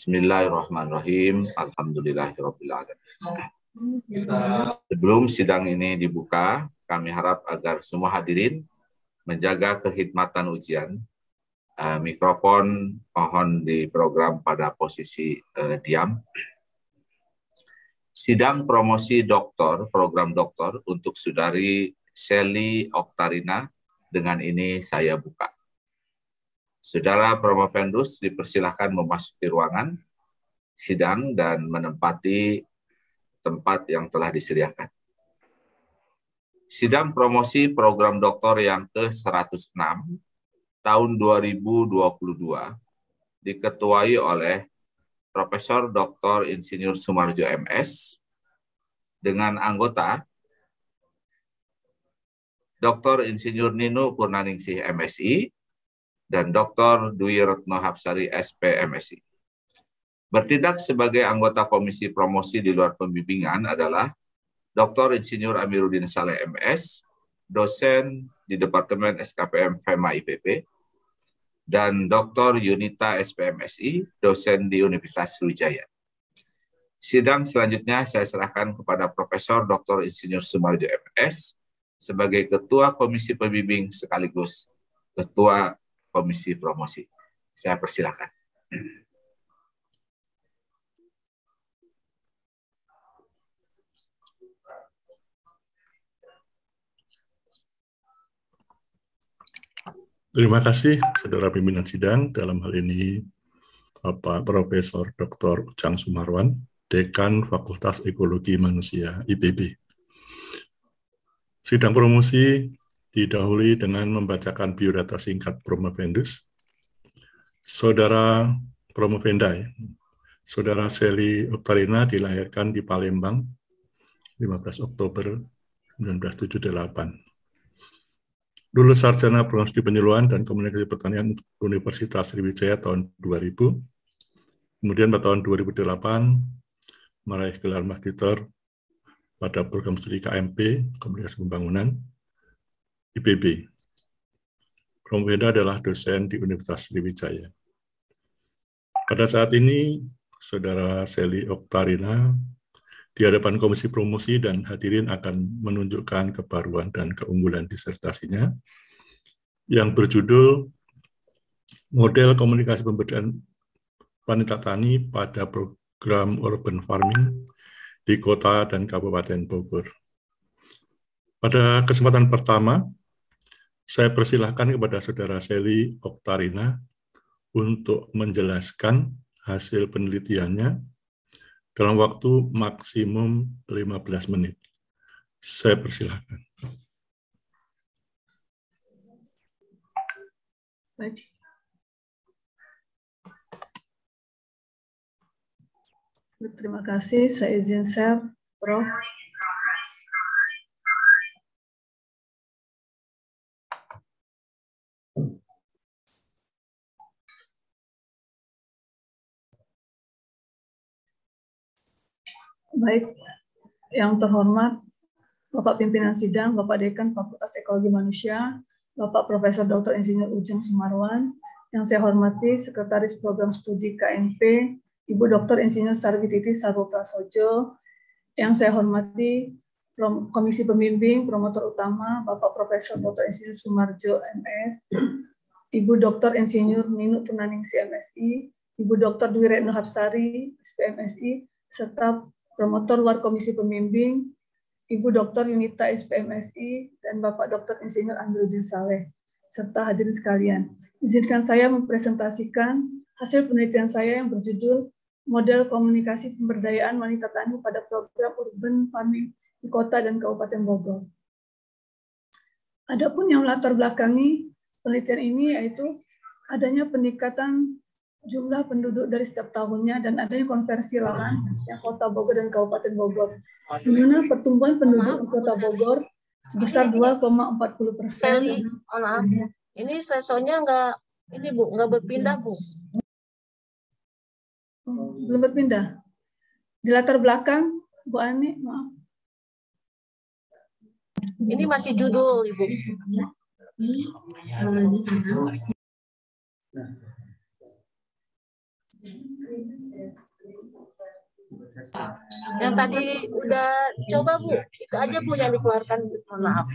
Bismillahirrahmanirrahim. Alhamdulillahirabbil alamin. Sebelum sidang ini dibuka, kami harap agar semua hadirin menjaga kehikmatan ujian. Mikrofon mohon diprogram pada posisi diam. Sidang promosi doktor, program doktor untuk Saudari Sally Oktarina, dengan ini saya buka. Saudara Promovendus dipersilahkan memasuki ruangan sidang dan menempati tempat yang telah disediakan. Sidang promosi program doktor yang ke-106 tahun 2022 diketuai oleh Profesor Dr. Insinyur Sumarjo MS dengan anggota Dr. Insinyur Nino Purnaningsih MSI dan Dr. Dwi Retno Hapsari SP MSI. Bertindak sebagai anggota Komisi Promosi di luar pembimbingan adalah Dr. Insinyur Amiruddin Saleh MS, dosen di Departemen SKPM FEMA IPB, dan Dr. Yunita SPMSI, dosen di Universitas Sriwijaya. Sidang selanjutnya saya serahkan kepada Profesor Dr. Insinyur Sumarjo MS sebagai Ketua Komisi Pembimbing sekaligus Ketua Komisi Promosi. Saya persilakan. Terima kasih, Saudara Pimpinan Sidang. Dalam hal ini, Bapak Profesor Dr. Ujang Sumarwan, Dekan Fakultas Ekologi Manusia IPB. Sidang promosi didahului dengan membacakan biodata singkat Promovendus. Saudara Promovendai, Saudara Sally Oktarina dilahirkan di Palembang 15 Oktober 1978. Lulus sarjana program studi penyuluhan dan komunikasi pertanian Universitas Sriwijaya tahun 2000. Kemudian pada tahun 2008 meraih gelar magister pada program studi KMP, Komunikasi Pembangunan, IPB. Promovenda adalah dosen di Universitas Sriwijaya. Pada saat ini, Saudara Sally Oktarina di hadapan Komisi Promosi dan hadirin akan menunjukkan kebaruan dan keunggulan disertasinya yang berjudul Model Komunikasi Pemberdayaan Wanita Tani pada Program Urban Farming di Kota dan Kabupaten Bogor. Pada kesempatan pertama, saya persilahkan kepada Saudara Sally Oktarina untuk menjelaskan hasil penelitiannya dalam waktu maksimum 15 menit. Saya persilahkan. Baik. Terima kasih. Saya izin share, Prof. Baik, yang terhormat Bapak Pimpinan Sidang, Bapak Dekan Fakultas Ekologi Manusia, Bapak Profesor Dr. Insinyur Ujang Sumarwan, yang saya hormati Sekretaris Program Studi KMP, Ibu Dr. Insinyur Sarwititi Sarwoprasojo, yang saya hormati Komisi Pembimbing Promotor Utama, Bapak Profesor Dr. Insinyur Sumarjo MS, Ibu Dr. Insinyur Nino Purnaningsih MSI, Ibu Dr. Dwi Retno Hapsari SPMSI, serta Promotor luar Komisi Pembimbing, Ibu Dr. Yunita SPMSI, dan Bapak Dr. Insinyur Amiruddin Saleh, serta hadirin sekalian. Izinkan saya mempresentasikan hasil penelitian saya yang berjudul Model Komunikasi Pemberdayaan Wanita Tani pada Program Urban Farming di Kota dan Kabupaten Bogor. Adapun yang latar belakangi penelitian ini yaitu adanya peningkatan jumlah penduduk dari setiap tahunnya dan adanya konversi lahan yang Kota Bogor dan Kabupaten Bogor, di mana pertumbuhan penduduk di Kota Bogor sebesar 2,40%. Ini sensornya nggak berpindah, Bu. Belum berpindah. Di latar belakang, Bu Ani, maaf. Ini masih judul, Ibu. Yang tadi udah coba Bu, itu aja Bu yang dikeluarkan, mohon maaf.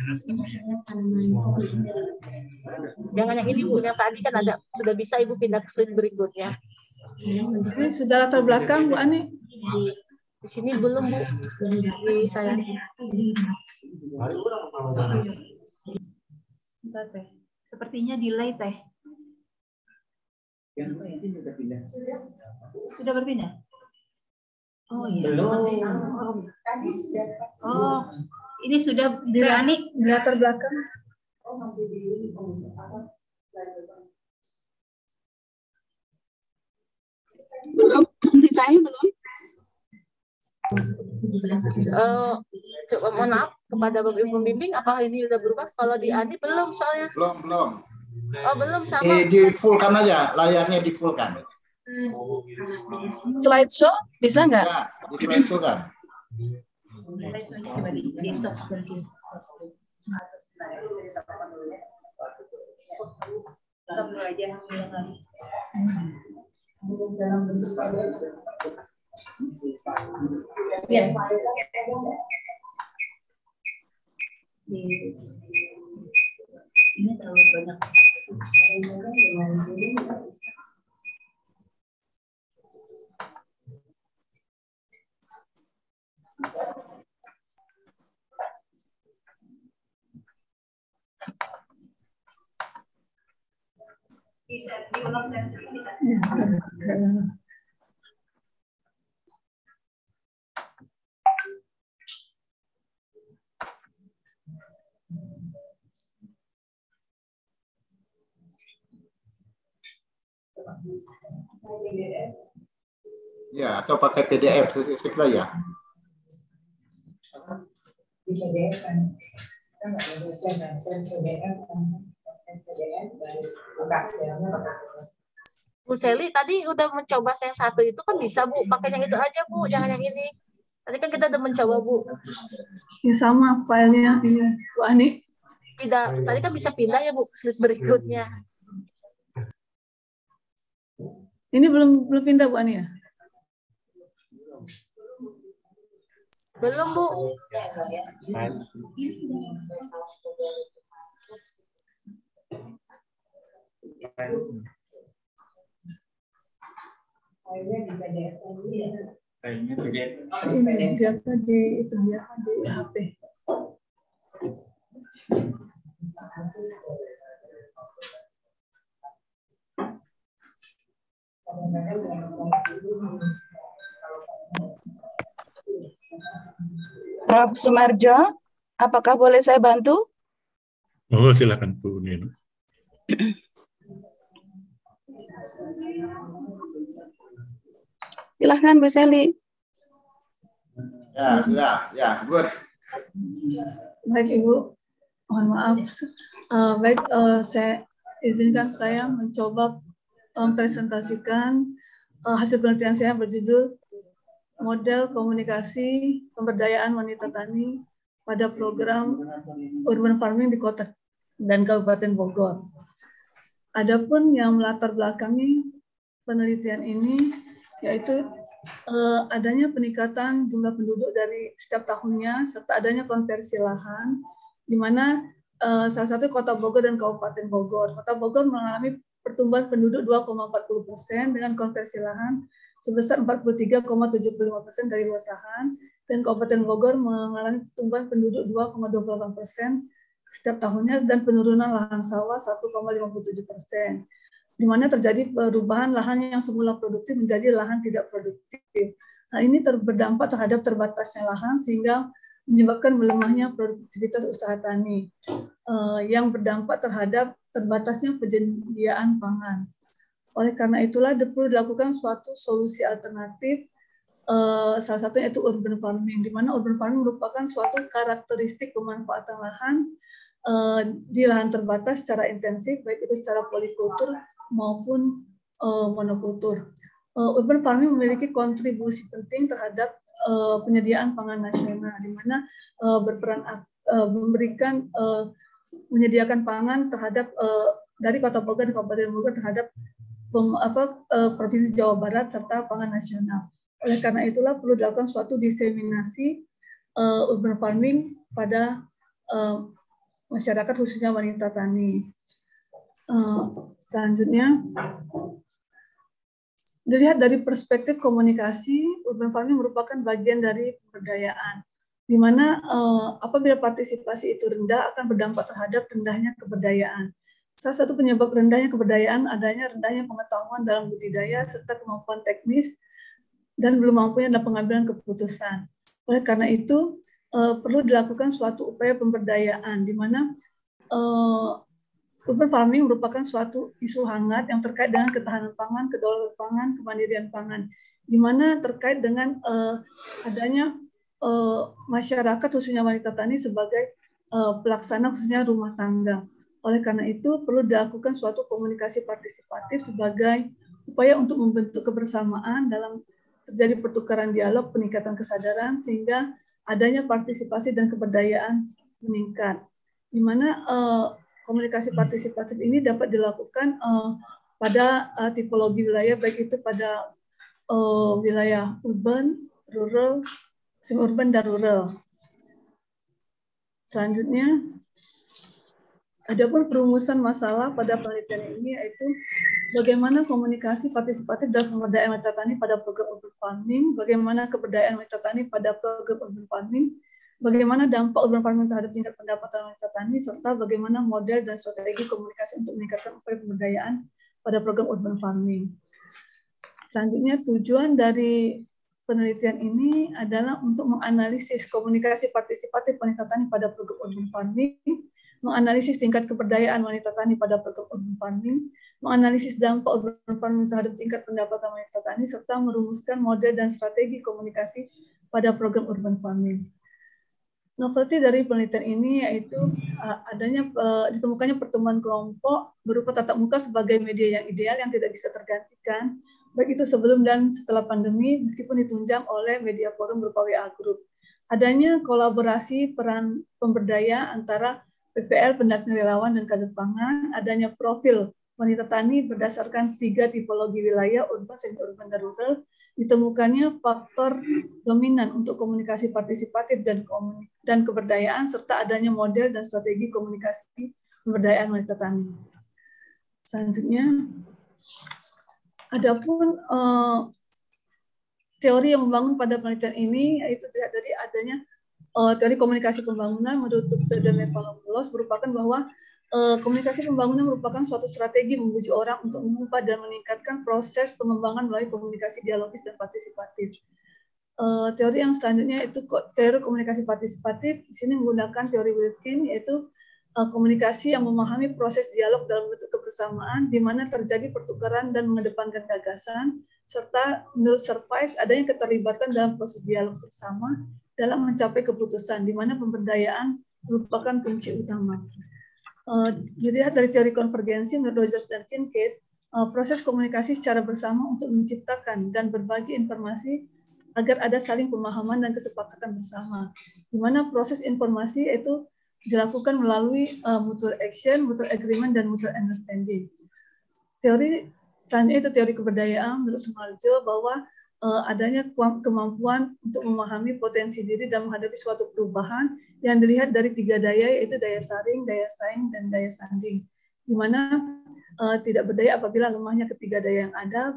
Jangan yang ini Bu, yang tadi kan ada, sudah bisa Ibu pindah ke slide berikutnya. Ini sudah latar belakang Bu Ani. Di sini belum Bu, di saya. Bentar, Teh. Sepertinya delay Teh. Sudah berpindah? Oh iya. Belum. Oh, ini sudah berani Di latar belakang. Belum, di saya belum. Coba mohon maaf kepada Bapak Ibu pembimbing, apakah ini sudah berubah? Kalau di Adi belum soalnya. Belum. Oh belum sama. Di fullkan aja, layarnya di fullkan. Slideshow bisa nggak? Ya, di slideshow kan. di stop sebentar. Stop dulu aja. Ya. Ini terlalu banyak. Bisa diulang saya bisa. Ya, atau pakai PDF segera ya. Di PDF kan, kita nggak bisa transfer PDF kan, PDF baru buka filenya pakai. Bu Seli tadi udah mencoba yang satu itu kan bisa Bu, pakai yang itu aja Bu, jangan yang ini. Tadi kan kita udah mencoba Bu. Ya sama filenya, iya Bu Ani. Tadi kan bisa pindah ya Bu, slide berikutnya. Ini belum pindah Bu Ani ya? Belum Bu. Ini dia di itu dia di HP. Prof. Sumarjo, apakah boleh saya bantu? Oh, silakan Bu Nino. Silahkan Bu Seli. Ya, good. Baik Ibu, mohon maaf. Saya izinkan saya mencoba mempresentasikan hasil penelitian saya berjudul Model Komunikasi Pemberdayaan Wanita Tani pada Program Urban Farming di Kota dan Kabupaten Bogor. Adapun yang melatar belakangi penelitian ini yaitu adanya peningkatan jumlah penduduk dari setiap tahunnya serta adanya konversi lahan, di mana salah satu Kota Bogor dan Kabupaten Bogor. Kota Bogor mengalami pertumbuhan penduduk 2,40% dengan konversi lahan sebesar 43,75% dari luas lahan, dan Kabupaten Bogor mengalami pertumbuhan penduduk 2,28% setiap tahunnya dan penurunan lahan sawah 1,57%, di mana terjadi perubahan lahan yang semula produktif menjadi lahan tidak produktif. Hal ini berdampak terhadap terbatasnya lahan sehingga menyebabkan melemahnya produktivitas usaha tani yang berdampak terhadap terbatasnya penyediaan pangan. Oleh karena itulah perlu dilakukan suatu solusi alternatif, salah satunya itu urban farming, di mana urban farming merupakan suatu karakteristik pemanfaatan lahan di lahan terbatas secara intensif, baik itu secara polikultur maupun monokultur. Urban farming memiliki kontribusi penting terhadap penyediaan pangan nasional, di mana berperan menyediakan pangan terhadap dari Kota Bogor dan Kabupaten Bogor terhadap Provinsi Jawa Barat serta pangan nasional. Oleh karena itulah perlu dilakukan suatu diseminasi urban farming pada masyarakat khususnya wanita tani. Selanjutnya, dilihat dari perspektif komunikasi, urban farming merupakan bagian dari pemberdayaan, di mana apabila partisipasi itu rendah akan berdampak terhadap rendahnya keberdayaan. Salah satu penyebab rendahnya keberdayaan adanya rendahnya pengetahuan dalam budidaya serta kemampuan teknis dan belum mampunya dalam pengambilan keputusan. Oleh karena itu, perlu dilakukan suatu upaya pemberdayaan, di mana urban farming merupakan suatu isu hangat yang terkait dengan ketahanan pangan, kedaulatan pangan, kemandirian pangan, di mana terkait dengan adanya masyarakat khususnya wanita tani sebagai pelaksana khususnya rumah tangga. Oleh karena itu, perlu dilakukan suatu komunikasi partisipatif sebagai upaya untuk membentuk kebersamaan dalam terjadi pertukaran dialog, peningkatan kesadaran, sehingga adanya partisipasi dan keberdayaan meningkat. Di mana komunikasi partisipatif ini dapat dilakukan pada tipologi wilayah, baik itu pada wilayah urban, rural, semi-urban, dan rural. Selanjutnya, adapun perumusan masalah pada penelitian ini yaitu bagaimana komunikasi partisipatif dan pemberdayaan wanita tani pada program urban farming, bagaimana keberdayaan wanita tani pada program urban farming, bagaimana dampak urban farming terhadap tingkat pendapatan wanita tani, serta bagaimana model dan strategi komunikasi untuk meningkatkan upaya pemberdayaan pada program urban farming. Selanjutnya, tujuan dari penelitian ini adalah untuk menganalisis komunikasi partisipatif wanita tani pada program urban farming, menganalisis tingkat keberdayaan wanita tani pada program urban farming, menganalisis dampak urban farming terhadap tingkat pendapatan wanita tani, serta merumuskan model dan strategi komunikasi pada program urban farming. Novelty dari penelitian ini yaitu adanya ditemukannya pertemuan kelompok berupa tatap muka sebagai media yang ideal yang tidak bisa tergantikan, baik itu sebelum dan setelah pandemi, meskipun ditunjang oleh media forum berupa WA Group. Adanya kolaborasi peran pemberdaya antara PPL, pendamping relawan, dan kader pangan, adanya profil wanita tani berdasarkan 3 tipologi wilayah, urban, semi-urban, dan rural, ditemukannya faktor dominan untuk komunikasi partisipatif dan keberdayaan, serta adanya model dan strategi komunikasi pemberdayaan wanita tani. Selanjutnya, adapun teori yang membangun pada penelitian ini, yaitu dari adanya teori komunikasi pembangunan menurut Dr. Demepalopoulos merupakan bahwa komunikasi pembangunan merupakan suatu strategi membujuk orang untuk mengubah dan meningkatkan proses pengembangan melalui komunikasi dialogis dan partisipatif. Teori yang selanjutnya itu teori komunikasi partisipatif. Di sini menggunakan teori Wilkin, yaitu komunikasi yang memahami proses dialog dalam bentuk kebersamaan, di mana terjadi pertukaran dan mengedepankan gagasan, serta menurut Serpais adanya keterlibatan dalam proses dialog bersama dalam mencapai keputusan, di mana pemberdayaan merupakan kunci utama. Dilihat dari teori konvergensi menurut Rogers dan Kincaid, proses komunikasi secara bersama untuk menciptakan dan berbagi informasi agar ada saling pemahaman dan kesepakatan bersama, di mana proses informasi itu dilakukan melalui mutual action, mutual agreement, dan mutual understanding. Teori selanjutnya itu teori keberdayaan menurut Sumarjo bahwa adanya kemampuan untuk memahami potensi diri dan menghadapi suatu perubahan yang dilihat dari 3 daya, yaitu daya saring, daya saing, dan daya sanding. Di mana tidak berdaya apabila lemahnya ketiga daya yang ada,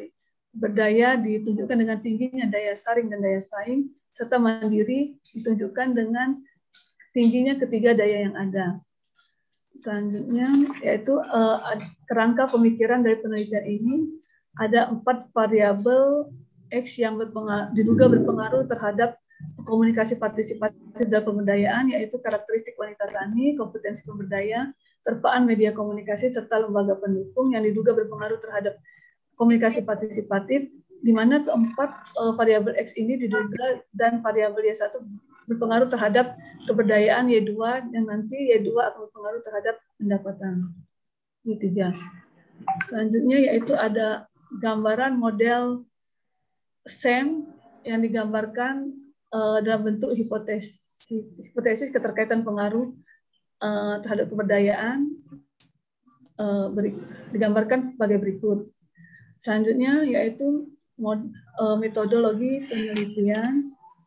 berdaya ditunjukkan dengan tingginya daya saring dan daya saing, serta mandiri ditunjukkan dengan tingginya ketiga daya yang ada. Selanjutnya, yaitu kerangka pemikiran dari penelitian ini, ada 4 variabel X yang diduga berpengaruh terhadap komunikasi partisipatif dan pemberdayaan, yaitu karakteristik wanita tani, kompetensi pemberdaya, terpaan media komunikasi, serta lembaga pendukung yang diduga berpengaruh terhadap komunikasi partisipatif, di mana keempat variabel X ini diduga dan variabel Y1 berpengaruh terhadap keberdayaan Y2, yang nanti Y2 akan berpengaruh terhadap pendapatan Y3. Selanjutnya yaitu ada gambaran model SAM yang digambarkan dalam bentuk hipotesis keterkaitan pengaruh terhadap keberdayaan, digambarkan sebagai berikut. Selanjutnya yaitu metodologi penelitian.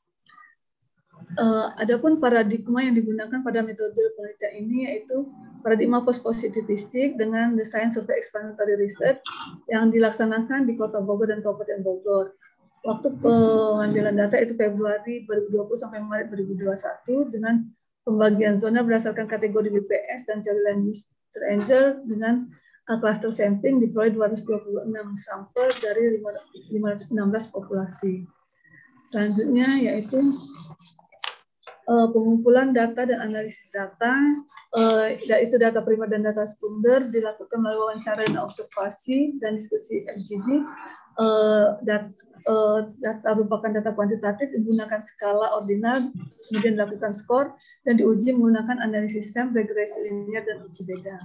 Adapun paradigma yang digunakan pada metode penelitian ini yaitu paradigma post-positivistik dengan desain survei explanatory research yang dilaksanakan di Kota Bogor dan Kabupaten Bogor. Waktu pengambilan data itu Februari 2020 sampai Maret 2021 dengan pembagian zona berdasarkan kategori BPS dan cari language triangle dengan cluster sampling diperoleh 226 sampel dari 516 populasi. Selanjutnya yaitu pengumpulan data dan analisis data, yaitu data primer dan data sekunder dilakukan melalui wawancara dan observasi dan diskusi FGD. Data merupakan data kuantitatif menggunakan skala ordinal, kemudian dilakukan skor dan diuji menggunakan analisis SEM, regresi linear dan uji beda.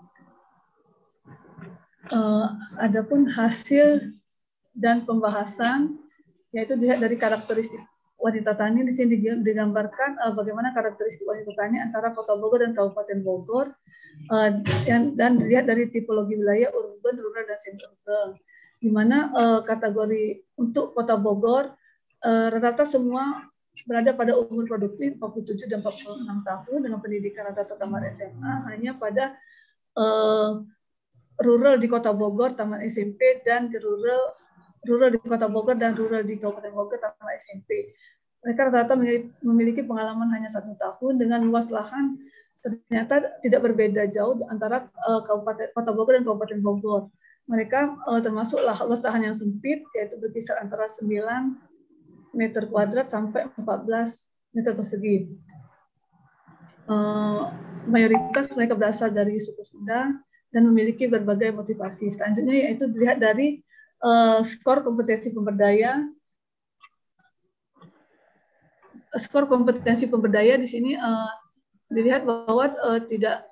Adapun hasil dan pembahasan yaitu dilihat dari karakteristik wanita tani. Di sini digambarkan bagaimana karakteristik wanita tani antara Kota Bogor dan Kabupaten Bogor, dan dilihat dari tipologi wilayah urban, rural, dan semi-urban. Di mana kategori untuk Kota Bogor rata-rata semua berada pada umur produktif 47 dan 46 tahun dengan pendidikan rata-rata tamat SMA, hanya pada rural di Kota Bogor tamat SMP dan di rural di Kota Bogor dan rural di Kabupaten Bogor tamat SMP. Mereka rata-rata memiliki pengalaman hanya 1 tahun dengan luas lahan ternyata tidak berbeda jauh antara Kota Bogor dan Kabupaten Bogor. Mereka termasuk luas lahan yang sempit, yaitu berkisar antara 9 meter kuadrat sampai 14 meter persegi. Mayoritas mereka berasal dari suku Sunda dan memiliki berbagai motivasi. Selanjutnya yaitu dilihat dari skor kompetensi pemberdaya. Skor kompetensi pemberdaya di sini dilihat bahwa tidak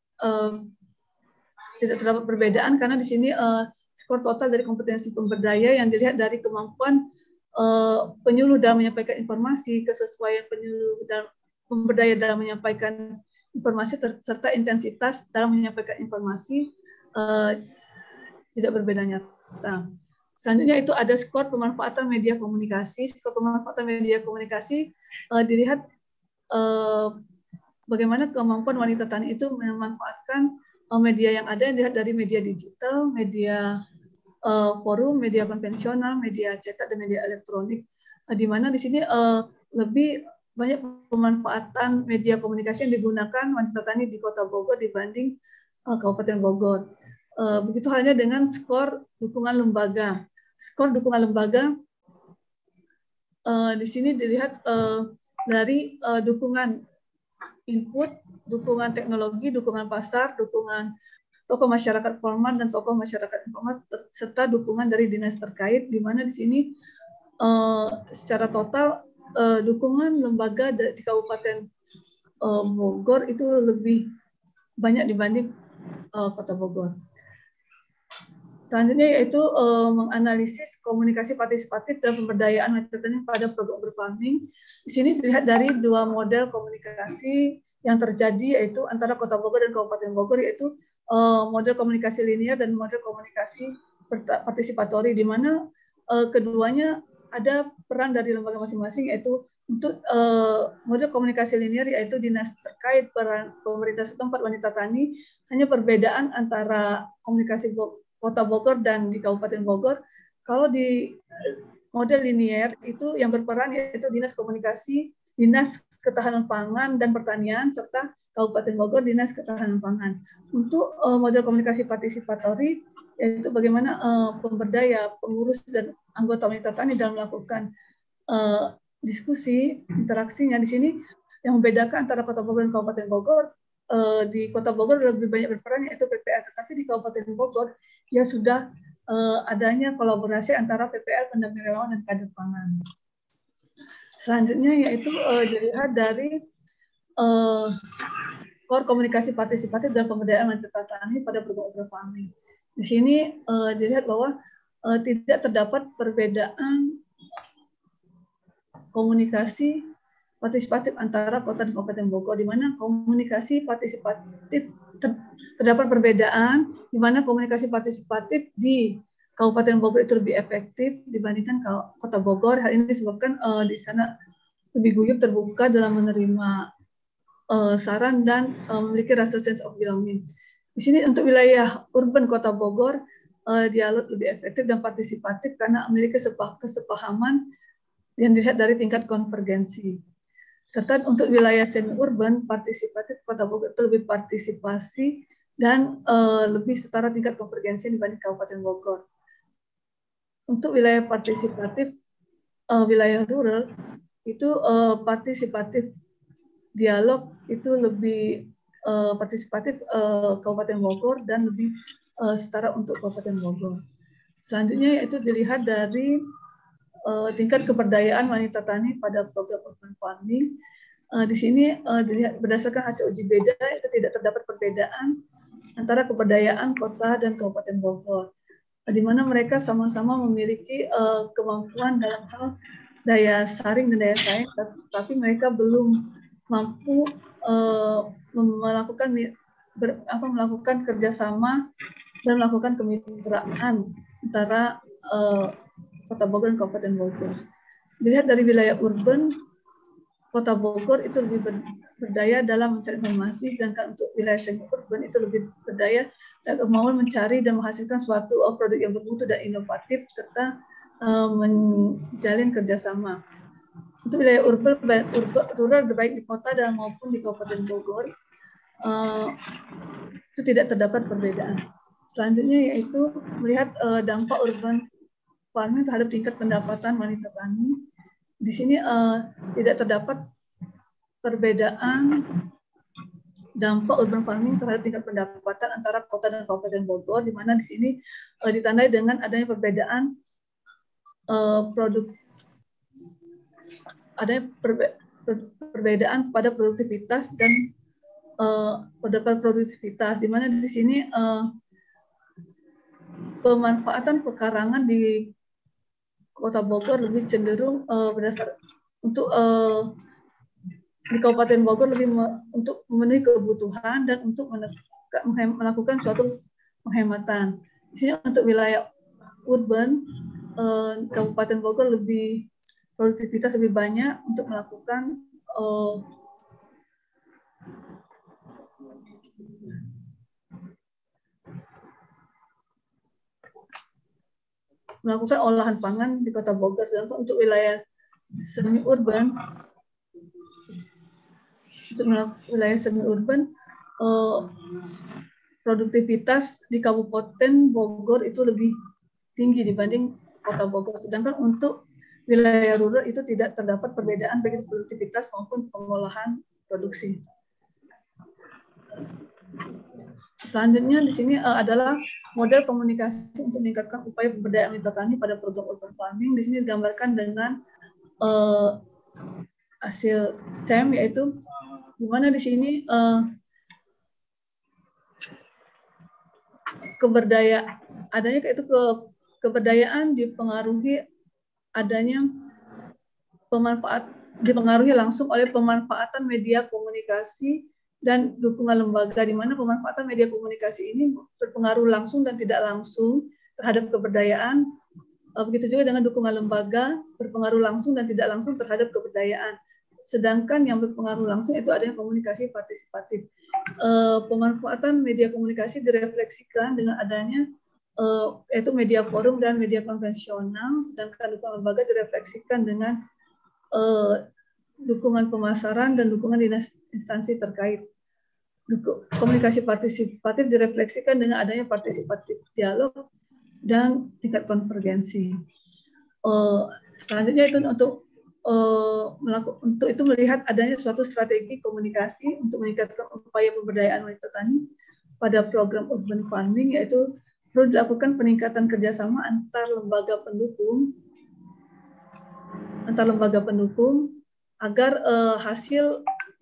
terdapat perbedaan karena di sini skor total dari kompetensi pemberdaya yang dilihat dari kemampuan penyuluh dalam menyampaikan informasi, kesesuaian penyuluh dan pemberdaya dalam menyampaikan informasi serta intensitas dalam menyampaikan informasi tidak berbeda nyata. Selanjutnya itu ada skor pemanfaatan media komunikasi. Skor pemanfaatan media komunikasi dilihat bagaimana kemampuan wanita tani itu memanfaatkan media yang ada, yang dilihat dari media digital, media forum, media konvensional, media cetak, dan media elektronik. Di mana di sini lebih banyak pemanfaatan media komunikasi yang digunakan wanita tani di Kota Bogor dibanding Kabupaten Bogor. Begitu halnya dengan skor dukungan lembaga. Skor dukungan lembaga di sini dilihat dari dukungan input, dukungan teknologi, dukungan pasar, dukungan tokoh masyarakat formal dan tokoh masyarakat informal, serta dukungan dari dinas terkait, di mana di sini secara total dukungan lembaga di Kabupaten Bogor itu lebih banyak dibanding Kota Bogor. Selanjutnya yaitu menganalisis komunikasi partisipatif dan pemberdayaan wanita tani pada program berfarming. Di sini dilihat dari 2 model komunikasi yang terjadi yaitu antara Kota Bogor dan Kabupaten Bogor, yaitu model komunikasi linear dan model komunikasi partisipatori, di mana keduanya ada peran dari lembaga masing-masing, yaitu untuk model komunikasi linear yaitu dinas terkait, peran pemerintah setempat, wanita tani. Hanya perbedaan antara komunikasi Kota Bogor dan di Kabupaten Bogor. Kalau di model linear itu yang berperan yaitu dinas komunikasi, dinas ketahanan pangan dan pertanian, serta Kabupaten Bogor dinas ketahanan pangan. Untuk model komunikasi partisipatori yaitu bagaimana pemberdaya, pengurus dan anggota wanita tani dalam melakukan diskusi, interaksinya. Di sini yang membedakan antara Kota Bogor dan Kabupaten Bogor, di Kota Bogor lebih banyak berperan yaitu PPL, tetapi di Kabupaten Bogor ya sudah adanya kolaborasi antara PPL, pendamping relawan, dan kader pangan. Selanjutnya yaitu dilihat dari skor komunikasi partisipatif dan pemberdayaan wanita tani pada program farming. Di sini dilihat bahwa tidak terdapat perbedaan komunikasi partisipatif antara Kota dan Kabupaten Bogor, di mana komunikasi partisipatif terdapat perbedaan, di mana komunikasi partisipatif di Kabupaten Bogor itu lebih efektif dibandingkan Kota Bogor. Hal ini disebabkan di sana lebih guyup, terbuka dalam menerima saran dan memiliki rasa sense of belonging. Di sini untuk wilayah urban Kota Bogor, dialog lebih efektif dan partisipatif karena memiliki kesepahaman yang dilihat dari tingkat konvergensi. Serta untuk wilayah semi-urban, partisipatif Kota Bogor itu lebih partisipasi dan lebih setara tingkat konvergensi dibanding Kabupaten Bogor. Untuk wilayah partisipatif, wilayah rural, itu partisipatif dialog itu lebih partisipatif Kabupaten Bogor dan lebih setara untuk Kabupaten Bogor. Selanjutnya yaitu dilihat dari tingkat keberdayaan wanita tani pada program urban farming. Di sini dilihat berdasarkan hasil uji beda itu tidak terdapat perbedaan antara keberdayaan kota dan Kabupaten Bogor, di mana mereka sama-sama memiliki kemampuan dalam hal daya saring dan daya saing, tapi mereka belum mampu melakukan kerjasama dan melakukan kemitraan antara Kota Bogor dan Kabupaten Bogor. Dilihat dari wilayah urban, Kota Bogor itu lebih berdaya dalam mencari informasi, sedangkan untuk wilayah semi-urban itu lebih berdaya dan kemauan mencari dan menghasilkan suatu produk yang bermutu dan inovatif, serta menjalin kerjasama. Untuk wilayah urban, rural baik di kota dan maupun di Kabupaten Bogor, itu tidak terdapat perbedaan. Selanjutnya yaitu melihat dampak urban farming terhadap tingkat pendapatan wanita tani. Di sini tidak terdapat perbedaan dampak urban farming terhadap tingkat pendapatan antara kota dan Kabupaten Bogor, di mana di sini ditandai dengan adanya perbedaan perbedaan pada produktivitas dan pada produktivitas, di mana di sini pemanfaatan pekarangan di Kota Bogor lebih cenderung di Kabupaten Bogor lebih untuk memenuhi kebutuhan dan untuk melakukan suatu penghematan. Di sini untuk wilayah urban, Kabupaten Bogor lebih produktivitas lebih banyak untuk melakukan olahan pangan di Kota Bogor. Sedangkan untuk wilayah semi-urban, produktivitas di Kabupaten Bogor itu lebih tinggi dibanding Kota Bogor. Sedangkan untuk wilayah rural itu tidak terdapat perbedaan baik produktivitas maupun pengolahan produksi. Selanjutnya di sini adalah model komunikasi untuk meningkatkan upaya pemberdayaan wanita tani pada program urban farming. Di sini digambarkan dengan hasil SEM, yaitu di mana di sini keberdayaan dipengaruhi dipengaruhi langsung oleh pemanfaatan media komunikasi dan dukungan lembaga, di mana pemanfaatan media komunikasi ini berpengaruh langsung dan tidak langsung terhadap keberdayaan. Begitu juga dengan dukungan lembaga berpengaruh langsung dan tidak langsung terhadap keberdayaan. Sedangkan yang berpengaruh langsung itu adanya komunikasi partisipatif. Pemanfaatan media komunikasi direfleksikan dengan adanya yaitu media forum dan media konvensional, sedangkan dukungan lembaga direfleksikan dengan dukungan pemasaran dan dukungan dinas instansi terkait. Komunikasi partisipatif direfleksikan dengan adanya partisipatif dialog dan tingkat konvergensi. Selanjutnya itu untuk itu melihat adanya suatu strategi komunikasi untuk meningkatkan upaya pemberdayaan wanita tani pada program urban farming, yaitu perlu dilakukan peningkatan kerjasama antar lembaga pendukung agar hasil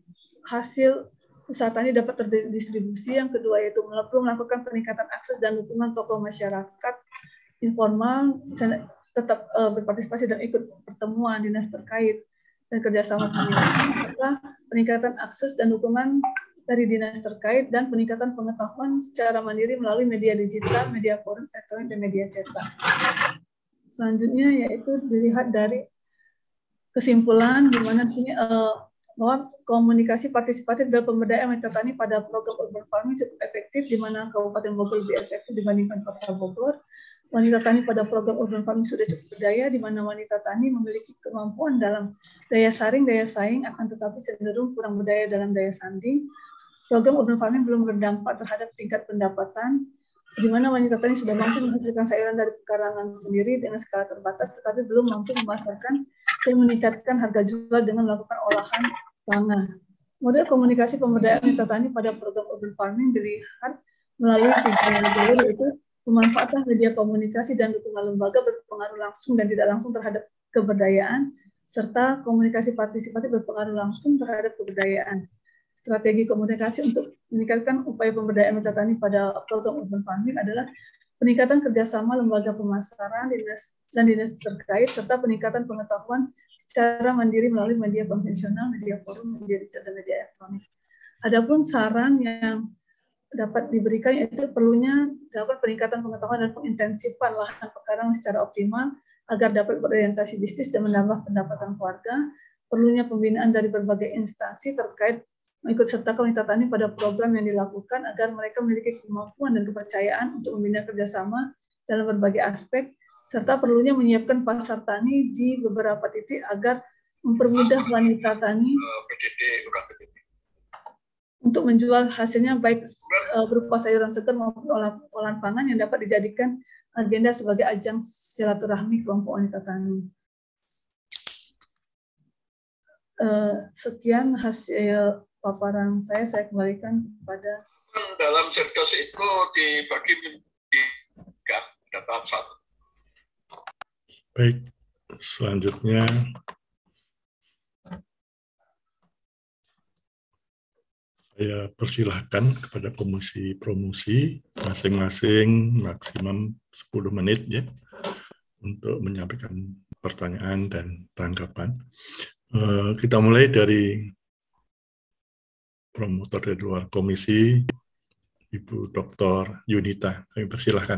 usaha tani dapat terdistribusi. Yang kedua yaitu perlu melakukan peningkatan akses dan dukungan tokoh masyarakat informal tetap berpartisipasi dan ikut pertemuan dinas terkait dan kerjasama peningkatan akses dan dukungan dari dinas terkait, dan peningkatan pengetahuan secara mandiri melalui media digital, media forum elektronik, dan media cetak. Selanjutnya yaitu dilihat dari kesimpulan di mana di sini bahwa komunikasi partisipatif dalam pemberdayaan wanita tani pada program urban farming cukup efektif, di mana Kabupaten Bogor lebih efektif dibandingkan Kota Bogor. Wanita tani pada program urban farming sudah cukup berdaya, di mana wanita tani memiliki kemampuan dalam daya saring, daya saing, akan tetapi cenderung kurang berdaya dalam daya sanding. Program urban farming belum berdampak terhadap tingkat pendapatan, di mana wanita tani sudah mampu menghasilkan sayuran dari pekarangan sendiri dengan skala terbatas, tetapi belum mampu memasarkan dan meningkatkan harga jual dengan melakukan olahan pangan. Model komunikasi pemberdayaan wanita tani pada program urban farming dilihat melalui 3 jalur, yaitu pemanfaatan media komunikasi dan dukungan lembaga berpengaruh langsung dan tidak langsung terhadap keberdayaan, serta komunikasi partisipatif berpengaruh langsung terhadap keberdayaan. Strategi komunikasi untuk meningkatkan upaya pemberdayaan wanita tani pada program urban farming adalah peningkatan kerjasama lembaga pemasaran dan dinas terkait, serta peningkatan pengetahuan secara mandiri melalui media konvensional, media forum, media digital, dan media elektronik. Adapun saran yang dapat diberikan yaitu perlunya dilakukan peningkatan pengetahuan dan pengintensifan lahan pekarangan secara optimal agar dapat berorientasi bisnis dan menambah pendapatan keluarga. Perlunya pembinaan dari berbagai instansi terkait mengikut serta wanita tani pada program yang dilakukan agar mereka memiliki kemampuan dan kepercayaan untuk membina kerjasama dalam berbagai aspek, serta perlunya menyiapkan pasar tani di beberapa titik agar mempermudah wanita tani untuk menjual hasilnya baik berupa sayuran segar maupun olahan pangan yang dapat dijadikan agenda sebagai ajang silaturahmi kelompok wanita tani. Sekian hasil paparan saya kembalikan kepada. Dalam cerdas itu dibagi tiga, ada tahap 1. Baik, selanjutnya saya persilahkan kepada Komisi Promosi masing-masing maksimum 10 menit ya untuk menyampaikan pertanyaan dan tanggapan. Kita mulai dari promotor dari luar komisi, Ibu Dr. Yunita. Kami persilahkan.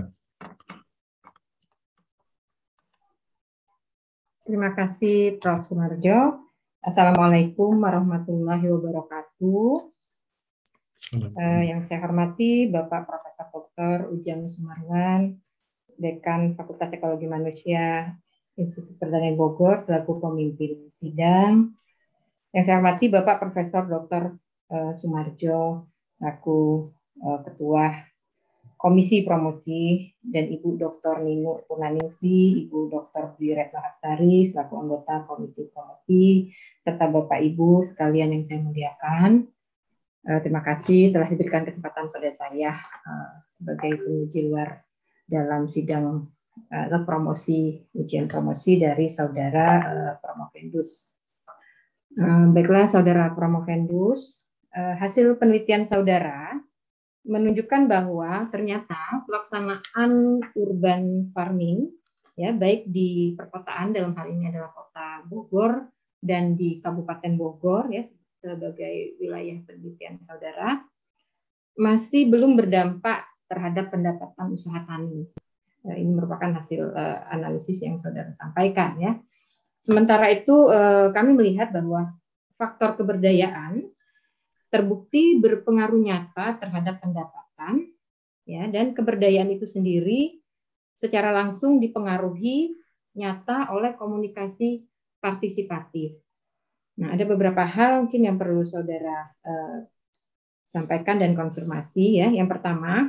Terima kasih Prof. Sumarjo. Assalamualaikum warahmatullahi wabarakatuh. Yang saya hormati Bapak Profesor Dr. Ujang Sumarwan, Dekan Fakultas Ekologi Manusia Institut Pertanian Bogor selaku pemimpin sidang. Yang saya hormati Bapak Profesor Dr. Sumarjo selaku Ketua Komisi Promosi, dan Ibu Dr. Ninu Purnaningsih, Ibu Dr. Dwi Retno Hapsari selaku anggota Komisi Promosi, serta Bapak Ibu sekalian yang saya muliakan. Terima kasih telah diberikan kesempatan pada saya sebagai penguji luar dalam sidang ujian promosi dari saudara Promovendus. Baiklah saudara Promovendus, hasil penelitian saudara menunjukkan bahwa ternyata pelaksanaan urban farming ya baik di perkotaan, dalam hal ini adalah Kota Bogor, dan di Kabupaten Bogor ya sebagai wilayah penelitian saudara masih belum berdampak terhadap pendapatan usaha tani. Ini merupakan hasil analisis yang saudara sampaikan ya. Sementara itu kami melihat bahwa faktor keberdayaan terbukti berpengaruh nyata terhadap pendapatan ya, dan keberdayaan itu sendiri secara langsung dipengaruhi nyata oleh komunikasi partisipatif. Nah, ada beberapa hal mungkin yang perlu saudara sampaikan dan konfirmasi ya. Yang pertama,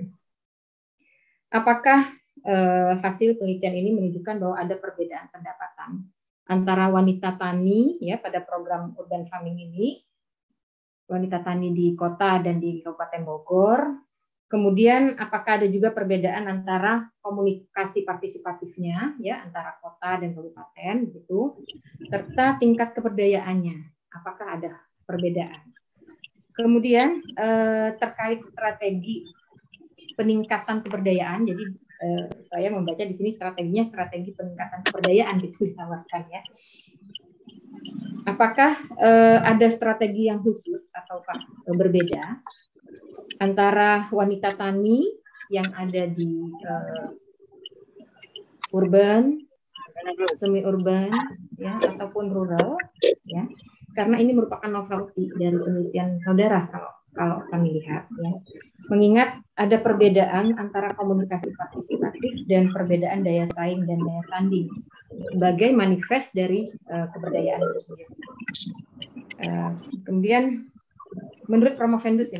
apakah hasil penelitian ini menunjukkan bahwa ada perbedaan pendapatan antara wanita tani ya pada program urban farming ini, wanita tani di kota dan di Kabupaten Bogor. Kemudian apakah ada juga perbedaan antara komunikasi partisipatifnya ya antara kota dan kabupaten gitu, serta tingkat keberdayaannya, apakah ada perbedaan. Kemudian terkait strategi peningkatan keberdayaan, jadi saya membaca di sini strateginya strategi peningkatan keberdayaan gitu ditawarkan ya. apakah ada strategi yang khusus ataukah berbeda antara wanita tani yang ada di urban, semi urban, ya, ataupun rural, ya, karena ini merupakan novelty dari penelitian saudara kalau kami lihat, ya. Mengingat ada perbedaan antara komunikasi partisipatif dan perbedaan daya saing dan daya sanding sebagai manifest dari kebudayaan itu sendiri. Kemudian menurut Promovendus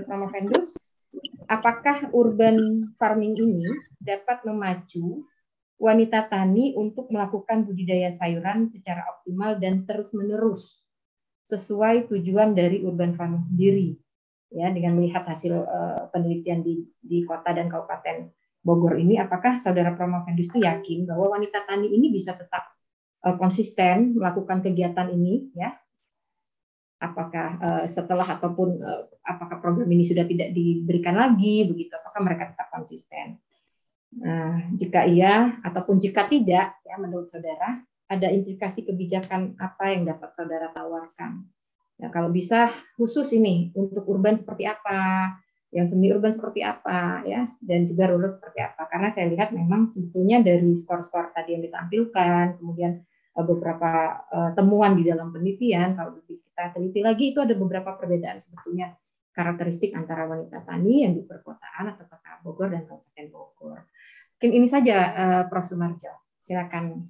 apakah urban farming ini dapat memacu wanita tani untuk melakukan budidaya sayuran secara optimal dan terus-menerus sesuai tujuan dari urban farming sendiri, ya, dengan melihat hasil penelitian di kota dan kabupaten Bogor ini, apakah saudara Promovendus itu yakin bahwa wanita tani ini bisa tetap konsisten melakukan kegiatan ini, ya? Apakah setelah ataupun apakah program ini sudah tidak diberikan lagi, begitu? Apakah mereka tetap konsisten? Nah, jika iya ataupun jika tidak, ya, menurut saudara ada implikasi kebijakan apa yang dapat saudara tawarkan? Ya, kalau bisa khusus ini untuk urban seperti apa, yang semi urban seperti apa, ya, dan juga rural seperti apa? Karena saya lihat memang sebetulnya dari skor-skor tadi yang ditampilkan, kemudian beberapa temuan di dalam penelitian, kalau kita teliti lagi itu ada beberapa perbedaan sebetulnya karakteristik antara wanita tani yang di perkotaan atau kota Bogor dan Kabupaten Bogor. Mungkin ini saja, Prof. Sumarjo. Silakan.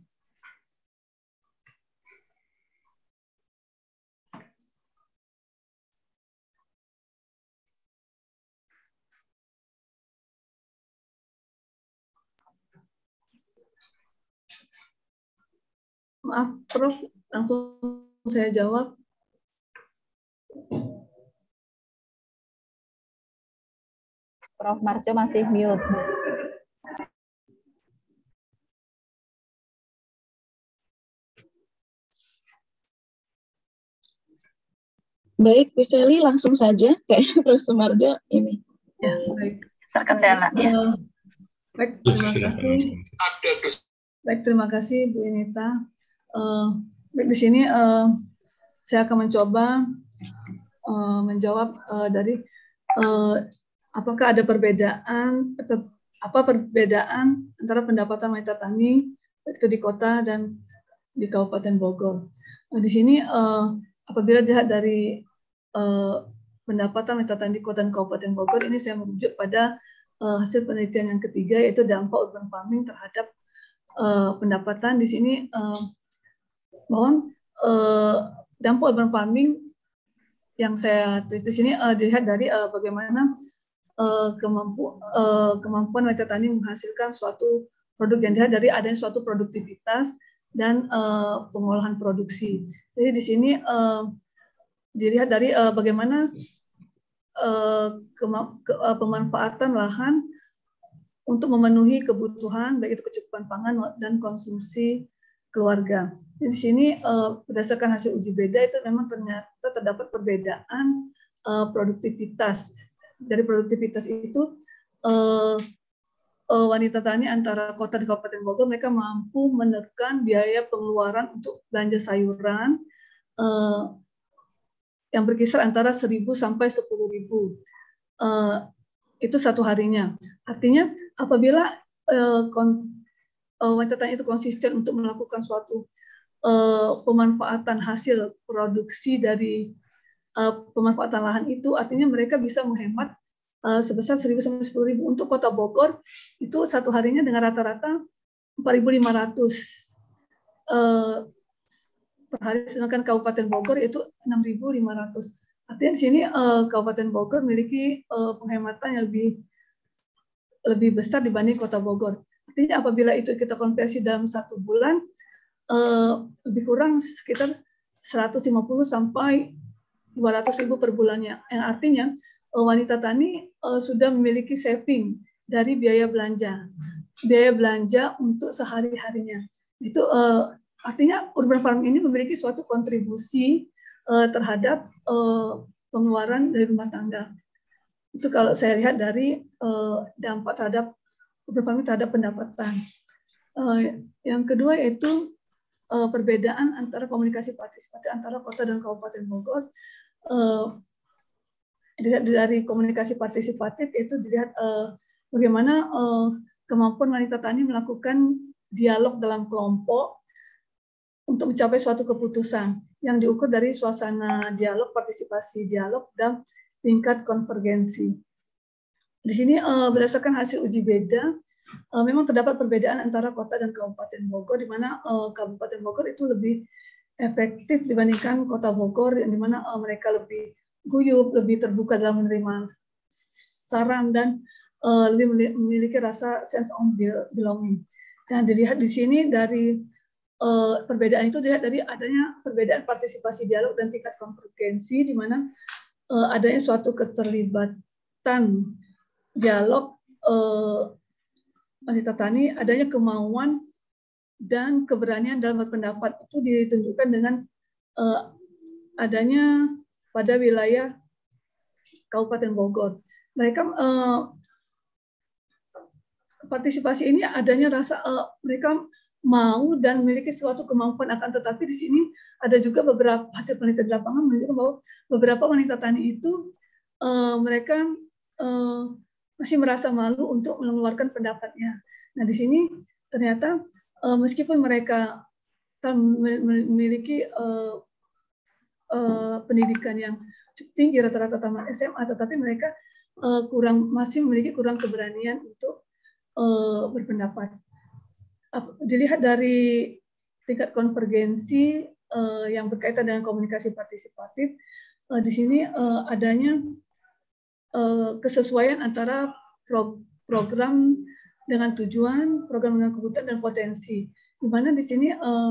Maaf, Prof, langsung saya jawab. Prof. Marjo masih mute. Baik, Bu Seli, langsung saja. Kayaknya Prof. Sumarjo ini ya, baik. terkendala. Ya. Baik, terima kasih. Baik, terima kasih Bu Inita. Baik, di sini saya akan mencoba menjawab dari apakah ada perbedaan atau apa perbedaan antara pendapatan wanita tani baik itu di kota dan di Kabupaten Bogor. Di sini apabila dilihat dari pendapatan wanita tani di kota dan Kabupaten Bogor, ini saya merujuk pada hasil penelitian yang ketiga, yaitu dampak urban farming terhadap pendapatan. Di sini bahwa dampak urban farming yang saya teliti di sini dilihat dari bagaimana kemampuan wanita tani menghasilkan suatu produk yang dilihat dari adanya suatu produktivitas dan pengolahan produksi. Jadi di sini dilihat dari bagaimana pemanfaatan lahan untuk memenuhi kebutuhan baik itu kecukupan pangan dan konsumsi keluarga. Jadi di sini berdasarkan hasil uji beda itu memang ternyata terdapat perbedaan produktivitas. Dari produktivitas itu wanita tani antara kota dan Kabupaten Bogor mereka mampu menekan biaya pengeluaran untuk belanja sayuran yang berkisar antara 1.000 sampai 10.000 itu satu harinya. Artinya apabila wanita tani itu konsisten untuk melakukan suatu pemanfaatan hasil produksi dari pemanfaatan lahan itu, artinya mereka bisa menghemat sebesar 1.000 sampai 10.000. Untuk Kota Bogor itu satu harinya dengan rata-rata 4.500 per hari, sedangkan Kabupaten Bogor itu 6.500. Artinya di sini Kabupaten Bogor memiliki penghematan yang lebih besar dibanding Kota Bogor. Artinya apabila itu kita konversi dalam 1 bulan, lebih kurang sekitar 150 sampai 200.000 per bulannya. Yang artinya wanita tani sudah memiliki saving dari biaya belanja untuk sehari-harinya. Itu artinya urban farming ini memiliki suatu kontribusi terhadap pengeluaran dari rumah tangga. Itu kalau saya lihat dari dampak terhadap urban farming terhadap pendapatan. Yang kedua yaitu perbedaan antara komunikasi partisipatif antara kota dan Kabupaten Bogor. Dari komunikasi partisipatif itu dilihat bagaimana kemampuan wanita tani melakukan dialog dalam kelompok untuk mencapai suatu keputusan yang diukur dari suasana dialog, partisipasi dialog, dan tingkat konvergensi. Di sini berdasarkan hasil uji beda, memang terdapat perbedaan antara kota dan Kabupaten Bogor, di mana Kabupaten Bogor itu lebih efektif dibandingkan Kota Bogor, di mana mereka lebih guyup, lebih terbuka dalam menerima saran, dan lebih memiliki rasa sense of belonging. Dan dilihat di sini dari perbedaan itu dilihat dari adanya perbedaan partisipasi dialog dan tingkat konvergensi, di mana adanya suatu keterlibatan dialog wanita tani, adanya kemauan dan keberanian dalam berpendapat itu ditunjukkan dengan adanya pada wilayah Kabupaten Bogor. Mereka partisipasi ini adanya rasa mereka mau dan memiliki suatu kemampuan, akan tetapi di sini ada juga beberapa hasil penelitian di lapangan menunjukkan bahwa beberapa wanita tani itu mereka masih merasa malu untuk mengeluarkan pendapatnya. Nah, di sini ternyata meskipun mereka memiliki pendidikan yang cukup tinggi, rata-rata tamat SMA, tetapi mereka masih memiliki kurang keberanian untuk berpendapat. Dilihat dari tingkat konvergensi yang berkaitan dengan komunikasi partisipatif, di sini adanya kesesuaian antara program dengan tujuan, program dengan kebutuhan, dan potensi. Di mana di sini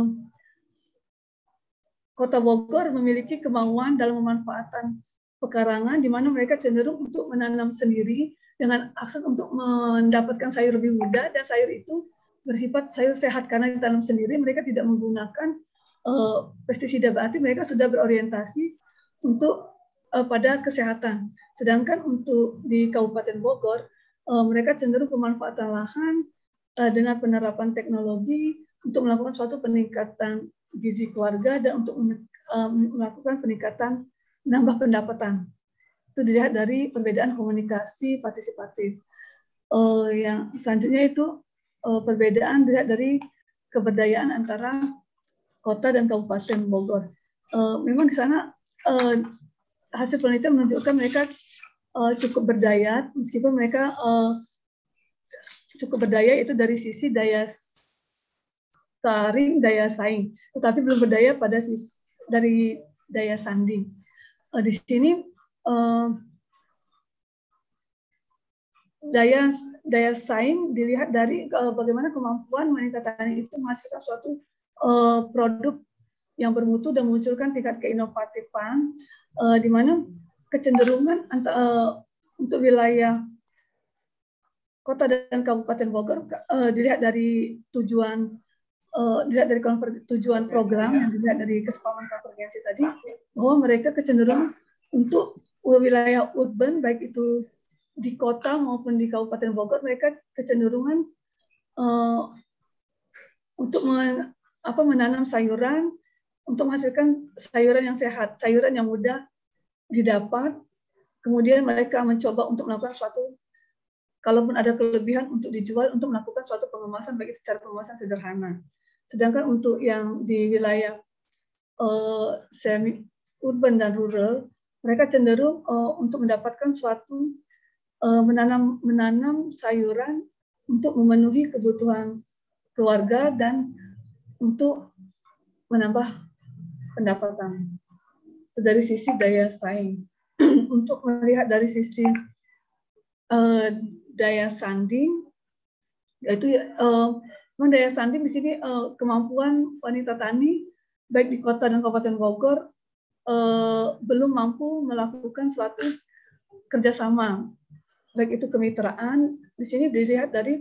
Kota Bogor memiliki kemauan dalam memanfaatkan pekarangan, di mana mereka cenderung untuk menanam sendiri dengan akses untuk mendapatkan sayur lebih mudah, dan sayur itu bersifat sayur sehat karena ditanam sendiri. Mereka tidak menggunakan pestisida, berarti mereka sudah berorientasi untuk pada kesehatan. Sedangkan untuk di Kabupaten Bogor, mereka cenderung pemanfaatan lahan dengan penerapan teknologi untuk melakukan suatu peningkatan gizi keluarga dan untuk melakukan peningkatan menambah pendapatan. Itu dilihat dari perbedaan komunikasi partisipatif. Yang selanjutnya itu perbedaan dilihat dari keberdayaan antara kota dan Kabupaten Bogor. Memang di sana hasil penelitian menunjukkan mereka cukup berdaya, meskipun mereka cukup berdaya itu dari sisi daya saing, tetapi belum berdaya pada sisi dari daya sanding. Di sini daya saing dilihat dari bagaimana kemampuan wanita tani itu menghasilkan suatu produk yang bermutu dan memunculkan tingkat keinovatifan, di mana kecenderungan untuk wilayah kota dan Kabupaten Bogor dilihat dari tujuan program yang dilihat dari kesepahaman konvergensi tadi, bahwa mereka kecenderungan untuk wilayah urban, baik itu di kota maupun di Kabupaten Bogor, mereka kecenderungan untuk menanam sayuran, untuk menghasilkan sayuran yang sehat, sayuran yang mudah didapat. Kemudian mereka mencoba untuk melakukan suatu, kalaupun ada kelebihan untuk dijual, untuk melakukan suatu pengemasan, baik secara pengemasan sederhana. Sedangkan untuk yang di wilayah semi urban dan rural, mereka cenderung untuk mendapatkan suatu menanam sayuran untuk memenuhi kebutuhan keluarga dan untuk menambah pendapatan. Itu dari sisi daya saing. Untuk melihat dari sisi daya sanding, yaitu daya sanding di sini kemampuan wanita tani baik di kota dan Kabupaten Bogor belum mampu melakukan suatu kerjasama, baik itu kemitraan. Di sini dilihat dari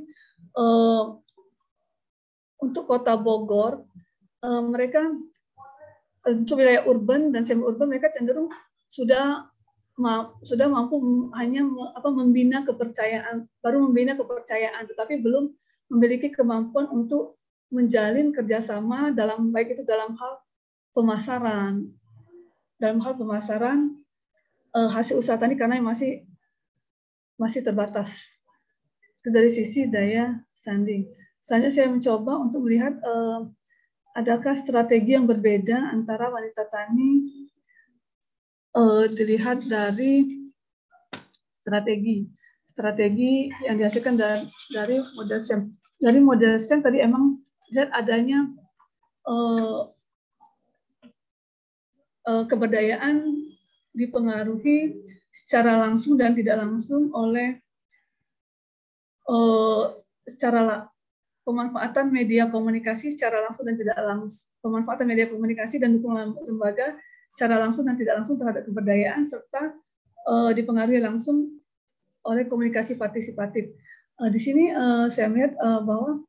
untuk Kota Bogor, mereka untuk wilayah urban dan semi urban, mereka cenderung sudah mampu hanya membina kepercayaan, tetapi belum memiliki kemampuan untuk menjalin kerjasama dalam baik itu dalam hal pemasaran, hasil usaha tani karena masih terbatas. Itu dari sisi daya saing. Selanjutnya saya mencoba untuk melihat adakah strategi yang berbeda antara wanita tani dilihat dari strategi yang dihasilkan dari model SEM. Dari model SEM tadi emang lihat adanya keberdayaan dipengaruhi secara langsung dan tidak langsung oleh pemanfaatan media komunikasi secara langsung dan tidak langsung, pemanfaatan media komunikasi dan dukungan lembaga secara langsung dan tidak langsung terhadap keberdayaan serta dipengaruhi langsung oleh komunikasi partisipatif. Di sini saya melihat bahwa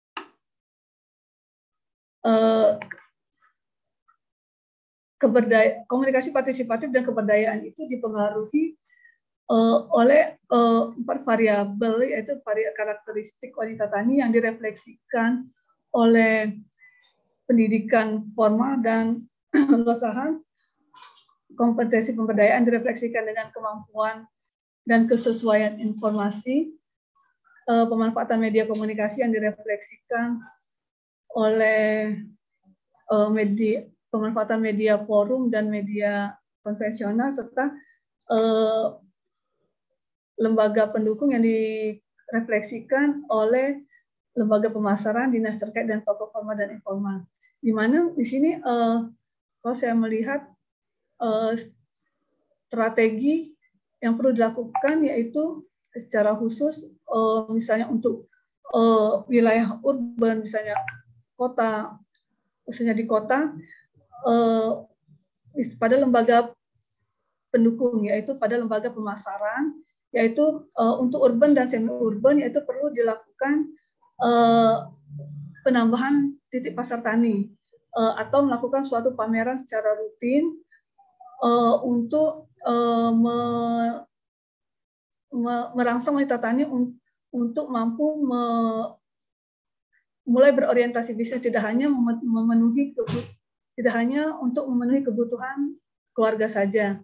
komunikasi partisipatif dan keberdayaan itu dipengaruhi oleh 4 variabel, yaitu karakteristik wanita tani yang direfleksikan oleh pendidikan formal dan usaha, kompetensi pemberdayaan direfleksikan dengan kemampuan dan kesesuaian informasi, pemanfaatan media komunikasi yang direfleksikan oleh pemanfaatan media forum dan media konvensional, serta lembaga pendukung yang direfleksikan oleh lembaga pemasaran, dinas terkait, dan tokoh formal dan informal. Di mana di sini kalau saya melihat strategi yang perlu dilakukan yaitu secara khusus misalnya untuk wilayah urban, misalnya kota, khususnya di kota, pada lembaga pendukung, yaitu pada lembaga pemasaran, yaitu untuk urban dan semi urban, yaitu perlu dilakukan penambahan titik pasar tani atau melakukan suatu pameran secara rutin untuk merangsang wanita tani untuk mampu mulai berorientasi bisnis, tidak hanya untuk memenuhi kebutuhan keluarga saja.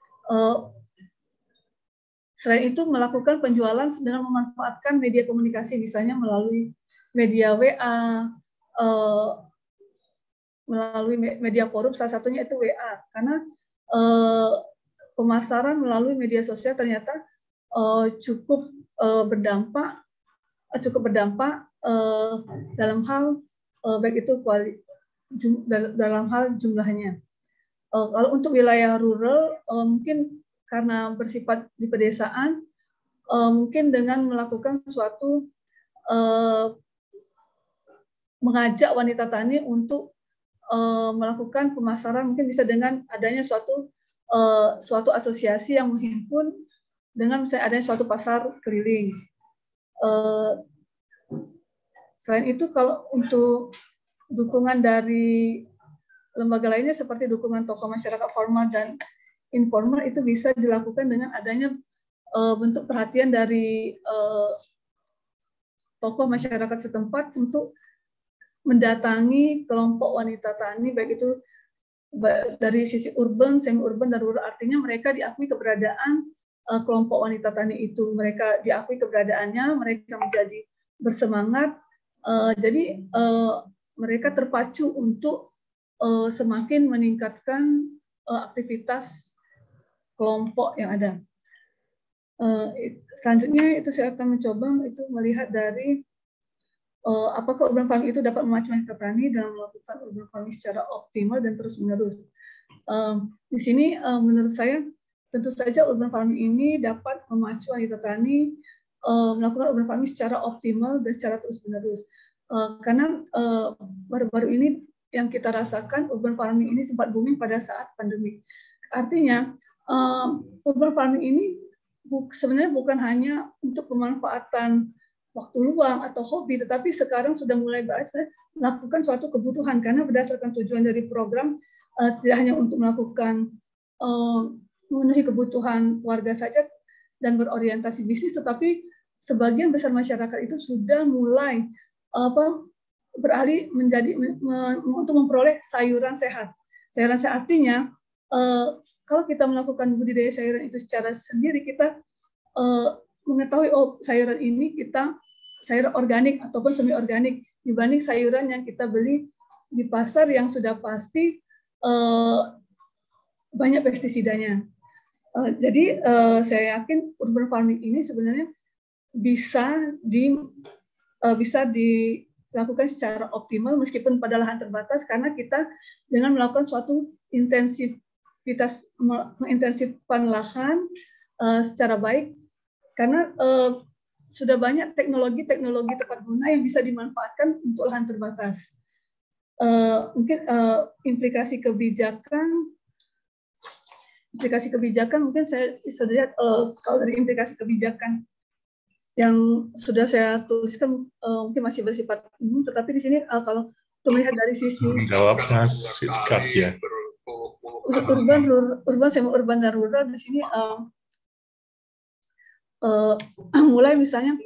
Selain itu, melakukan penjualan dengan memanfaatkan media komunikasi, misalnya melalui media WA, melalui media forum, salah satunya itu WA, karena pemasaran melalui media sosial ternyata cukup berdampak dalam hal baik itu dalam hal jumlahnya. Kalau untuk wilayah rural, mungkin karena bersifat di pedesaan, mungkin dengan melakukan suatu mengajak wanita tani untuk melakukan pemasaran, mungkin bisa dengan adanya suatu asosiasi yang menghimpun dengan misalnya adanya suatu pasar keliling. Selain itu, kalau untuk dukungan dari lembaga lainnya seperti dukungan tokoh masyarakat formal dan informal, itu bisa dilakukan dengan adanya bentuk perhatian dari tokoh masyarakat setempat untuk mendatangi kelompok wanita tani, baik itu dari sisi urban, semi urban, dan rural. Artinya mereka diakui keberadaan kelompok wanita tani itu, mereka diakui keberadaannya, mereka menjadi bersemangat, jadi mereka terpacu untuk semakin meningkatkan aktivitas kelompok yang ada. Selanjutnya itu saya akan mencoba itu melihat dari apakah urban farming itu dapat memacu wanita tani dalam melakukan urban farming secara optimal dan terus-menerus. Di sini menurut saya tentu saja urban farming ini dapat memacu wanita tani melakukan urban farming secara optimal dan secara terus-menerus. Karena baru-baru ini yang kita rasakan, urban farming ini sempat booming pada saat pandemi. Artinya urban farming ini sebenarnya bukan hanya untuk pemanfaatan waktu luang atau hobi, tetapi sekarang sudah mulai melakukan suatu kebutuhan, karena berdasarkan tujuan dari program tidak hanya untuk melakukan memenuhi kebutuhan warga saja dan berorientasi bisnis, tetapi sebagian besar masyarakat itu sudah mulai beralih menjadi untuk memperoleh sayuran sehat. Sayuran sehat artinya kalau kita melakukan budidaya sayuran itu secara sendiri, kita mengetahui sayuran ini sayuran organik ataupun semi organik dibanding sayuran yang kita beli di pasar yang sudah pasti banyak pestisidanya. Jadi saya yakin urban farming ini sebenarnya bisa dilakukan secara optimal meskipun pada lahan terbatas, karena kita dengan melakukan suatu mengintensifkan lahan secara baik, karena sudah banyak teknologi tepat guna yang bisa dimanfaatkan untuk lahan terbatas. Mungkin implikasi kebijakan mungkin saya bisa lihat kalau dari implikasi kebijakan yang sudah saya tuliskan mungkin masih bersifat umum, tetapi di sini kalau untuk melihat dari sisi menjawabnya singkat ya. Urban, semi urban dan rural di sini mulai misalnya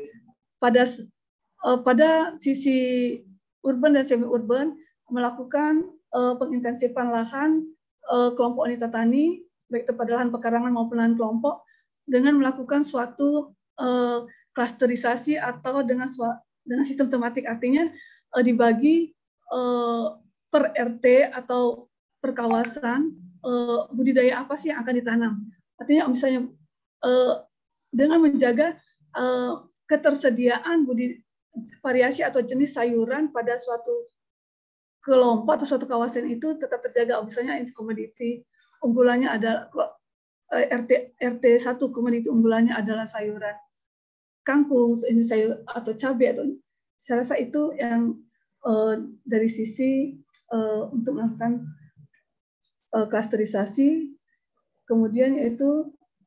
pada sisi urban dan semi urban melakukan pengintensifan lahan kelompok wanita tani, baik itu pada lahan pekarangan maupun lahan kelompok, dengan melakukan suatu klasterisasi atau dengan sistem tematik, artinya dibagi per RT atau per kawasan budidaya apa sih yang akan ditanam. Artinya misalnya dengan menjaga ketersediaan variasi atau jenis sayuran pada suatu kelompok atau suatu kawasan itu tetap terjaga. Misalnya komoditi unggulannya ada RT 1 komoditi unggulannya adalah sayuran kangkung, ini sayur atau cabai, atau saya rasa itu yang dari sisi untuk melakukan klasterisasi, kemudian yaitu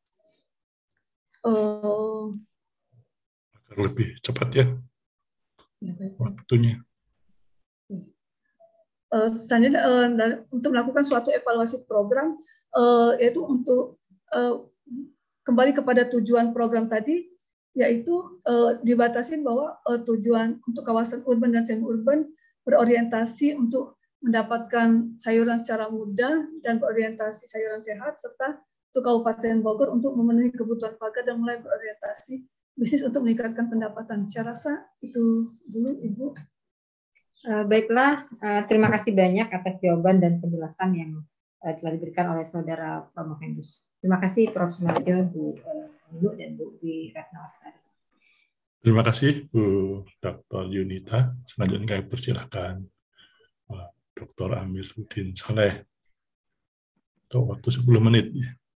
agar lebih cepat ya waktunya. Selanjutnya untuk melakukan suatu evaluasi program, yaitu untuk kembali kepada tujuan program tadi, yaitu dibatasin bahwa tujuan untuk kawasan urban dan semi urban berorientasi untuk mendapatkan sayuran secara mudah dan berorientasi sayuran sehat, serta untuk Kabupaten Bogor untuk memenuhi kebutuhan pagar dan mulai berorientasi bisnis untuk meningkatkan pendapatan. Saya rasa itu dulu, Ibu. Baiklah, terima kasih banyak atas jawaban dan penjelasan yang telah diberikan oleh Saudara Promovendus. Terima kasih Prof. Sumarjo, Bu Nunu, dan Bu Dwi Ratnawardari. Terima kasih Bu Dr. Yunita. Selanjutnya kami persilakan Pak Dr. Amiruddin Saleh. Untuk waktu 10 menit.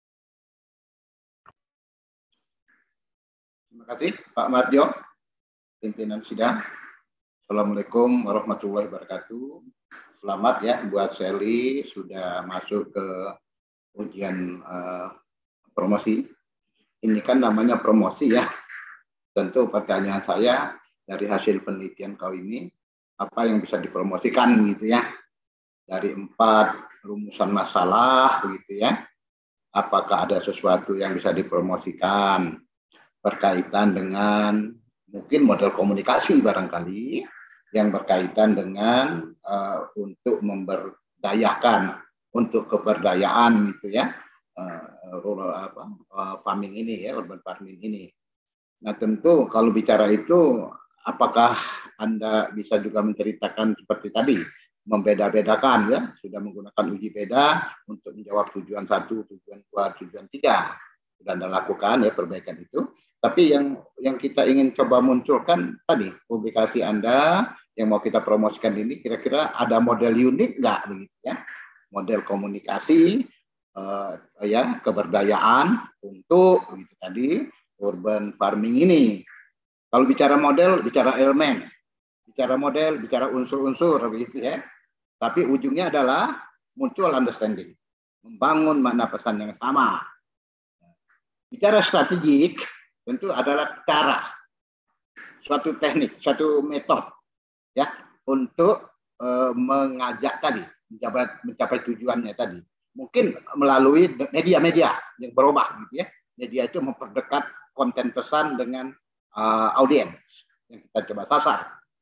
Terima kasih Pak Marjo, pimpinan sidang. Assalamualaikum warahmatullahi wabarakatuh. Selamat ya buat Sally sudah masuk ke ujian promosi. Ini kan namanya promosi ya. Tentu pertanyaan saya dari hasil penelitian kau ini, apa yang bisa dipromosikan gitu ya? Dari 4 rumusan masalah begitu ya. Apakah ada sesuatu yang bisa dipromosikan berkaitan dengan mungkin model komunikasi barangkali yang berkaitan dengan untuk memberdayakan, untuk keberdayaan gitu ya, rural farming ini ya, urban farming ini. Nah tentu kalau bicara itu, apakah Anda bisa juga menceritakan seperti tadi, membeda-bedakan ya, sudah menggunakan uji beda untuk menjawab tujuan 1, tujuan 2, tujuan 3. Sudah Anda lakukan ya perbaikan itu. Tapi yang kita ingin coba munculkan tadi, publikasi Anda yang mau kita promosikan ini, kira-kira ada model unik nggak begitu ya? Model komunikasi, ya keberdayaan untuk begitu tadi urban farming ini. Kalau bicara model, bicara elemen, bicara model, bicara unsur-unsur begitu ya. Tapi ujungnya adalah mutual understanding, membangun makna pesan yang sama. Bicara strategik tentu adalah cara, suatu teknik, suatu metode ya untuk mengajak tadi mencapai tujuannya tadi. Mungkin melalui media-media yang berubah gitu ya. Media itu memperdekat konten pesan dengan audiens yang kita coba sasar.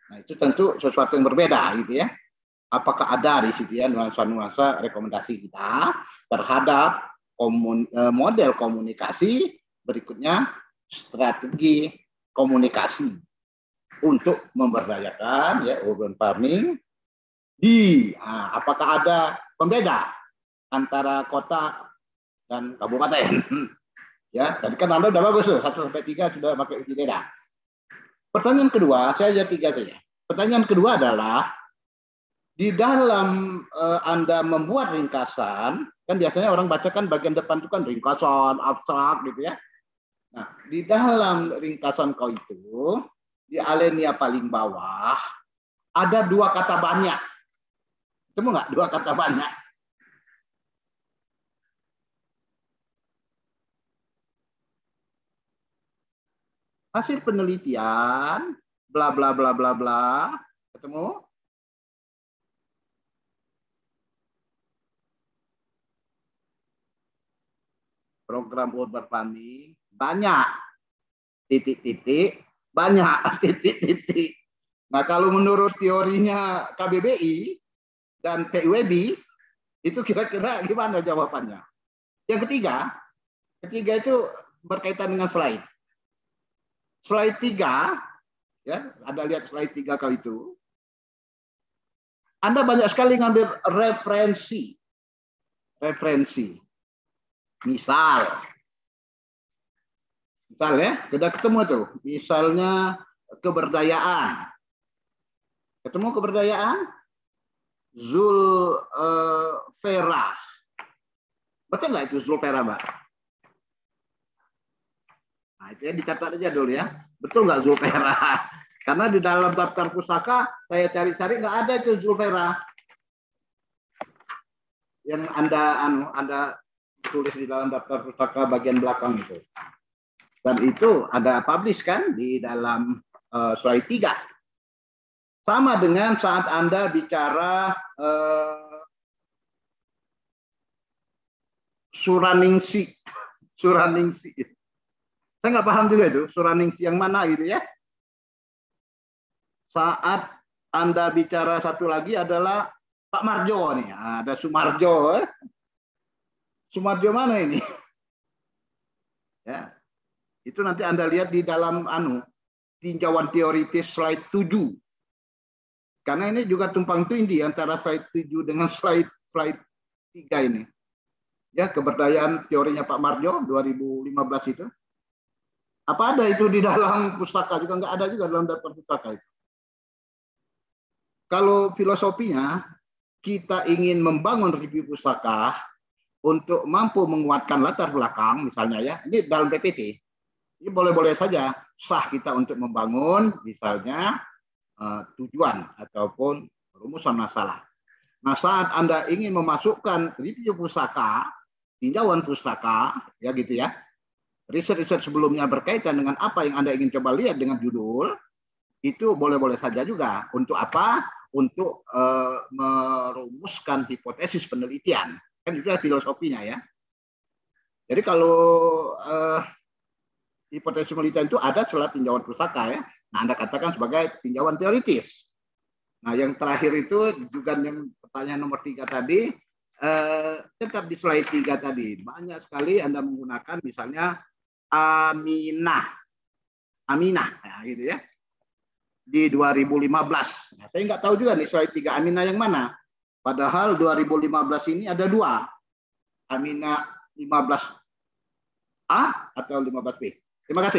Nah, itu tentu sesuatu yang berbeda gitu ya. Apakah ada di situ ya nuansa-nuansa rekomendasi kita terhadap model komunikasi, berikutnya strategi komunikasi untuk memberdayakan ya urban farming apakah ada pembeda antara kota dan kabupaten. Ya, tadi kan Anda udah bagus tuh, 1 sampai 3 sudah pakai uji daerah. Pertanyaan kedua, saya aja 3 saja. Pertanyaan kedua adalah di dalam Anda membuat ringkasan, kan biasanya orang bacakan bagian depan itu kan ringkasan, abstrak gitu ya. Nah, di dalam ringkasan kau itu, di alinea paling bawah, ada 2 kata banyak. Ketemu nggak 2 kata banyak? Hasil penelitian, bla bla bla bla bla, ketemu? Program urban farming banyak titik-titik, banyak titik-titik. Nah, kalau menurut teorinya KBBI dan PUEB itu kira-kira gimana jawabannya? Yang ketiga itu berkaitan dengan slide. Slide 3, ya, Anda lihat slide 3 kali itu. Anda banyak sekali ngambil referensi. Misal ya, sudah ketemu tuh. Misalnya keberdayaan. Ketemu keberdayaan? Zulfera. Betul nggak itu Zulfera, Mbak? Nah, itu ya dicatat aja dulu ya. Betul nggak Zulfera? Karena di dalam daftar pustaka saya cari-cari nggak ada itu Zulfera. Yang Anda tulis di dalam daftar pustaka bagian belakang itu. Dan itu ada publish kan di dalam slide 3. Sama dengan saat Anda bicara Suraningsi. Saya nggak paham juga itu, Suraningsi yang mana gitu ya. Saat Anda bicara satu lagi adalah Pak Marjo nih, ada Sumarjo. Sumarjo mana ini? Ya, itu nanti Anda lihat di dalam tinjauan teoritis slide 7. Karena ini juga tumpang tindih antara slide 7 dengan slide 3 ini. Ya, keberdayaan teorinya Pak Marjo 2015 itu. Apa ada itu di dalam pustaka? Juga nggak ada juga dalam daftar pustaka itu. Kalau filosofinya, kita ingin membangun review pustaka untuk mampu menguatkan latar belakang, misalnya ya, ini dalam PPT. Ini boleh-boleh saja sah kita untuk membangun, misalnya tujuan ataupun rumusan masalah. Nah, saat Anda ingin memasukkan review pustaka, tinjauan pustaka, ya gitu ya, riset-riset sebelumnya berkaitan dengan apa yang Anda ingin coba lihat dengan judul, itu boleh-boleh saja juga. Untuk apa? Untuk merumuskan hipotesis penelitian. Kan itu filosofinya ya. Jadi kalau hipotesis penelitian itu ada setelah tinjauan pustaka ya. Nah, Anda katakan sebagai tinjauan teoritis. Nah, yang terakhir itu juga yang pertanyaan nomor 3 tadi, tetap di slide 3 tadi. Banyak sekali Anda menggunakan misalnya Aminah, nah, gitu ya. Di 2015. Nah, saya nggak tahu juga nih slide 3 Aminah yang mana. Padahal 2015 ini ada 2. Aminah 15A atau 15B. Terima kasih.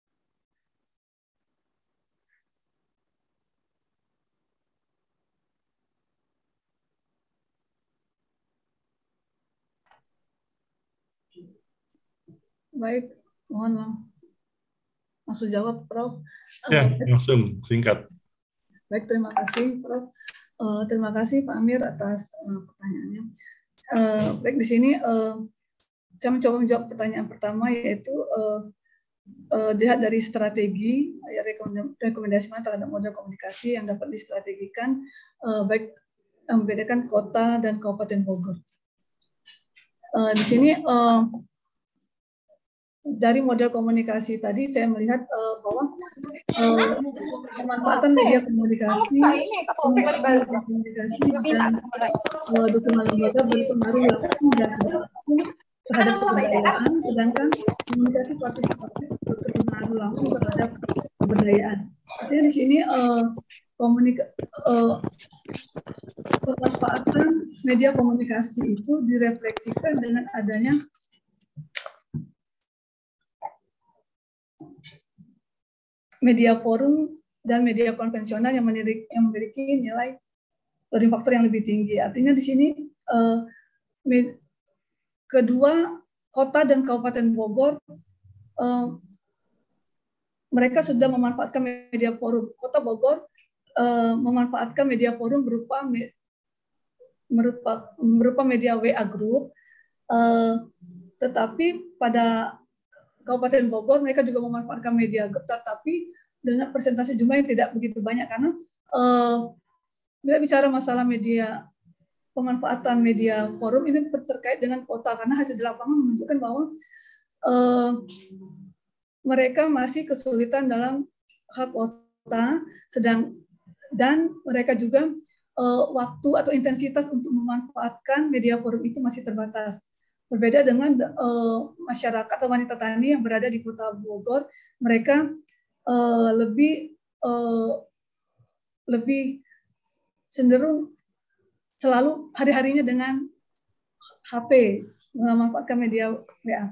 Baik, mohon langsung jawab, Prof. Ya, langsung singkat. Baik, terima kasih, Prof. Terima kasih Pak Amir atas pertanyaannya. Baik, di sini saya mencoba menjawab pertanyaan pertama, yaitu dilihat dari strategi, ya, rekomendasi mana terhadap model komunikasi yang dapat distrategikan, baik membedakan kota dan Kabupaten Bogor. Di sini dari model komunikasi tadi saya melihat bahwa pemanfaatan media komunikasi, dan dukungan lembaga berpengaruh langsung dan tidak langsung terhadap kebudayaan, sedangkan komunikasi partisipatif berpengaruh langsung terhadap kebudayaan. Artinya di sini pemanfaatan media komunikasi itu direfleksikan dengan adanya media forum dan media konvensional yang memiliki nilai loading factor yang lebih tinggi. Artinya di sini kedua kota dan Kabupaten Bogor mereka sudah memanfaatkan media forum. Kota Bogor memanfaatkan media forum berupa media WA Group, tetapi pada Kabupaten Bogor mereka juga memanfaatkan media group, tetapi dengan persentase jumlah yang tidak begitu banyak, karena bila bicara masalah media pemanfaatan media forum ini terkait dengan kota, karena hasil di lapangan menunjukkan bahwa mereka masih kesulitan dalam hal kota, dan mereka juga waktu atau intensitas untuk memanfaatkan media forum itu masih terbatas. Berbeda dengan masyarakat atau wanita tani yang berada di Kota Bogor, mereka lebih cenderung selalu hari-harinya dengan HP, memanfaatkan media WA.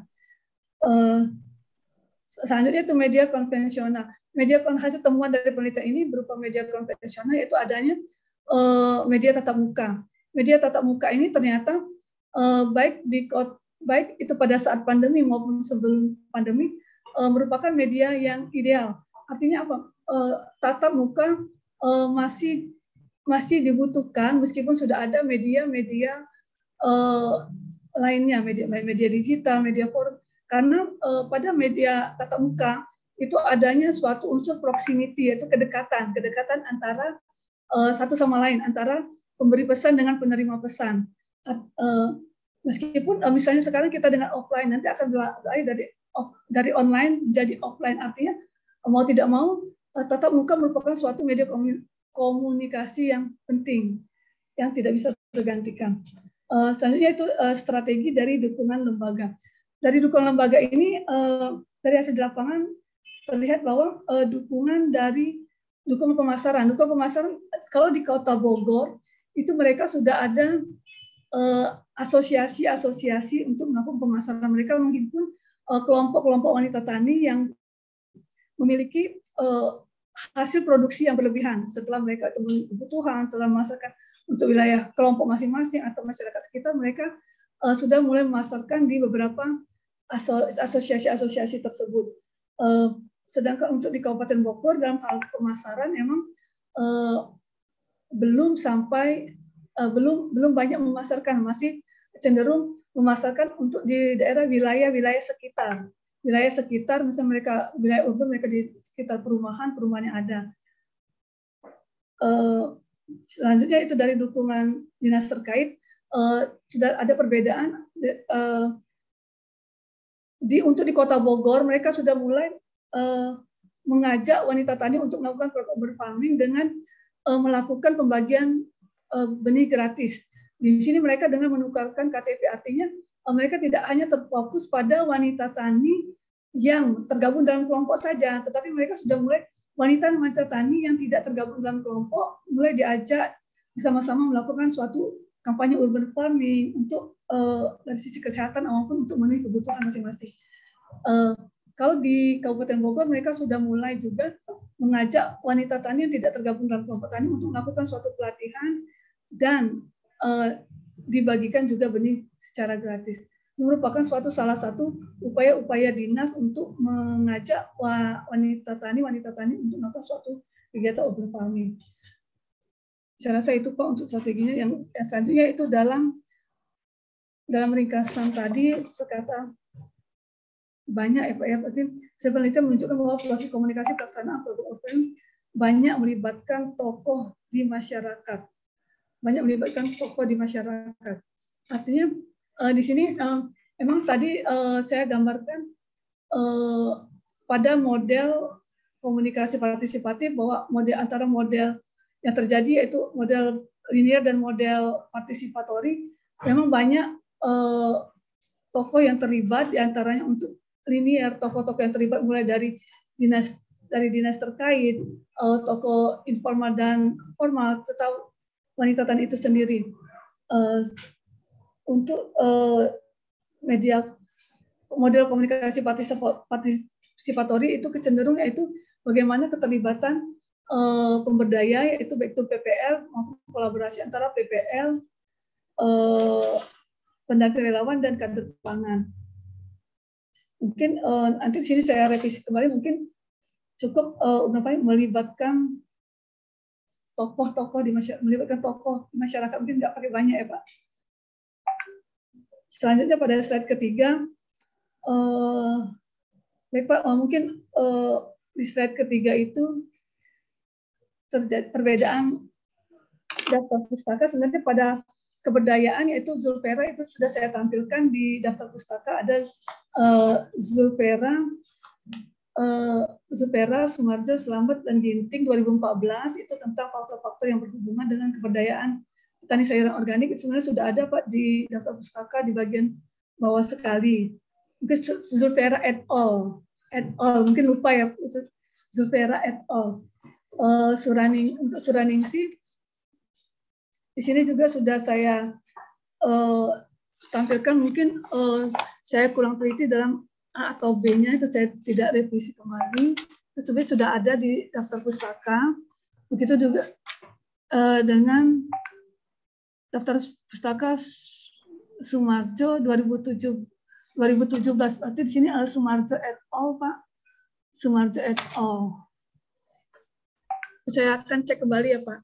Selanjutnya itu media konvensional. Hasil temuan dari penelitian ini berupa media konvensional, yaitu adanya media tatap muka. Media tatap muka ini ternyata baik itu pada saat pandemi maupun sebelum pandemi merupakan media yang ideal. Artinya apa? Tatap muka masih dibutuhkan meskipun sudah ada media-media lainnya, media digital, media forum. Karena pada media tatap muka itu adanya suatu unsur proximity, yaitu kedekatan antara satu sama lain, antara pemberi pesan dengan penerima pesan. Meskipun misalnya sekarang kita dengan offline, nanti akan beralih dari online menjadi offline. Artinya mau tidak mau tatap muka merupakan suatu media komunikasi yang penting yang tidak bisa tergantikan. Selanjutnya itu strategi dari dukungan lembaga. Dari dukungan lembaga ini dari hasil di lapangan terlihat bahwa dukungan pemasaran kalau di Kota Bogor itu mereka sudah ada asosiasi untuk melakukan pemasaran. Mereka menghimpun kelompok-kelompok wanita tani yang memiliki hasil produksi yang berlebihan. Setelah mereka itu kebutuhan, telah memasarkan untuk wilayah kelompok masing-masing atau masyarakat sekitar, mereka sudah mulai memasarkan di beberapa asosiasi-asosiasi tersebut. Sedangkan untuk di Kabupaten Bogor dalam hal pemasaran memang belum banyak memasarkan, masih cenderung memasarkan untuk di daerah wilayah sekitar. Wilayah sekitar, misalnya wilayah urban, mereka di sekitar perumahan yang ada. Selanjutnya itu dari dukungan dinas terkait, sudah ada perbedaan. Untuk di Kota Bogor, mereka sudah mulai mengajak wanita tani untuk melakukan urban farming dengan melakukan pembagian benih gratis. Di sini mereka dengan menukarkan KTP, artinya mereka tidak hanya terfokus pada wanita tani yang tergabung dalam kelompok saja, tetapi mereka sudah mulai wanita tani yang tidak tergabung dalam kelompok mulai diajak bersama-sama melakukan suatu kampanye urban farming untuk dari sisi kesehatan maupun untuk memenuhi kebutuhan masing-masing. Kalau di Kabupaten Bogor mereka sudah mulai juga mengajak wanita tani yang tidak tergabung dalam kelompok tani untuk melakukan suatu pelatihan dan dibagikan juga benih secara gratis. Merupakan salah satu upaya-upaya dinas untuk mengajak wanita tani untuk melakukan suatu kegiatan urban farming. Saya rasa itu Pak untuk strateginya. Yang selanjutnya itu dalam ringkasan tadi berkata banyak penelitian menunjukkan bahwa proses komunikasi pelaksanaan program urban banyak melibatkan tokoh di masyarakat. Artinya di sini memang tadi saya gambarkan pada model komunikasi partisipatif, bahwa antara model yang terjadi yaitu model linear dan model partisipatori, memang banyak tokoh yang terlibat, diantaranya untuk linear, tokoh-tokoh yang terlibat mulai dari dinas terkait, tokoh informal dan formal, serta wanita tani itu sendiri. Untuk media model komunikasi partisipatori itu kecenderung yaitu bagaimana keterlibatan pemberdaya, yaitu baik itu PPL maupun kolaborasi antara PPL, pendamping relawan dan kader pangan. Mungkin nanti di sini saya revisi kembali, mungkin cukup melibatkan tokoh-tokoh di masyarakat, mungkin nggak pakai banyak ya Pak. Selanjutnya pada slide ketiga, baik Pak, mungkin di slide ketiga itu terjadi perbedaan daftar pustaka. Sebenarnya pada keberdayaan, yaitu Zulfera, itu sudah saya tampilkan di daftar pustaka. Ada Zulfera, Sumarjo, Slamet, dan Ginting 2014, itu tentang faktor-faktor yang berhubungan dengan keberdayaan petani sayuran organik. Itu sebenarnya sudah ada Pak di daftar pustaka di bagian bawah sekali. Mungkin Zulfera et al. Mungkin lupa ya, Zulfera et al. Untuk Suraningsih, di sini juga sudah saya tampilkan. Mungkin saya kurang teliti dalam A atau B-nya, itu saya tidak revisi kembali. Itu sudah ada di daftar pustaka. Begitu juga dengan daftar pustaka Sumarjo 2017. Berarti di sini ada Sumarjo et al. Pak. Sumarjo et al. Saya akan cek kembali ya Pak.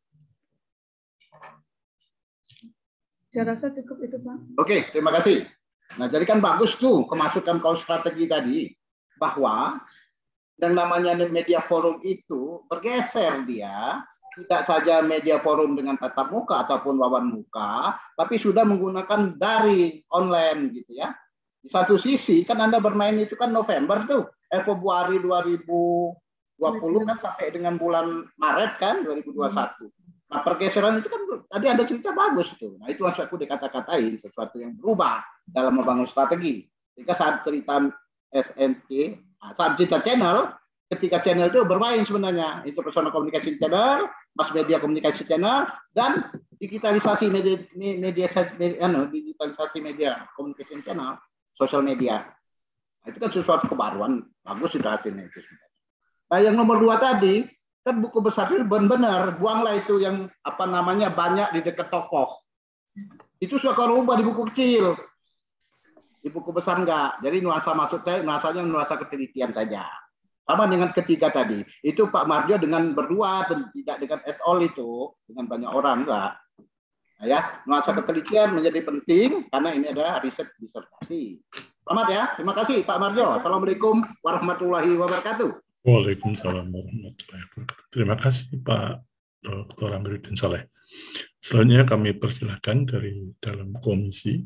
Saya rasa cukup itu Pak. Oke, terima kasih. Nah, jadi kan bagus tuh kemasukan kau strategi tadi, bahwa yang namanya media forum itu bergeser dia, tidak saja media forum dengan tatap muka ataupun wawan muka, tapi sudah menggunakan daring online gitu ya. Di satu sisi kan Anda bermain itu kan November tuh, Februari 2020 kan sampai dengan bulan Maret kan 2021. Nah, pergeseran itu kan tadi ada cerita bagus tuh. Nah, itu harus aku dikata-katain sesuatu yang berubah dalam membangun strategi. Jika saat cerita SMC, saat cerita channel, ketika channel itu bermain sebenarnya interpersonal communication channel, mass media komunikasi channel, dan digitalisasi digitalisasi media communication channel, sosial media. Nah, itu kan sesuatu kebaruan bagus sudah hasilnya itu. Nah, yang nomor 2 tadi kan buku besar itu benar, buanglah itu yang apa namanya banyak di dekat tokoh. Itu suka rubah di buku kecil. Di buku besar enggak. Jadi nuansa maksud saya nuansa ketelitian saja. Sama dengan ketiga tadi. Itu Pak Marjo dengan berdua dan tidak dengan et al. Itu dengan banyak orang enggak. Nah, ya, nuansa ketelitian menjadi penting karena ini adalah riset disertasi. Selamat ya. Terima kasih Pak Marjo. Assalamualaikum warahmatullahi wabarakatuh. Waalaikumsalam warahmatullahi wabarakatuh. Terima kasih Pak Dr. Amiruddin Saleh. Selanjutnya kami persilahkan dari dalam komisi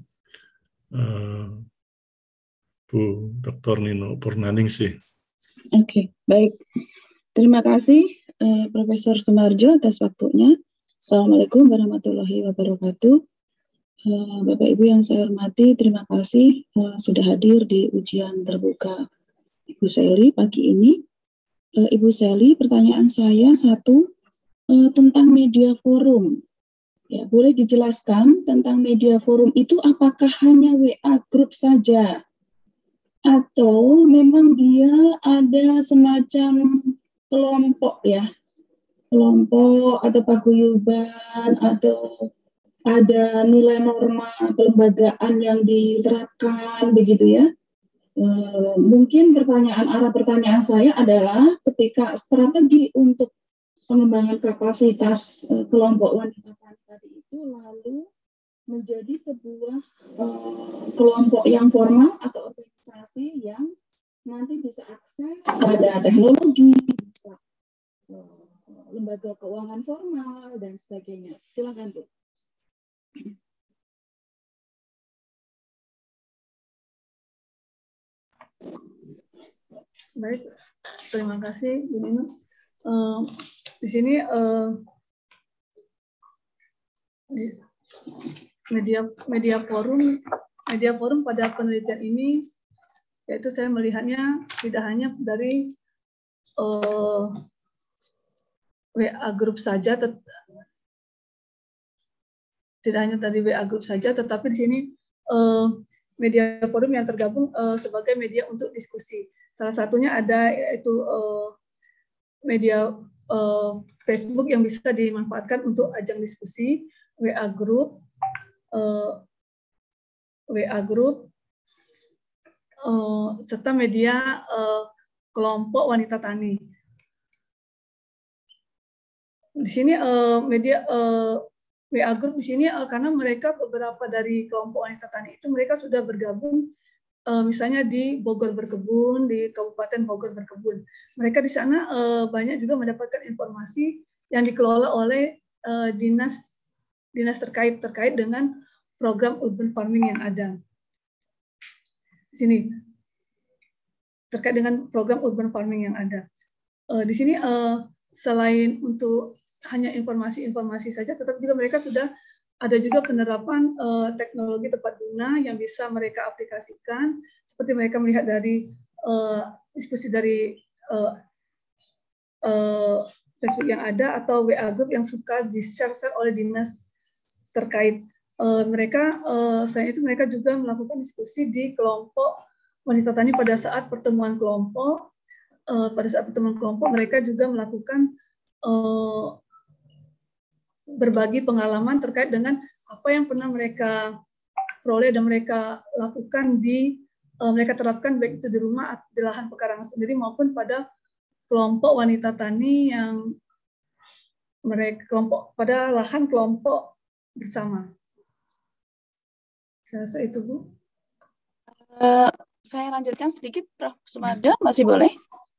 Bu Dr. Nino Purnaningsih. Oke, baik. Terima kasih Profesor Sumarjo atas waktunya. Assalamualaikum warahmatullahi wabarakatuh. Bapak Ibu yang saya hormati, terima kasih sudah hadir di ujian terbuka Ibu Sally pagi ini. Ibu Sally, pertanyaan saya satu tentang media forum. Ya, boleh dijelaskan tentang media forum itu apakah hanya WA group saja? Atau memang dia ada semacam kelompok ya? Kelompok atau paguyuban atau ada nilai norma kelembagaan yang diterapkan begitu ya? Mungkin arah pertanyaan saya adalah ketika strategi untuk pengembangan kapasitas kelompok wanita tadi itu lalu menjadi sebuah kelompok yang formal atau organisasi yang nanti bisa akses pada teknologi, bisa lembaga keuangan formal dan sebagainya. Silakan Bu. Baik, terima kasih Bu Nino. Di sini media forum pada penelitian ini, yaitu saya melihatnya tidak hanya dari WA group saja, tidak hanya dari WA group saja, tetapi di sini media forum yang tergabung sebagai media untuk diskusi. Salah satunya ada yaitu media Facebook yang bisa dimanfaatkan untuk ajang diskusi, WA group, serta media kelompok wanita tani. Di sini media WA group di sini karena mereka beberapa dari kelompok wanita tani itu mereka sudah bergabung misalnya di Bogor Berkebun, di Kabupaten Bogor Berkebun. Mereka di sana banyak juga mendapatkan informasi yang dikelola oleh dinas terkait dengan program urban farming yang ada. Di sini terkait dengan program urban farming yang ada. Di sini selain untuk hanya informasi saja, tetapi juga mereka sudah ada juga penerapan teknologi tepat guna yang bisa mereka aplikasikan, seperti mereka melihat dari diskusi dari Facebook yang ada atau WA group yang suka di-share oleh dinas terkait. Mereka selain itu mereka juga melakukan diskusi di kelompok wanita tani pada saat pertemuan kelompok. Pada saat pertemuan kelompok mereka juga melakukan berbagi pengalaman terkait dengan apa yang pernah mereka peroleh dan mereka lakukan mereka terapkan baik itu di rumah, di lahan pekarangan sendiri maupun pada kelompok wanita tani yang pada lahan kelompok bersama. Saya rasa itu, Bu. Saya lanjutkan sedikit, Prof. Sumarjo, masih boleh?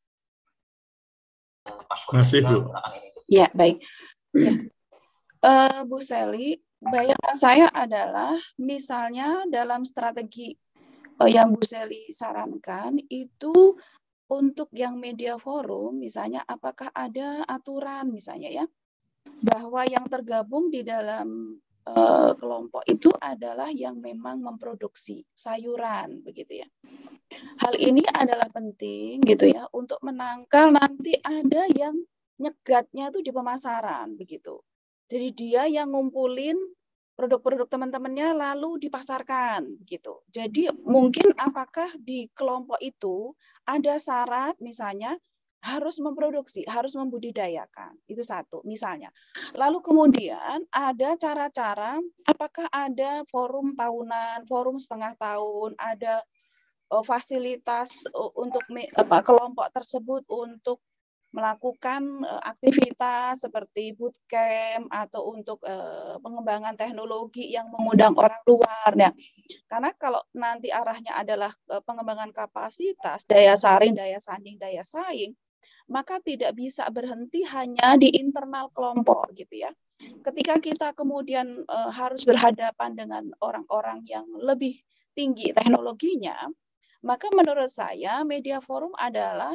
Masih, Bu. Ya, baik. Ya. Bu Sally, bayangan saya adalah misalnya dalam strategi yang Bu Sally sarankan itu untuk yang media forum, misalnya apakah ada aturan misalnya ya, bahwa yang tergabung di dalam kelompok itu adalah yang memang memproduksi sayuran begitu ya. Hal ini adalah penting gitu ya untuk menangkal nanti ada yang nyegatnya itu di pemasaran begitu. Jadi dia yang ngumpulin produk-produk teman-temannya lalu dipasarkan gitu. Jadi mungkin apakah di kelompok itu ada syarat misalnya harus memproduksi, harus membudidayakan. Itu satu misalnya. Lalu kemudian ada cara-cara apakah ada forum tahunan, forum setengah tahun, ada fasilitas untuk kelompok tersebut untuk melakukan aktivitas seperti bootcamp atau untuk pengembangan teknologi yang mengundang orang luar. Nah, karena kalau nanti arahnya adalah pengembangan kapasitas, daya saring, daya sanding, daya saing, maka tidak bisa berhenti hanya di internal kelompok gitu ya. Ketika kita kemudian harus berhadapan dengan orang-orang yang lebih tinggi teknologinya, maka menurut saya media forum adalah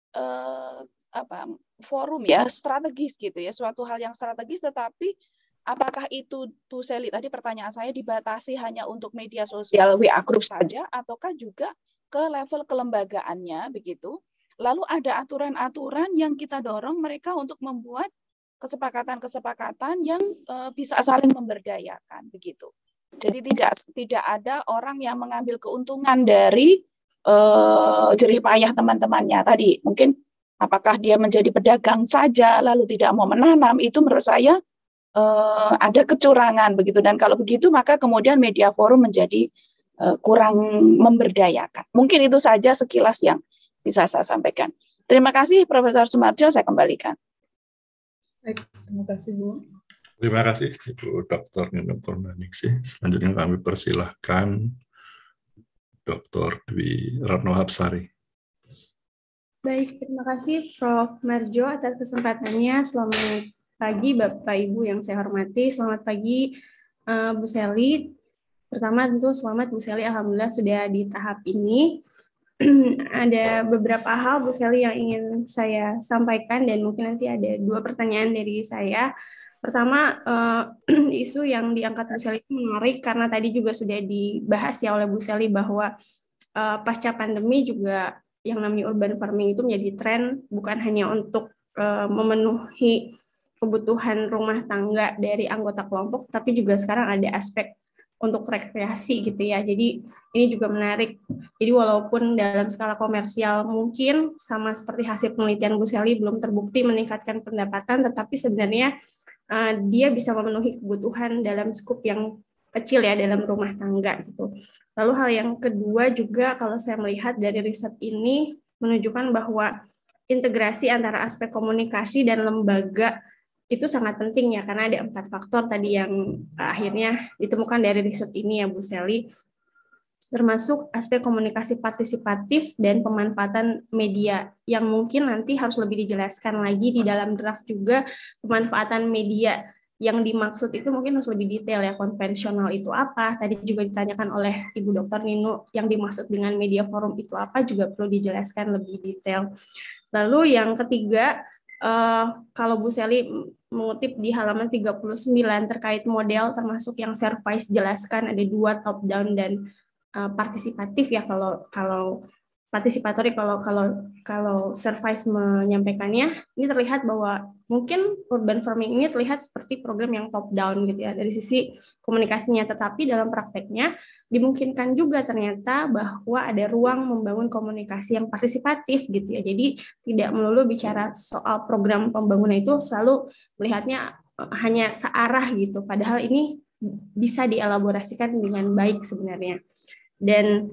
forum ya strategis gitu ya, suatu hal yang strategis, tetapi apakah itu Bu Sally tadi pertanyaan saya dibatasi hanya untuk media sosial WA group saja ataukah juga ke level kelembagaannya begitu. Lalu ada aturan-aturan yang kita dorong mereka untuk membuat kesepakatan-kesepakatan yang bisa saling memberdayakan begitu. Jadi tidak ada orang yang mengambil keuntungan dari jerih payah teman-temannya tadi. Mungkin apakah dia menjadi pedagang saja lalu tidak mau menanam, itu menurut saya ada kecurangan begitu. Dan kalau begitu maka kemudian media forum menjadi kurang memberdayakan. Mungkin itu saja sekilas yang bisa saya sampaikan. Terima kasih Profesor Sumarjo, saya kembalikan. Baik, terima kasih Bu. Terima kasih Ibu Dr. Nino Purnaningsih. Selanjutnya kami persilahkan Dr. Dwi Retno Hapsari. Baik, terima kasih Prof. Marjo atas kesempatannya. Selamat pagi Bapak Ibu yang saya hormati. Selamat pagi Bu Sally. Pertama tentu selamat Bu Sally, alhamdulillah sudah di tahap ini. ada beberapa hal Bu Sally yang ingin saya sampaikan dan mungkin nanti ada 2 pertanyaan dari saya. Pertama, isu yang diangkat Bu Sally itu menarik karena tadi juga sudah dibahas ya oleh Bu Sally bahwa pasca pandemi juga yang namanya urban farming itu menjadi tren bukan hanya untuk memenuhi kebutuhan rumah tangga dari anggota kelompok, tapi juga sekarang ada aspek untuk rekreasi gitu ya. Jadi ini juga menarik. Jadi walaupun dalam skala komersial mungkin sama seperti hasil penelitian Bu Sally belum terbukti meningkatkan pendapatan, tetapi sebenarnya dia bisa memenuhi kebutuhan dalam skup yang kecil ya dalam rumah tangga gitu. Lalu hal yang kedua juga kalau saya melihat dari riset ini menunjukkan bahwa integrasi antara aspek komunikasi dan lembaga itu sangat penting ya, karena ada 4 faktor tadi yang akhirnya ditemukan dari riset ini ya Bu Sally, termasuk aspek komunikasi partisipatif dan pemanfaatan media yang mungkin nanti harus lebih dijelaskan lagi di dalam draft juga. Pemanfaatan media yang dimaksud itu mungkin harus lebih detail ya, konvensional itu apa, tadi juga ditanyakan oleh Ibu Dr. Nino, yang dimaksud dengan media forum itu apa juga perlu dijelaskan lebih detail. Lalu yang ketiga, kalau Bu Sally mengutip di halaman 39 terkait model termasuk yang Service jelaskan ada 2, top down dan partisipatif ya. Kalau partisipatori, kalau Service menyampaikannya ini terlihat bahwa mungkin urban farming ini terlihat seperti program yang top down gitu ya dari sisi komunikasinya, tetapi dalam prakteknya dimungkinkan juga ternyata bahwa ada ruang membangun komunikasi yang partisipatif gitu ya. Jadi tidak melulu bicara soal program pembangunan itu selalu melihatnya hanya searah gitu, padahal ini bisa dielaborasikan dengan baik sebenarnya. Dan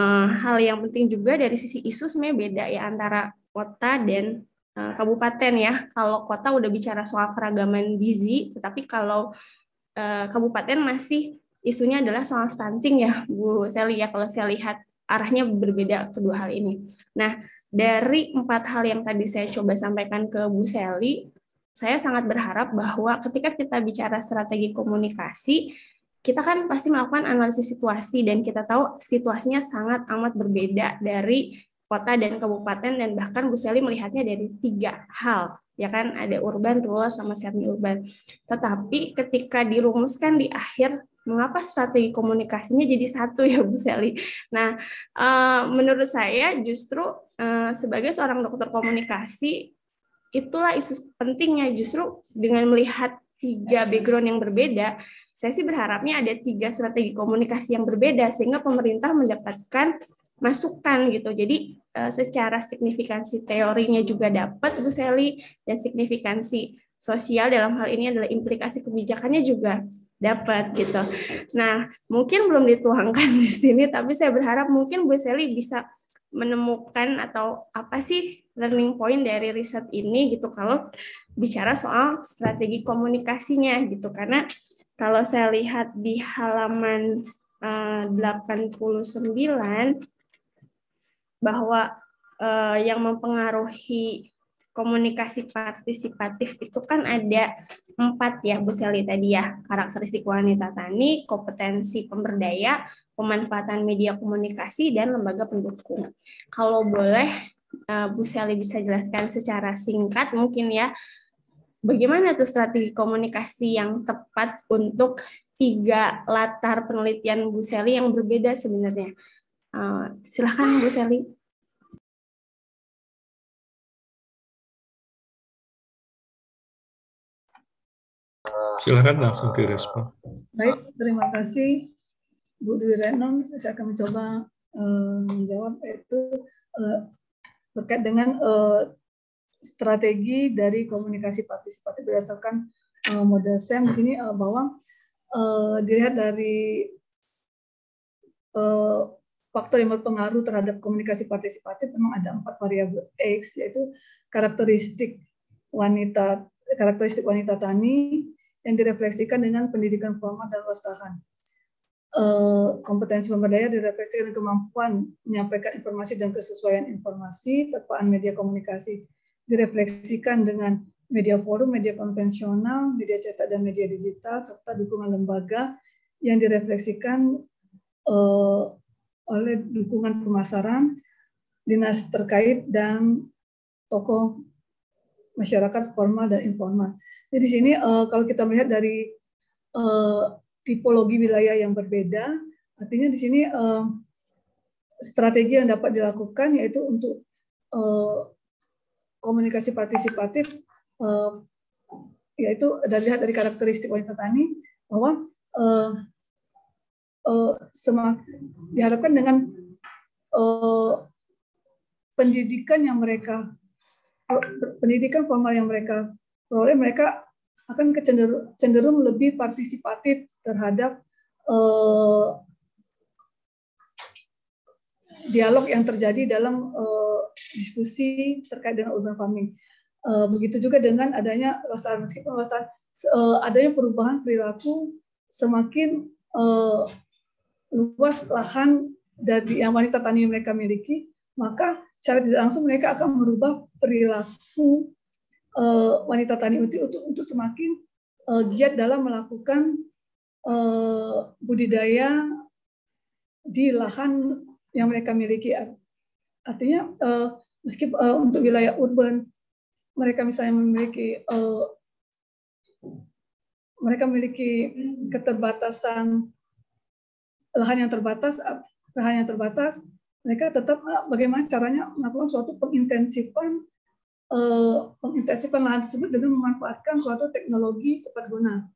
hal yang penting juga dari sisi isu sebenarnya beda ya antara kota dan kabupaten ya. Kalau kota udah bicara soal keragaman gizi, tetapi kalau kabupaten masih isunya adalah soal stunting ya Bu Sally ya, kalau saya lihat arahnya berbeda kedua hal ini. Nah, dari 4 hal yang tadi saya coba sampaikan ke Bu Sally, saya sangat berharap bahwa ketika kita bicara strategi komunikasi, kita kan pasti melakukan analisis situasi dan kita tahu situasinya sangat amat berbeda dari kota dan kabupaten, dan bahkan Bu Sally melihatnya dari 3 hal. Ya kan, ada urban, rural, sama semi-urban. Tetapi ketika dirumuskan di akhir, mengapa strategi komunikasinya jadi satu ya Bu Sally? Nah, menurut saya justru sebagai seorang dokter komunikasi, itulah isu pentingnya, justru dengan melihat 3 background yang berbeda, saya sih berharapnya ada 3 strategi komunikasi yang berbeda, sehingga pemerintah mendapatkan masukan gitu. Jadi secara signifikansi teorinya juga dapat Bu Sally, dan signifikansi sosial dalam hal ini adalah implikasi kebijakannya juga dapat gitu. Nah, mungkin belum dituangkan di sini, tapi saya berharap mungkin Bu Sally bisa menemukan atau apa sih learning point dari riset ini gitu kalau bicara soal strategi komunikasinya gitu. Karena kalau saya lihat di halaman 89 bahwa yang mempengaruhi komunikasi partisipatif itu kan ada 4 ya Bu Sally tadi ya, karakteristik wanita tani, kompetensi pemberdaya, pemanfaatan media komunikasi, dan lembaga pendukung. Kalau boleh Bu Sally bisa jelaskan secara singkat mungkin ya, bagaimana tuh strategi komunikasi yang tepat untuk 3 latar penelitian Bu Sally yang berbeda sebenarnya? Silakan Bu Sally. Silakan langsung direspon. Baik, terima kasih Bu Dwi Retno. Saya akan mencoba menjawab itu terkait dengan strategi dari komunikasi partisipatif berdasarkan model SAM di sini, bahwa dilihat dari faktor yang berpengaruh terhadap komunikasi partisipatif memang ada 4 variabel X, yaitu karakteristik wanita tani yang direfleksikan dengan pendidikan formal dan wastahan. Kompetensi pemberdaya direfleksikan dengan kemampuan menyampaikan informasi dan kesesuaian informasi. Terpaan media komunikasi direfleksikan dengan media forum, media konvensional, media cetak dan media digital, serta dukungan lembaga yang direfleksikan oleh dukungan pemasaran, dinas terkait dan tokoh masyarakat formal dan informal. Jadi di sini kalau kita melihat dari tipologi wilayah yang berbeda, artinya di sini strategi yang dapat dilakukan yaitu untuk komunikasi partisipatif, yaitu dari karakteristik wanita tani bahwa diharapkan dengan pendidikan formal yang mereka peroleh, mereka akan cenderung lebih partisipatif terhadap dialog yang terjadi dalam diskusi terkait dengan urban farming. Begitu juga dengan adanya meskipun adanya perubahan perilaku, semakin luas lahan dari yang wanita tani yang mereka miliki, maka secara tidak langsung mereka akan merubah perilaku wanita tani untuk semakin giat dalam melakukan budidaya di lahan yang mereka miliki. Artinya meskipun untuk wilayah urban mereka misalnya memiliki keterbatasan lahan yang terbatas, mereka tetap bagaimana caranya melakukan suatu pengintensifan lahan tersebut dengan memanfaatkan suatu teknologi tepat guna.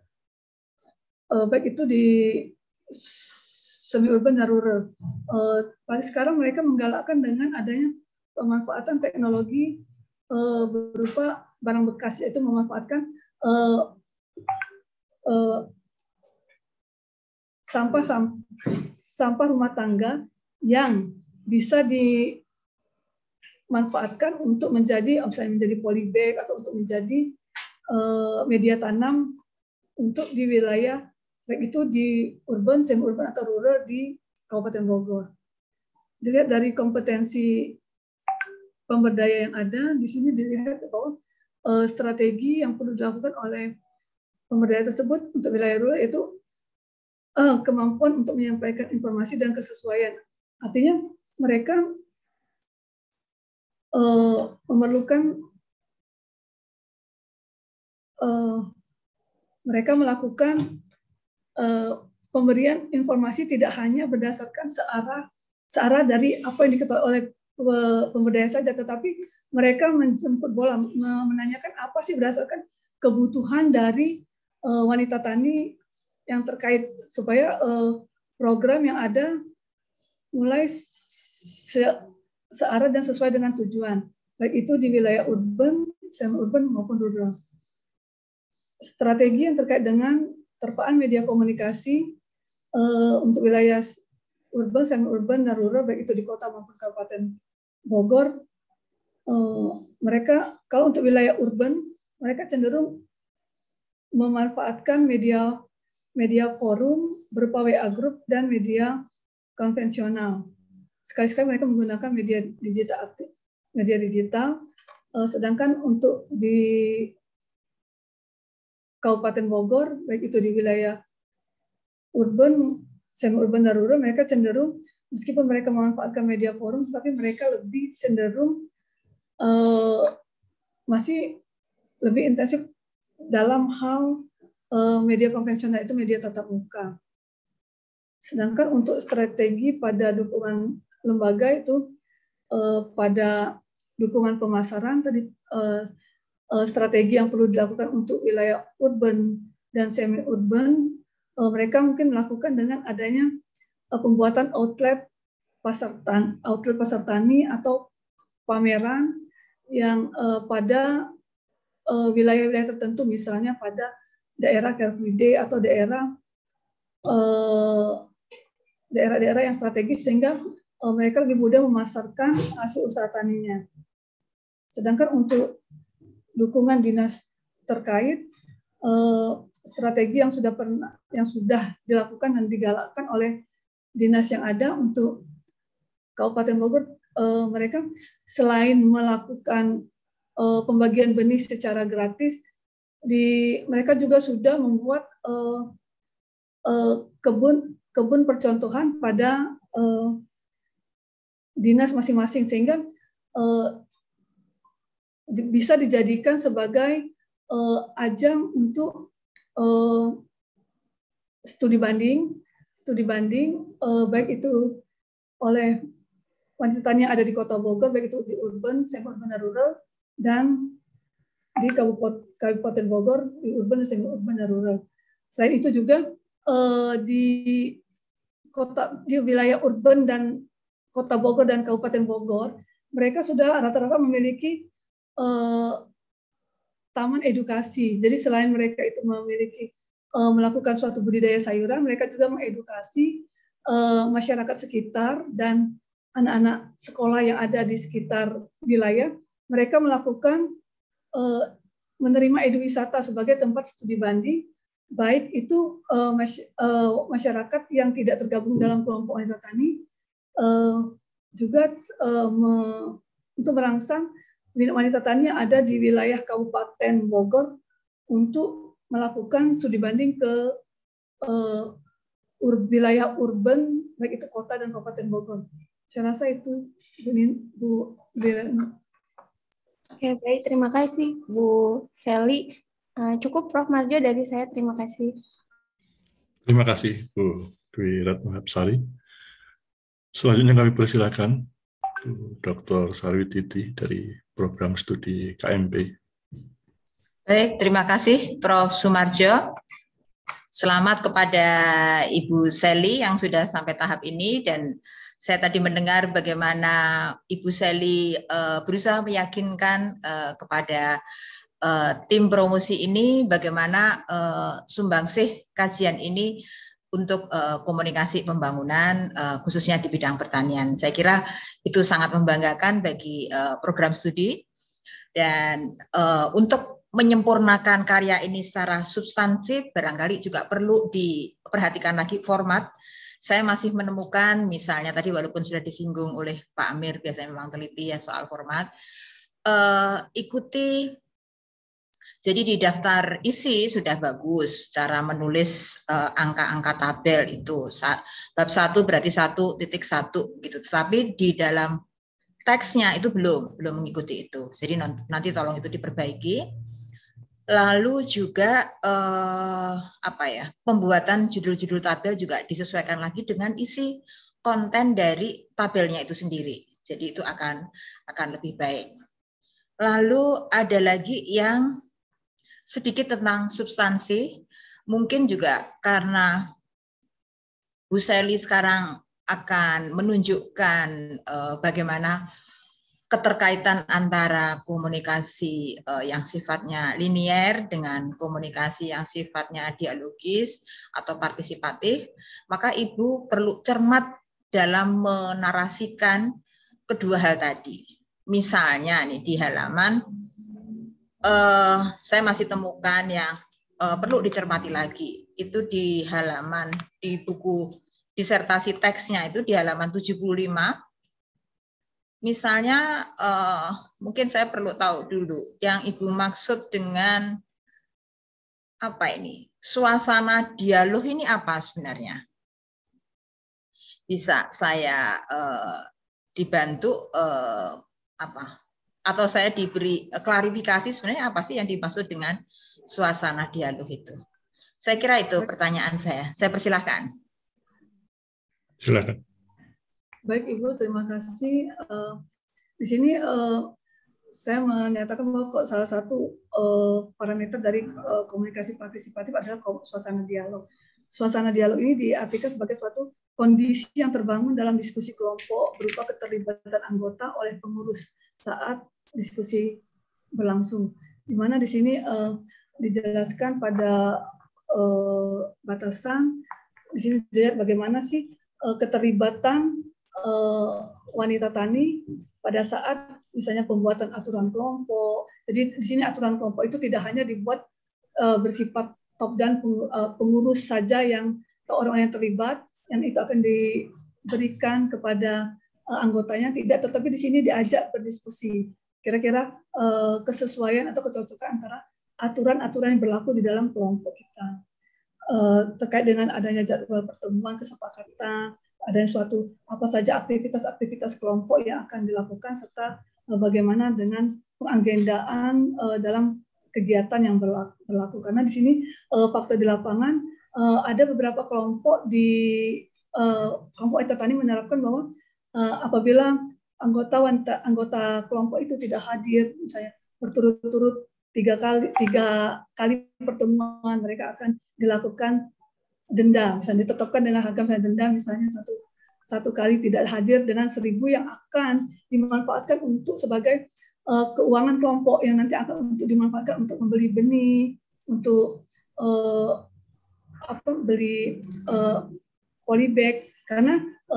Baik itu di semi urban dan rural. Paling sekarang mereka menggalakkan dengan adanya pemanfaatan teknologi berupa barang bekas, yaitu memanfaatkan sampah rumah tangga yang bisa dimanfaatkan untuk menjadi polybag atau untuk menjadi media tanam untuk di wilayah baik itu di urban, semi urban atau rural di Kabupaten Bogor. Dilihat dari kompetensi pemberdaya yang ada di sini, dilihat bahwa strategi yang perlu dilakukan oleh pemberdaya tersebut untuk wilayah rural itu kemampuan untuk menyampaikan informasi dan kesesuaian. Artinya mereka memerlukan mereka melakukan pemberian informasi tidak hanya berdasarkan searah dari apa yang diketahui oleh pemberdaya saja, tetapi mereka menjemput bola, menanyakan apa sih berdasarkan kebutuhan dari wanita tani yang terkait, supaya program yang ada mulai searah dan sesuai dengan tujuan, baik itu di wilayah urban, semi-urban maupun rural. Strategi yang terkait dengan terpaan media komunikasi untuk wilayah urban, semi-urban, dan rural, baik itu di kota maupun Kabupaten Bogor, mereka kalau untuk wilayah urban, mereka cenderung memanfaatkan media forum berupa WA group dan media konvensional. Sekali-sekali mereka menggunakan media digital, sedangkan untuk di Kabupaten Bogor, baik itu di wilayah urban, semi-urban, dan rural, mereka cenderung, meskipun mereka memanfaatkan media forum, tapi mereka lebih cenderung masih lebih intensif dalam hal media konvensional, itu media tatap muka. Sedangkan untuk strategi pada dukungan lembaga itu pada dukungan pemasaran tadi, strategi yang perlu dilakukan untuk wilayah urban dan semi-urban, mereka mungkin melakukan dengan adanya pembuatan outlet pasar tani atau pameran yang pada wilayah-wilayah tertentu, misalnya pada daerah Car Free Day atau daerah-daerah yang strategis, sehingga mereka lebih mudah memasarkan hasil usaha taninya. Sedangkan untuk dukungan dinas terkait, strategi yang sudah dilakukan dan digalakkan oleh dinas yang ada untuk Kabupaten Bogor, mereka selain melakukan pembagian benih secara gratis, mereka juga sudah membuat kebun percontohan pada dinas masing-masing, sehingga bisa dijadikan sebagai ajang untuk studi banding baik itu oleh wanita tani yang ada di Kota Bogor, baik itu di urban, semi-urban, dan rural, dan di Kabupaten Bogor di urban, semi-urban, dan rural. Selain itu juga di wilayah urban dan Kota Bogor dan Kabupaten Bogor, mereka sudah rata-rata memiliki taman edukasi. Jadi selain mereka itu memiliki melakukan suatu budidaya sayuran, mereka juga mengedukasi masyarakat sekitar dan anak-anak sekolah yang ada di sekitar wilayah. Mereka melakukan menerima eduwisata sebagai tempat studi banding, baik itu masyarakat yang tidak tergabung dalam kelompok wanita tani, juga untuk merangsang wanita tani yang ada di wilayah Kabupaten Bogor untuk melakukan studi banding ke wilayah urban, baik itu kota dan Kabupaten Bogor. Saya rasa itu, Bu. Oke, baik. Terima kasih, Bu Sally. Cukup, Prof. Marjo, dari saya. Terima kasih. Terima kasih, Bu Dwi Ratno Hapsari. Selanjutnya kami persilakan Bu Dr. Sarwititi dari Program Studi KMP. Baik, terima kasih Prof. Sumarjo. Selamat kepada Ibu Sally yang sudah sampai tahap ini, dan saya tadi mendengar bagaimana Ibu Sally berusaha meyakinkan kepada tim promosi ini bagaimana sumbangsih kajian ini untuk komunikasi pembangunan khususnya di bidang pertanian. Saya kira itu sangat membanggakan bagi program studi, dan untuk menyempurnakan karya ini secara substansif barangkali juga perlu diperhatikan lagi format. Saya masih menemukan misalnya tadi walaupun sudah disinggung oleh Pak Amir, biasanya memang teliti ya soal format, ikuti. Jadi di daftar isi sudah bagus cara menulis angka-angka tabel itu. Bab 1 berarti 1.1 gitu. Tetapi di dalam teksnya itu belum mengikuti itu. Jadi nanti tolong itu diperbaiki. Lalu juga pembuatan judul-judul tabel juga disesuaikan lagi dengan isi konten dari tabelnya itu sendiri. Jadi itu akan lebih baik. Lalu ada lagi yang sedikit tentang substansi, mungkin juga karena Bu Sally sekarang akan menunjukkan bagaimana keterkaitan antara komunikasi yang sifatnya linier dengan komunikasi yang sifatnya dialogis atau partisipatif, maka Ibu perlu cermat dalam menarasikan kedua hal tadi. Misalnya nih di halaman, saya masih temukan yang perlu dicermati lagi. Itu di halaman, di buku disertasi teksnya itu di halaman 75. Misalnya, mungkin saya perlu tahu dulu yang Ibu maksud dengan apa ini? Suasana dialog ini apa sebenarnya? Bisa saya dibantu atau saya diberi klarifikasi sebenarnya apa sih yang dimaksud dengan suasana dialog itu? Saya kira itu pertanyaan saya. Saya persilahkan. Silakan. Baik Ibu, terima kasih. Di sini saya menyatakan bahwa salah satu parameter dari komunikasi partisipatif adalah suasana dialog. Suasana dialog ini diartikan sebagai suatu kondisi yang terbangun dalam diskusi kelompok berupa keterlibatan anggota oleh pengurus saat diskusi berlangsung. Di mana di sini dijelaskan pada batasan, di sini dilihat bagaimana sih keterlibatan wanita tani pada saat misalnya pembuatan aturan kelompok. Jadi di sini aturan kelompok itu tidak hanya dibuat bersifat top down pengurus saja yang atau orang yang terlibat yang itu akan diberikan kepada anggotanya, tidak, tetapi di sini diajak berdiskusi kira-kira kesesuaian atau kecocokan antara aturan-aturan yang berlaku di dalam kelompok kita terkait dengan adanya jadwal pertemuan, kesepakatan, ada suatu apa saja aktivitas-aktivitas kelompok yang akan dilakukan serta bagaimana dengan pengagendaan dalam kegiatan yang berlaku. Karena di sini fakta di lapangan ada beberapa kelompok kelompok Etatani menerapkan bahwa apabila anggota kelompok itu tidak hadir, misalnya berturut-turut 3 kali pertemuan, mereka akan dilakukan denda, misalnya ditetapkan dengan harga misalnya denda misalnya satu kali tidak hadir dengan 1.000 yang akan dimanfaatkan untuk sebagai keuangan kelompok yang nanti akan untuk dimanfaatkan untuk membeli benih, untuk beli polybag, karena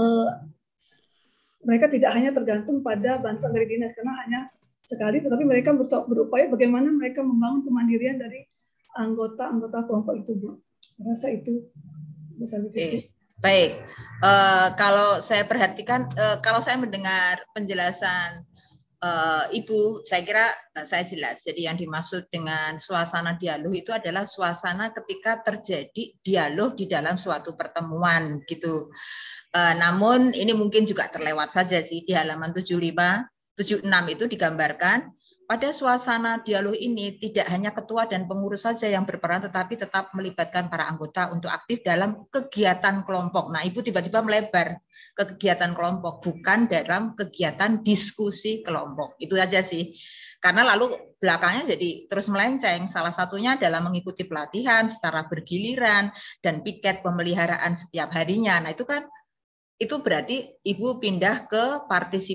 mereka tidak hanya tergantung pada bantuan dari dinas karena hanya sekali, tetapi mereka berupaya bagaimana mereka membangun kemandirian dari anggota kelompok itu, Bu. Rasa itu bisa begitu. Baik, kalau saya perhatikan, kalau saya mendengar penjelasan Ibu, saya kira saya jelas. Jadi yang dimaksud dengan suasana dialog itu adalah suasana ketika terjadi dialog di dalam suatu pertemuan gitu. Namun ini mungkin juga terlewat saja sih di halaman 76 itu digambarkan pada suasana dialog ini tidak hanya ketua dan pengurus saja yang berperan, tetapi tetap melibatkan para anggota untuk aktif dalam kegiatan kelompok. Nah, Ibu tiba-tiba melebar ke kegiatan kelompok, bukan dalam kegiatan diskusi kelompok. Itu aja sih. Karena lalu belakangnya jadi terus melenceng. Salah satunya adalah mengikuti pelatihan secara bergiliran dan piket pemeliharaan setiap harinya. Nah, itu berarti Ibu pindah ke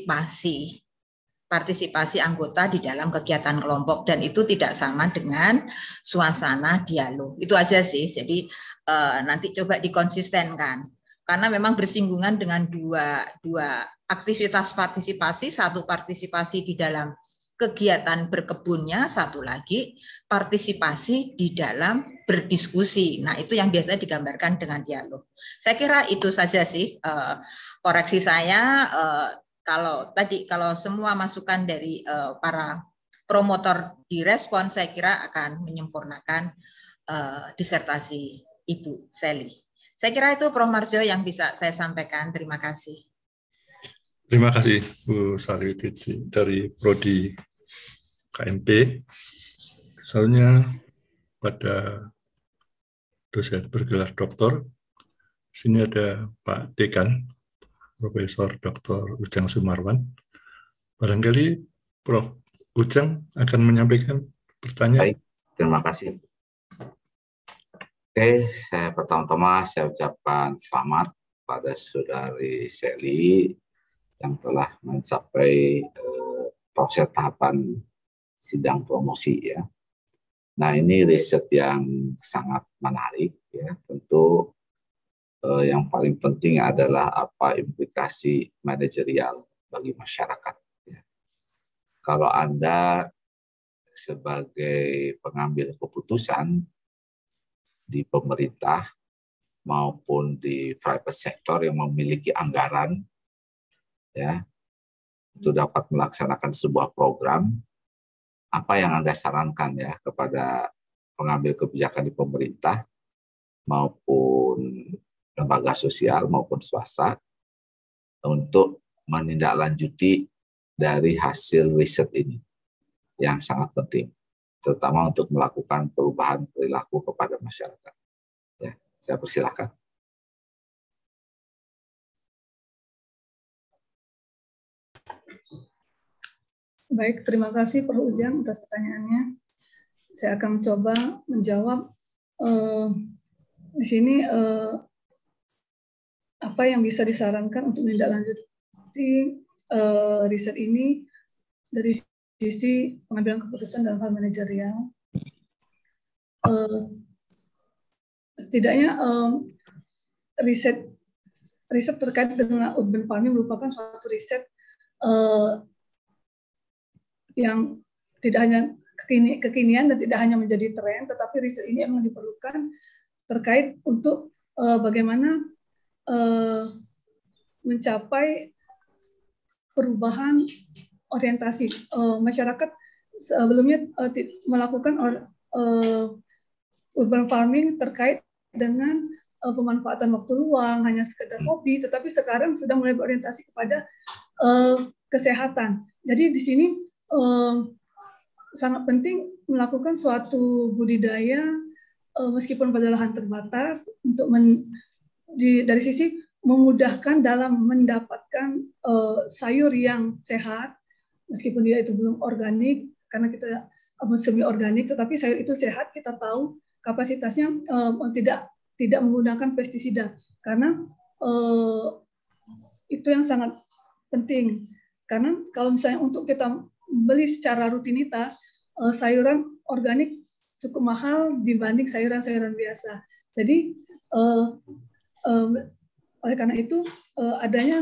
partisipasi anggota di dalam kegiatan kelompok, dan itu tidak sama dengan suasana dialog. Itu aja sih. Jadi nanti coba dikonsistenkan karena memang bersinggungan dengan dua aktivitas partisipasi, satu partisipasi di dalam kegiatan berkebunnya, satu lagi partisipasi di dalam berdiskusi. Nah, itu yang biasanya digambarkan dengan dialog. Saya kira itu saja sih koreksi saya. Kalau semua masukan dari para promotor direspon, saya kira akan menyempurnakan disertasi Ibu Sally. Saya kira itu Prof. Marjo yang bisa saya sampaikan. Terima kasih. Terima kasih Bu Sarwiti dari Prodi KMP. Soalnya pada dosen bergelar doktor, sini ada Pak Dekan, Profesor Dr. Ujang Sumarwan. Barangkali Prof. Ujang akan menyampaikan pertanyaan. Baik, terima kasih. Oke, pertama-tama saya ucapkan selamat pada Saudari Sally yang telah mencapai proses tahapan sidang promosi ya. Nah, ini riset yang sangat menarik ya. Tentu yang paling penting adalah apa implikasi manajerial bagi masyarakat. Ya. Kalau Anda sebagai pengambil keputusan di pemerintah maupun di private sector yang memiliki anggaran, ya, itu dapat melaksanakan sebuah program, apa yang Anda sarankan ya kepada pengambil kebijakan di pemerintah maupun lembaga sosial maupun swasta untuk menindaklanjuti dari hasil riset ini yang sangat penting, terutama untuk melakukan perubahan perilaku kepada masyarakat. Ya, saya persilahkan. Baik, terima kasih Prof. Ujang atas pertanyaannya. Saya akan mencoba menjawab di sini apa yang bisa disarankan untuk menindaklanjuti riset ini dari sisi pengambilan keputusan dalam hal manajerial. Setidaknya riset terkait dengan urban farming merupakan suatu riset yang tidak hanya kekinian dan tidak hanya menjadi tren, tetapi riset ini memang diperlukan terkait untuk bagaimana mencapai perubahan orientasi masyarakat. Sebelumnya melakukan urban farming terkait dengan pemanfaatan waktu luang, hanya sekedar hobi, tetapi sekarang sudah mulai berorientasi kepada kesehatan. Jadi di sini sangat penting melakukan suatu budidaya meskipun pada lahan terbatas untuk dari sisi memudahkan dalam mendapatkan sayur yang sehat, meskipun dia itu belum organik, karena kita semi organik, tetapi sayur itu sehat, kita tahu kapasitasnya tidak menggunakan pestisida, karena itu yang sangat penting. Karena kalau misalnya untuk kita beli secara rutinitas, sayuran organik cukup mahal dibanding sayuran-sayuran biasa. Jadi oleh karena itu adanya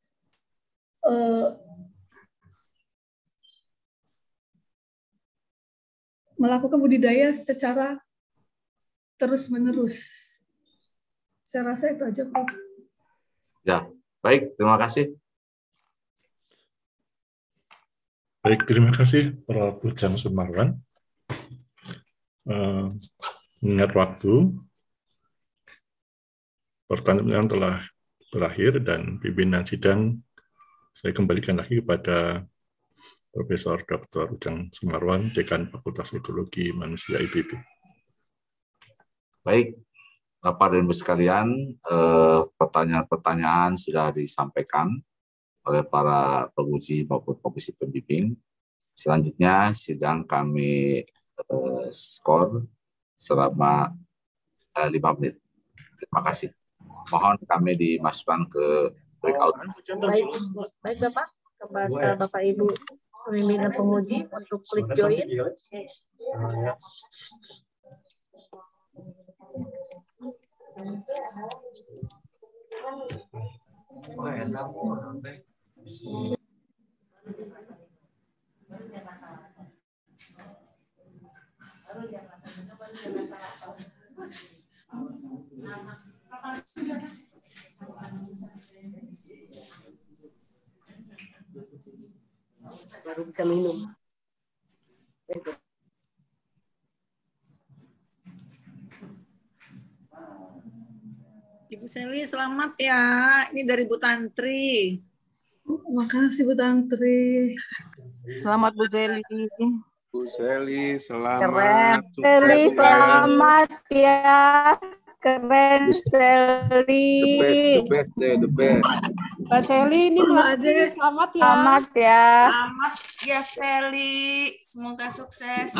melakukan budidaya secara terus-menerus. Saya rasa itu aja, Pak. Ya, baik. Terima kasih. Baik, terima kasih Prof. Ujang Sumarwan. Mengingat waktu, pertanyaan telah berakhir dan pimpinan sidang saya kembalikan lagi kepada Profesor Dr. Ujang Sumarwan, Dekan Fakultas Ekologi Manusia IPB. Baik, Bapak dan Ibu sekalian, pertanyaan-pertanyaan sudah disampaikan oleh para penguji maupun komisi pembimbing. Selanjutnya sidang kami skor selama 5 menit. Terima kasih. Mohon kami dimasukkan ke breakout. Baik Bapak, kepada Bapak Ibu pembimbing dan penguji untuk klik join. Baru bisa minum. Ibu Seli, selamat ya. Ini dari Bu Tantri. Makasih Bu Tantri. Selamat Bu Seli. Bu Seli, selamat. Keren. Seli, selamat ya. Keren Seli. The best. Mbak Seli, ini melatih. Selamat ya. Selamat ya. Selamat ya Seli. Semoga sukses.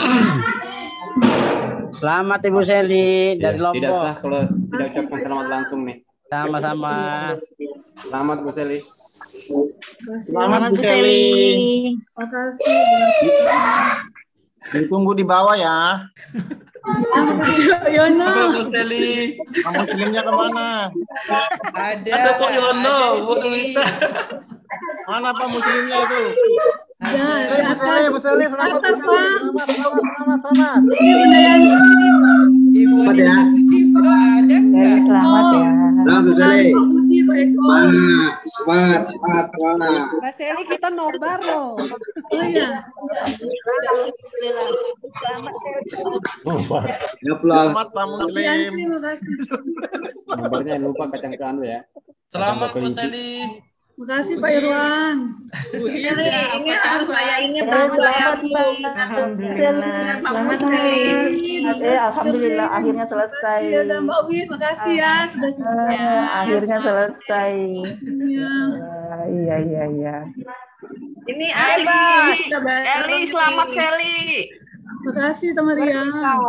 Selamat Ibu Seli dari Lombok. Tidak sah kalau tidak ucapkan selamat langsung nih. Sama-sama. Selamat Bu Seli. Selamat Bu Seli. Makasih. Ditunggu di bawah ya. Yono. Bu Seli. Pak Muslimnya kemana? Ada Pak Yono. Mana Pak Muslimnya itu? Bu Seli, selamat. Ibu Suci juga ada nggak? Selamat ya. Selamat Bu Seli. Semangat. Mbak Seli, kita nobar loh. Oh iya. Selamat Pak Muslim. Terima kasih. Nomornya lupa kacang ke anu ya. Selamat Bu Seli. Makasih Pak Irwan. Ini rayainnya Selamat Alhamdulillah akhirnya selesai. Ya Mbak Win, makasih ya sudah selesai. Akhirnya selesai. Iya. Ini Eli, selamat Seli. Makasih Tama Ria.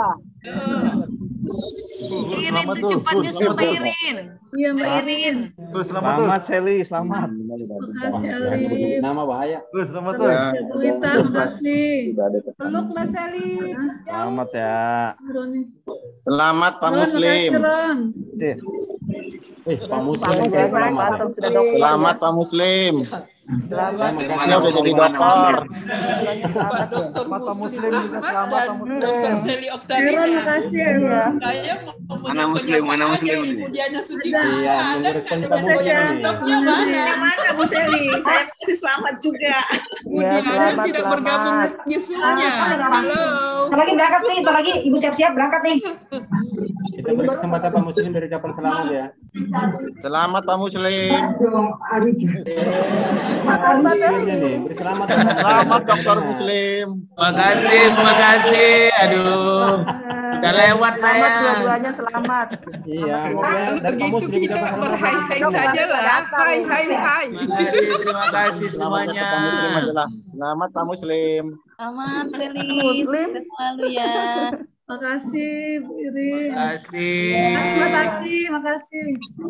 Irin tuh cepat nyusul Mbak Irin. Iya Mbak Irin. Selamat Seli, selamat. Makasih Ali. Nama bahaya. Selamat Bu Wita, makasih. Peluk Mbak Seli. Selamat ya. Roni. Selamat Pak Muslim. Pak Muslim. Selamat Pak Muslim. Selamat. Dia udah jadi dokter. Pak Dokter Muslim Selamat Pak Muslim. Dokter Seli Oktavia. Irwan, makasih ya. Saya Mana Muslim? Diana Suci. Iya, menguruskan tamu banyak nih. Mana Bu Seli? Saya kasih selamat juga. Bu Diana tidak bergabung nyusulnya. Halo. Lagi berangkat nih, lagi Ibu siap-siap berangkat nih. Kita beri kesempatan Pak Muslim dari ucapan selamat ya. Selamat Pak Muslim. Beri selamat. Selamat Dokter Muslim. Terima kasih. Aduh. Udah lewat saya. Selamat dua-duanya selamat. Iya, Kalau begitu kita berhai-hai saja lah. Hai. Terima kasih semuanya. Selamat Pak Muslim. Selamat Seli. Muslim. Selalu ya. Makasih Bu Irin. Makasih. Mbak Tati, makasih.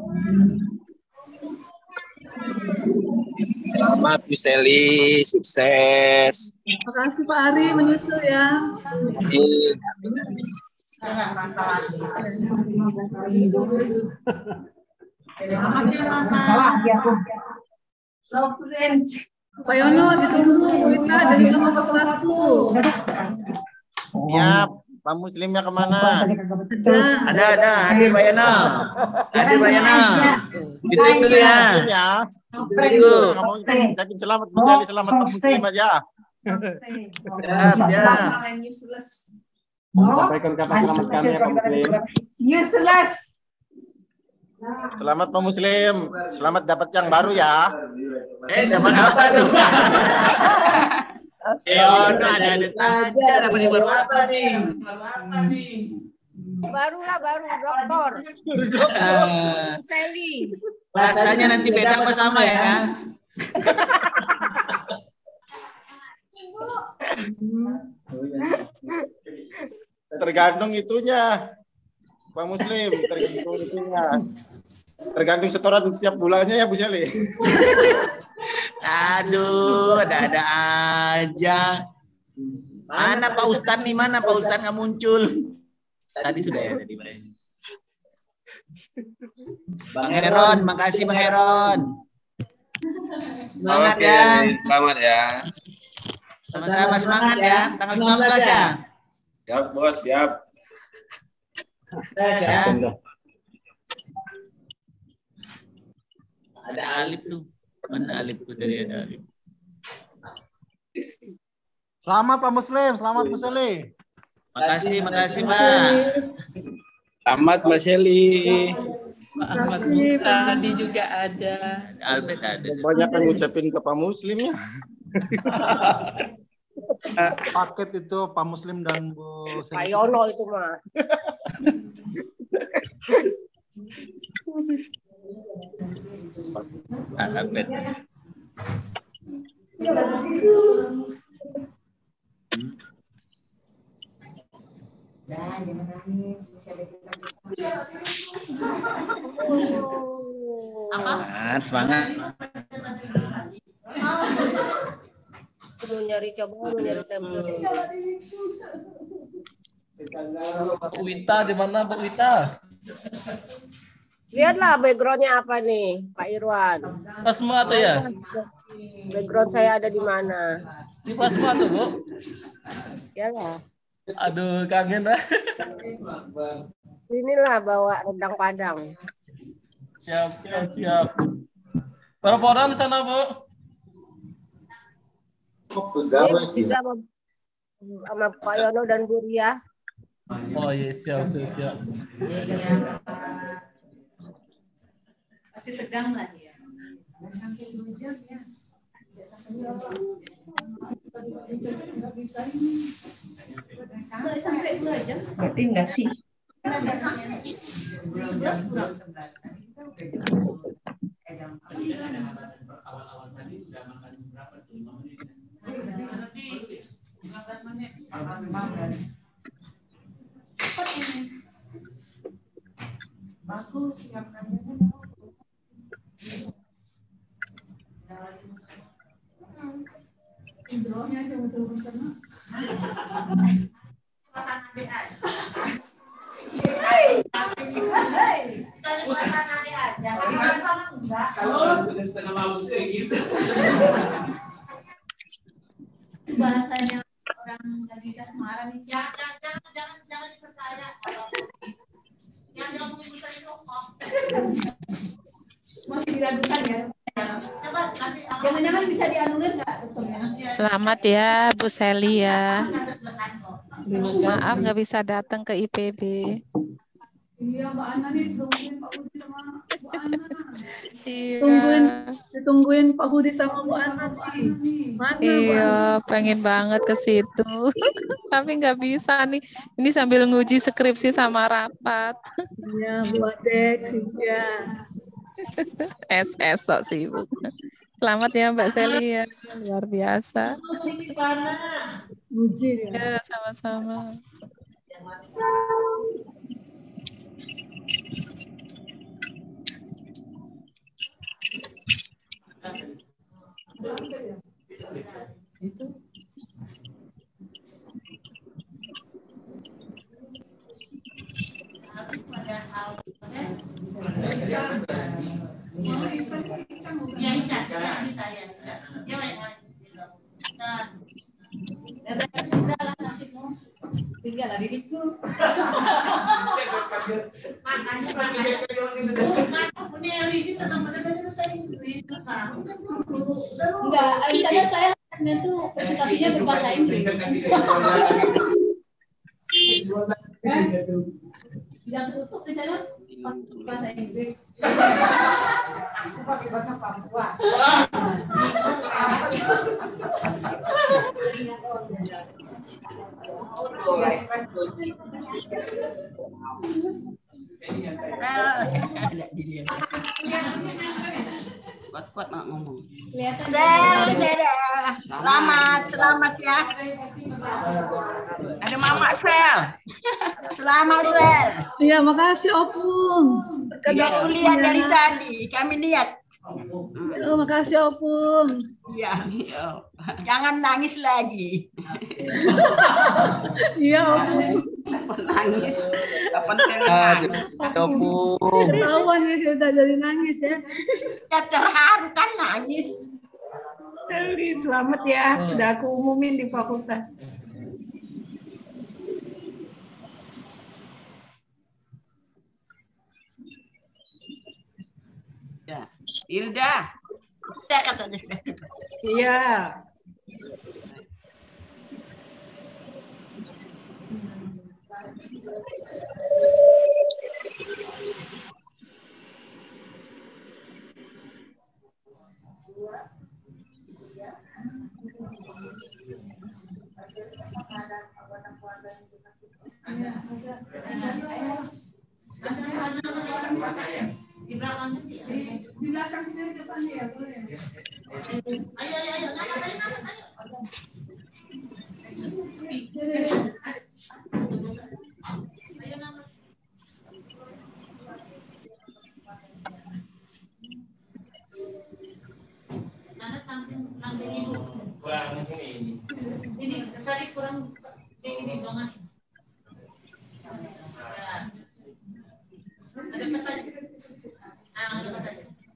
Selamat Bu Seli, sukses. Makasih Pak Ari menyusul ya. Pak Yono ditunggu, Bu Ita dari masuk 1. Ya, Pak Muslimnya kemana? Ada. Hadir Pak Yono. Ditunggu ya. Tunggu. Ngomong ucapin selamat Bu Seli, selamat Pak Muslim aja. Siap. Sampaikan kata selamat kami ya Pak Muslim. Useless. Selamat Pak Muslim. Selamat dapat yang baru ya. Dapat apa tuh? Ada saja. Dapat yang baru apa nih? Baru dokter. Seli. Rasanya nanti beda apa sama ya? Tergantung itunya, Pak Muslim. Tergantung itunya. Tergantung setoran tiap bulannya ya Bu Seli. Aduh, ada aja. Mana Pak Ustadz nih? Mana Pak Ustadz nggak muncul? Tadi sudah ya tadi. Bang Heron, makasih Bang Heron. Semangat ya. Selamat ya. Sama-sama semangat ya. Tanggal 19 ya. Siap bos, siap. Ya. Ada Alif tuh. Mana Alif tuh dari ada Alif. Selamat Pak Muslim, selamat Bu Seli. Makasih Mbak. Selamat Mbak Seli. Pak Ahmad tadi juga ada. Albert ada. Banyak yang ngucapin ke Pak Muslim ya. Paket itu Pak Muslim dan Bu Seli. Pak Yono itu mah. Albert. Semangat. Mau nyari template. Bu Wita di mana Bu Wita? Lihatlah backgroundnya apa nih, Pak Irwan. Semua tuh ya? Background saya ada di mana? Di Pasma tuh Bu? Iyalah. Aduh, kangen lah. Inilah bawa rendang Padang. Siap. Berapa orang di sana, Bu? Juga sama Pak Yono dan Bu Ria. Oh iya, siap. Pasti tegang lah ya. Sampai 2 jam ya. Sampai 2 jam. Berarti enggak sih? 11 kurang 11. Awal-awal tadi udah makan berapa tuh? 5 menit. 15 menit. Cepat ini. Bagus, siap kayaknya. Indrohnya aja betul-betul. Kalau sudah setengah malam kayak gitu. Bahasanya orang lagi ke Semarang nih. Jangan dipercaya. Yang ngomongin bisa dikokok. Masih diragukan ya. Jangan-jangan bisa dianulir nggak dokternya? Selamat ya Bu Seli ya. Maaf nggak bisa datang ke IPB. Iya, Mbak Ana nih ditungguin Pak Budi sama Bu Ana. Iya. Ditungguin Pak Budi sama Bu Ana nih. Mana Bu Iya, Ana? pengen banget ke situ. Tapi nggak bisa nih. Ini sambil nguji skripsi sama rapat. Iya, Bu Adek, Cynthia. Esok sibuk. Selamat ya Mbak Seli ya. Luar biasa. Nguji Ya, ya. sama-sama. Itu. Tinggal lah diriku. Enggak, rencana saya Senin tuh presentasinya berbahasa Inggris. Yang tutup rencana bahasa Inggris. Pakai bahasa Papua. Kuat-kuat nak ngomong. Selamat ya. Ada Mama Sel. Selamat Sel. Iya, makasih Opung. Iya, tuh lihat dari tadi, kami lihat. Oh, makasih Opung. Iya. Jangan nangis lagi. Iya Opung. Nangis. Kapan Opung. Ketahuan ya Hilda jadi nangis ya. Ya terharu kan nangis. Seli, selamat ya. Sudah aku umumin di fakultas. Ya, Hilda. Saya katanya. Iya. Di belakang Di belakang sini aja Pak ya, boleh. Ayo. Ini kesari kurang ini banget. Ada pesan. Ada pesan.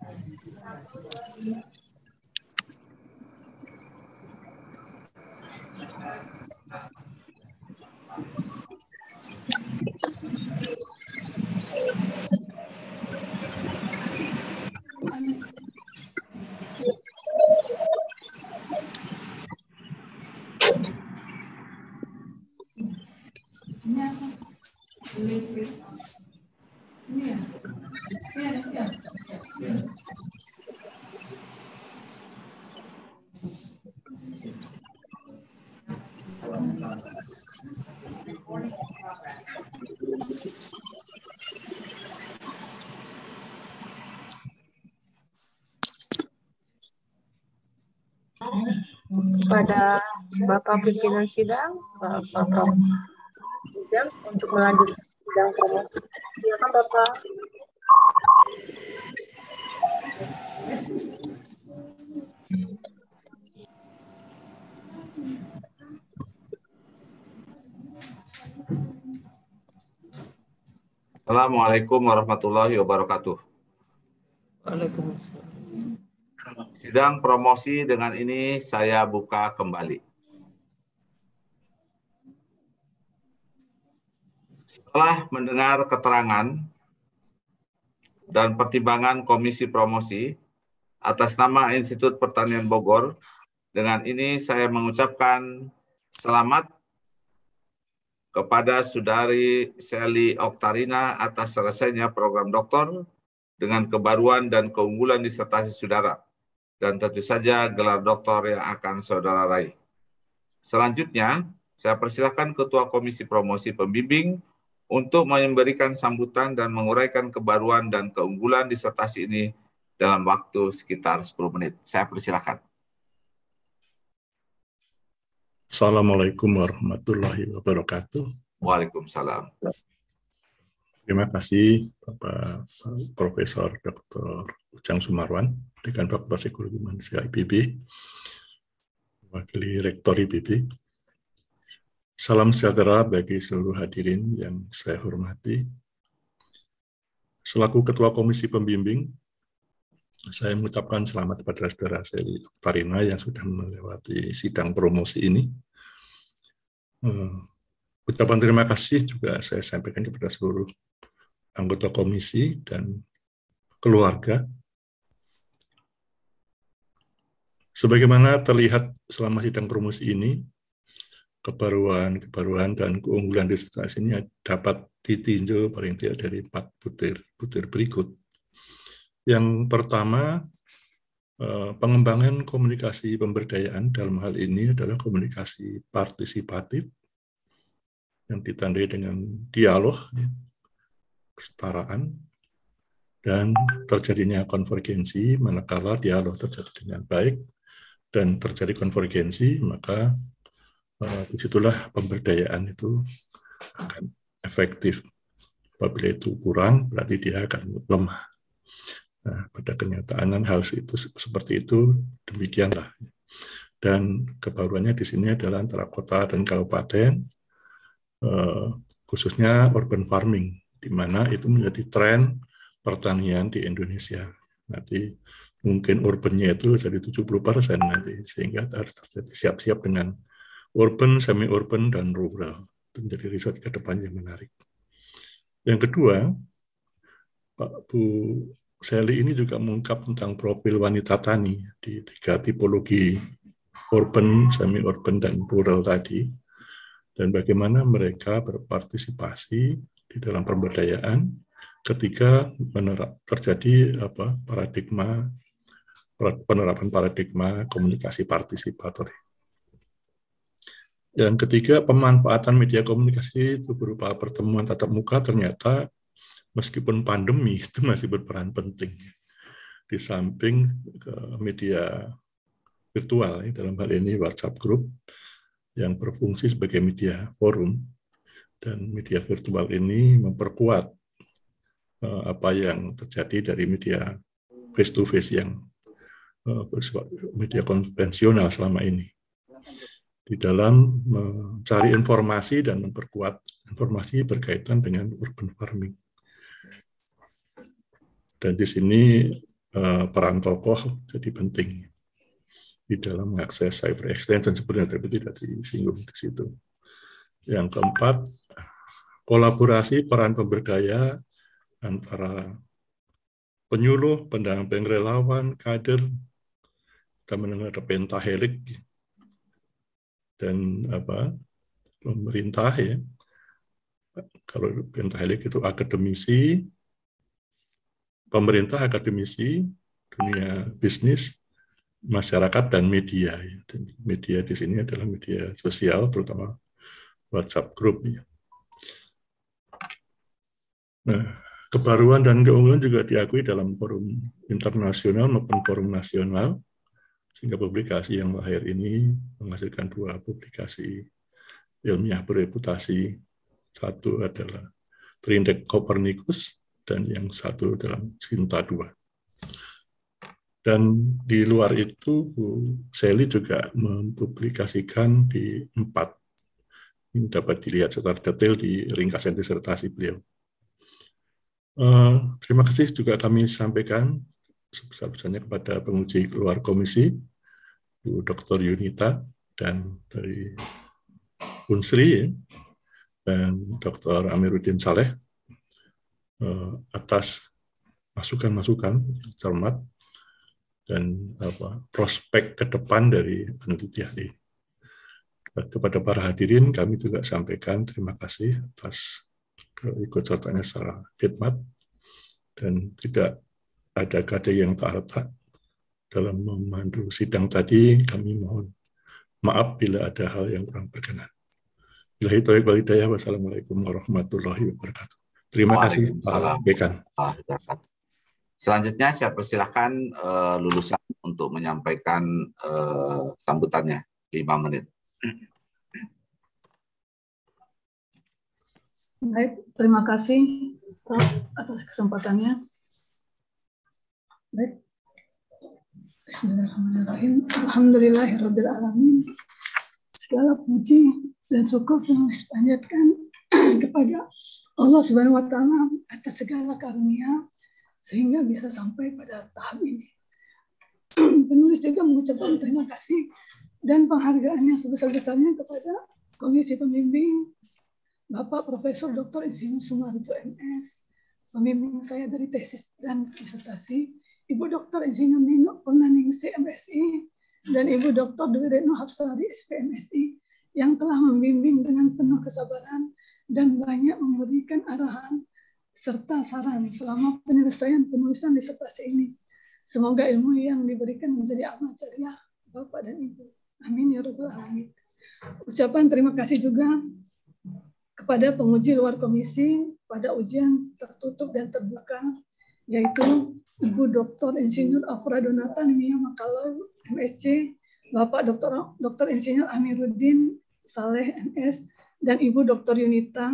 Kepada Bapak Pimpinan Sidang, Bapak Prof. Ujang untuk melanjutkan sidang promosi. Silakan Bapak. Assalamualaikum warahmatullahi wabarakatuh. Waalaikumsalam. Sidang promosi dengan ini saya buka kembali. Setelah mendengar keterangan dan pertimbangan Komisi Promosi atas nama Institut Pertanian Bogor, dengan ini saya mengucapkan selamat kepada Saudari Sally Oktarina atas selesainya program doktor dengan kebaruan dan keunggulan disertasi saudara, dan tentu saja gelar doktor yang akan saudara raih. Selanjutnya, saya persilakan Ketua Komisi Promosi Pembimbing untuk memberikan sambutan dan menguraikan kebaruan dan keunggulan disertasi ini dalam waktu sekitar 10 menit. Saya persilakan. Assalamualaikum warahmatullahi wabarakatuh. Waalaikumsalam. Terima kasih Bapak Profesor Dr. Ujang Sumarwan, Dekan Fakultas Ekologi Manusia IPB, wakili Rektor IPB. Salam sejahtera bagi seluruh hadirin yang saya hormati. Selaku Ketua Komisi Pembimbing, saya mengucapkan selamat kepada Saudara Sally Oktarina yang sudah melewati sidang promosi ini. Ucapan terima kasih juga saya sampaikan kepada seluruh anggota komisi dan keluarga. Sebagaimana terlihat selama sidang promosi ini, kebaruan dan keunggulan disertasi ini dapat ditinjau paling tidak dari 4 butir berikut. Yang pertama, pengembangan komunikasi pemberdayaan dalam hal ini adalah komunikasi partisipatif yang ditandai dengan dialog, kesetaraan, dan terjadinya konvergensi. Manakala dialog terjadi dengan baik dan terjadi konvergensi, maka disitulah pemberdayaan itu akan efektif. Apabila itu kurang, berarti dia akan lemah. Nah, pada kenyataan hal itu seperti itu, demikianlah. Dan kebaruannya di sini adalah antara kota dan kabupaten, khususnya urban farming, di mana itu menjadi tren pertanian di Indonesia. Nanti mungkin urbannya itu jadi 70% nanti, sehingga harus terjadi siap-siap dengan urban, semi-urban, dan rural. Itu menjadi riset ke depan yang menarik. Yang kedua, Bu Sally ini juga mengungkap tentang profil wanita tani di 3 tipologi urban, semi-urban, dan rural tadi, dan bagaimana mereka berpartisipasi di dalam pemberdayaan ketika terjadi penerapan paradigma komunikasi partisipator. Yang ketiga, pemanfaatan media komunikasi itu berupa pertemuan tatap muka ternyata meskipun pandemi itu masih berperan penting. Di samping media virtual, dalam hal ini WhatsApp Group, yang berfungsi sebagai media forum, dan media virtual ini memperkuat apa yang terjadi dari media face-to-face yang media konvensional selama ini, di dalam mencari informasi dan memperkuat informasi berkaitan dengan urban farming. Dan di sini peran tokoh jadi penting di dalam mengakses cyber extension sebenarnya, tapi tidak disinggung di situ. Yang keempat, kolaborasi peran pemberdaya antara penyuluh, pendamping relawan, kader, kita mendengar ada pentahelik, dan pemerintah ya. Kalau pentahelik itu akademisi, pemerintah, akademisi, dunia bisnis, masyarakat, dan media. Dan media di sini adalah media sosial, terutama WhatsApp Group. Nah, kebaruan dan keunggulan juga diakui dalam forum internasional maupun forum nasional, sehingga publikasi yang lahir ini menghasilkan 2 publikasi ilmiah bereputasi. Satu adalah Triindeks Copernicus, dan yang satu dalam Sinta 2. Dan di luar itu, Bu Sally juga mempublikasikan di 4. Ini dapat dilihat secara detail di ringkasan disertasi beliau. Terima kasih juga kami sampaikan sebesar-besarnya kepada penguji keluar komisi, Bu Dr. Yunita, dan dari Unsri, dan Dr. Amiruddin Saleh, atas masukan-masukan cermat dan prospek ke depan dari penelitian ini. Kepada para hadirin, kami juga sampaikan terima kasih atas keikutsertaannya secara khidmat dan tidak ada kade yang tak retak dalam memandu sidang tadi. Kami mohon maaf bila ada hal yang kurang berkenan. Billahi taufiq wal hidayah. Wassalamualaikum warahmatullahi wabarakatuh. Terima kasih Pak Dekan. Selanjutnya saya persilahkan lulusan untuk menyampaikan sambutannya 5 menit. Baik, terima kasih Prof atas kesempatannya. Baik. Bismillahirrahmanirrahim. Alhamdulillahirabbil alamin. Segala puji dan syukur telah dipanjatkan kepada Allah Subhanahu wa taala atas segala karunia sehingga bisa sampai pada tahap ini. Penulis juga mengucapkan terima kasih dan penghargaannya sebesar-besarnya kepada Komisi Pembimbing Bapak Profesor Dr. Insinyur Sumarjo MS, pembimbing saya dari tesis dan disertasi, Ibu Dr. Insinyur Nino Purnaningsih MSI, dan Ibu Dr. Dwi Retno Hapsari SPMSI yang telah membimbing dengan penuh kesabaran dan banyak memberikan arahan serta saran selama penyelesaian penulisan disertasi ini. Semoga ilmu yang diberikan menjadi amal jariah Bapak dan Ibu. Amin ya rabbal alamin. Ucapan terima kasih juga kepada penguji luar komisi pada ujian tertutup dan terbuka, yaitu Ibu Dr. Insinyur Afra Donata Nimia Makalau, MSc, Bapak Dr. Insinyur Amiruddin Saleh, MS, dan Ibu Dr. Yunita,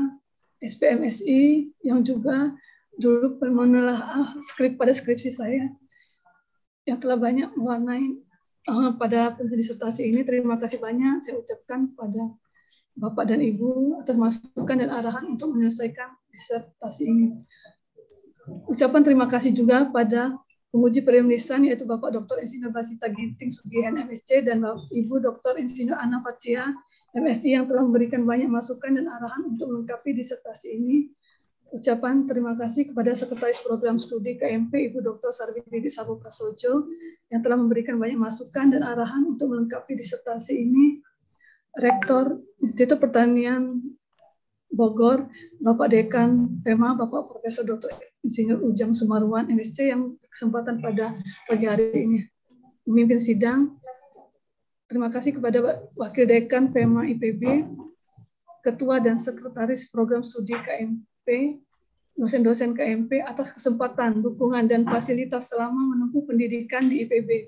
SPMSI, yang juga dulu menelaah pada skripsi saya, yang telah banyak mewarnai pada disertasi ini. Terima kasih banyak saya ucapkan pada Bapak dan Ibu atas masukan dan arahan untuk menyelesaikan disertasi ini. Ucapan terima kasih juga pada penguji penulisan yaitu Bapak Dr. Insinyur Basita Ginting Sugihan MSc dan Ibu Dr. Insinyur Ana Fatia MSc yang telah memberikan banyak masukan dan arahan untuk melengkapi disertasi ini. Ucapan terima kasih kepada Sekretaris Program Studi KMP Ibu Dr. Sarwiti Sabu Prasojo yang telah memberikan banyak masukan dan arahan untuk melengkapi disertasi ini. Rektor Institut Pertanian Bogor, Bapak Dekan FEMA, Bapak Profesor Dr. Insinyur Ujang Sumarwan, MSc, yang kesempatan pada pagi hari ini memimpin sidang. Terima kasih kepada Wakil Dekan FEMA IPB, Ketua dan Sekretaris Program Studi KMP, dosen-dosen KMP atas kesempatan, dukungan, dan fasilitas selama menempuh pendidikan di IPB.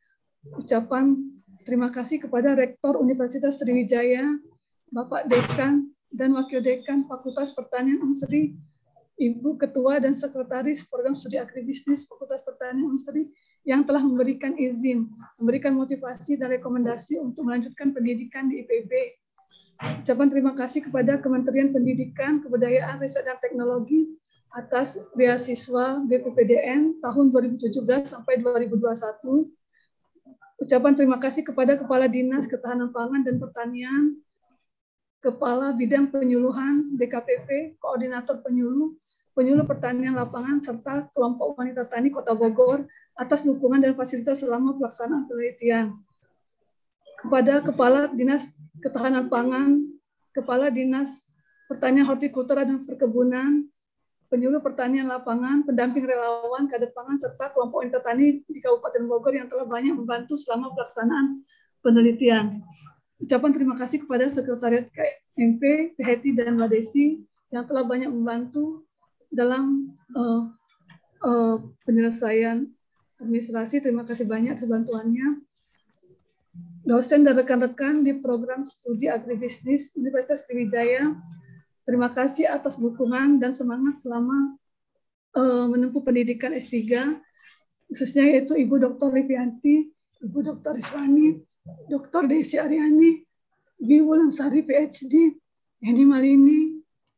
Ucapan terima kasih kepada Rektor Universitas Sriwijaya, Bapak Dekan dan Wakil Dekan Fakultas Pertanian Unsri, Ibu Ketua dan Sekretaris Program Studi Agribisnis Fakultas Pertanian Unsri yang telah memberikan izin, memberikan motivasi dan rekomendasi untuk melanjutkan pendidikan di IPB. Ucapan terima kasih kepada Kementerian Pendidikan, Kebudayaan, Riset dan Teknologi atas beasiswa BPPDN tahun 2017 sampai 2021. Ucapan terima kasih kepada Kepala Dinas Ketahanan Pangan dan Pertanian, Kepala Bidang Penyuluhan DKPP, Koordinator Penyuluh Pertanian Lapangan, serta kelompok wanita tani Kota Bogor atas dukungan dan fasilitas selama pelaksanaan penelitian. Kepada Kepala Dinas Ketahanan Pangan, Kepala Dinas Pertanian Hortikultura dan Perkebunan, Penyuluh Pertanian Lapangan, pendamping relawan, kader pangan, serta kelompok wanita tani di Kabupaten Bogor yang telah banyak membantu selama pelaksanaan penelitian. Ucapan terima kasih kepada Sekretariat KMP, Heti dan Mbak Desi yang telah banyak membantu dalam penyelesaian administrasi. Terima kasih banyak atas bantuannya. Dosen dan rekan-rekan di program studi agribisnis Universitas Sriwijaya, terima kasih atas dukungan dan semangat selama menempuh pendidikan S3, khususnya yaitu Ibu Dr. Livianti, Ibu Dr. Iswani, Dr. Desi Aryani, Ibu Wulansari PhD, Eni Malini,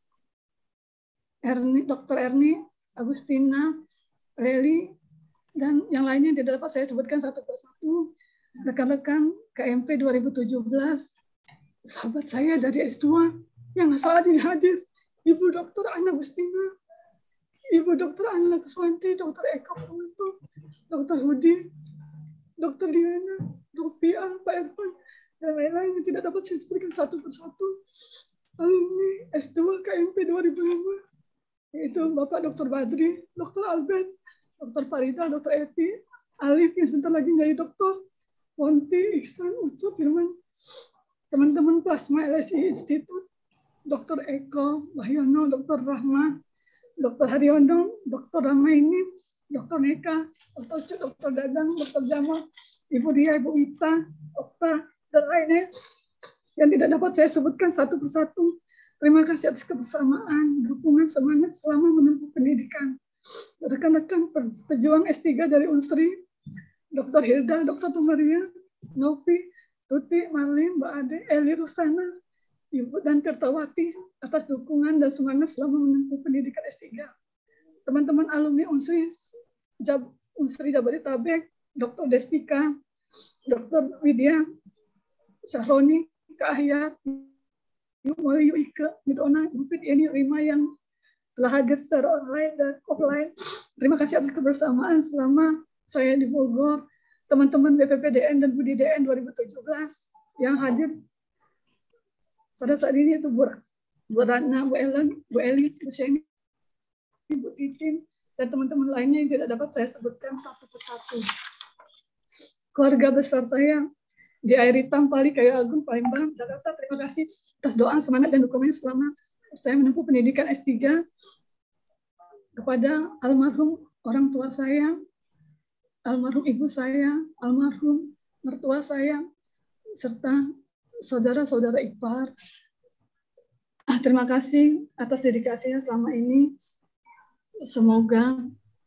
Dr. Erni, Agustina, Leli, dan yang lainnya tidak dapat saya sebutkan satu persatu. Rekan-rekan KMP 2017, sahabat saya dari S2, yang saat ini hadir, Ibu Dr. Ana Agustina, Ibu Dr. Ana Kuswanti, Dr. Eka Pumanto, Dr. Hudi, Dr. Diana, Dr. Fia, Pak Irfan, dan lain-lain yang tidak dapat saya sebutkan satu persatu. Alumni S2 KMP 2005, yaitu Bapak Dr. Badri, Dr. Albert, Dr. Farida, Dr. Epi, Alif yang sebentar lagi menjadi doktor, Monty, Iksan, Ucup, Firman, teman-teman Plasma LSI Institute, Dr. Eko, Wahyono, Dr. Rahma, Dr. Haryono, Dr. Ramaini, Dr. Neka, Dr. Cuk, Dr. Dadang, Dr. Jamal, Ibu Dia, Ibu Ita, Okta, dan lainnya yang tidak dapat saya sebutkan satu persatu. Terima kasih atas kebersamaan, dukungan, semangat selama menempuh pendidikan. Rekan-rekan pejuang S3 dari Unsri, Dr. Hilda, Dr. Tumaria, Novi, Tuti, Marlin, Mbak Ade, Eli Rusana, Ibu dan Tirtawati atas dukungan dan semangat selama menempuh pendidikan S3. Teman-teman alumni Unsri Jabodetabek, Dr. Destika, Dr. Widya, Syahroni, Kak Ahyar, Yumoli, Ike, Midona, Bupit Yeni, Rima yang telah hadir secara online dan offline. Terima kasih atas kebersamaan selama saya di Bogor, teman-teman BPPDN dan BUDIDN 2017 yang hadir pada saat ini itu Bu Ratna, Bu Ellen, Bu Eli, Bu Sheni, Bu Titin, dan teman-teman lainnya yang tidak dapat saya sebutkan satu persatu. Keluarga besar saya di Air Hitam, Pali, Kayu Agung, Palembang, Jakarta, terima kasih atas doa, semangat, dan dukungannya selama saya menempuh pendidikan S3. Kepada almarhum orang tua saya, almarhum ibu saya, almarhum mertua saya, serta saudara-saudara ipar. Terima kasih atas dedikasinya selama ini. Semoga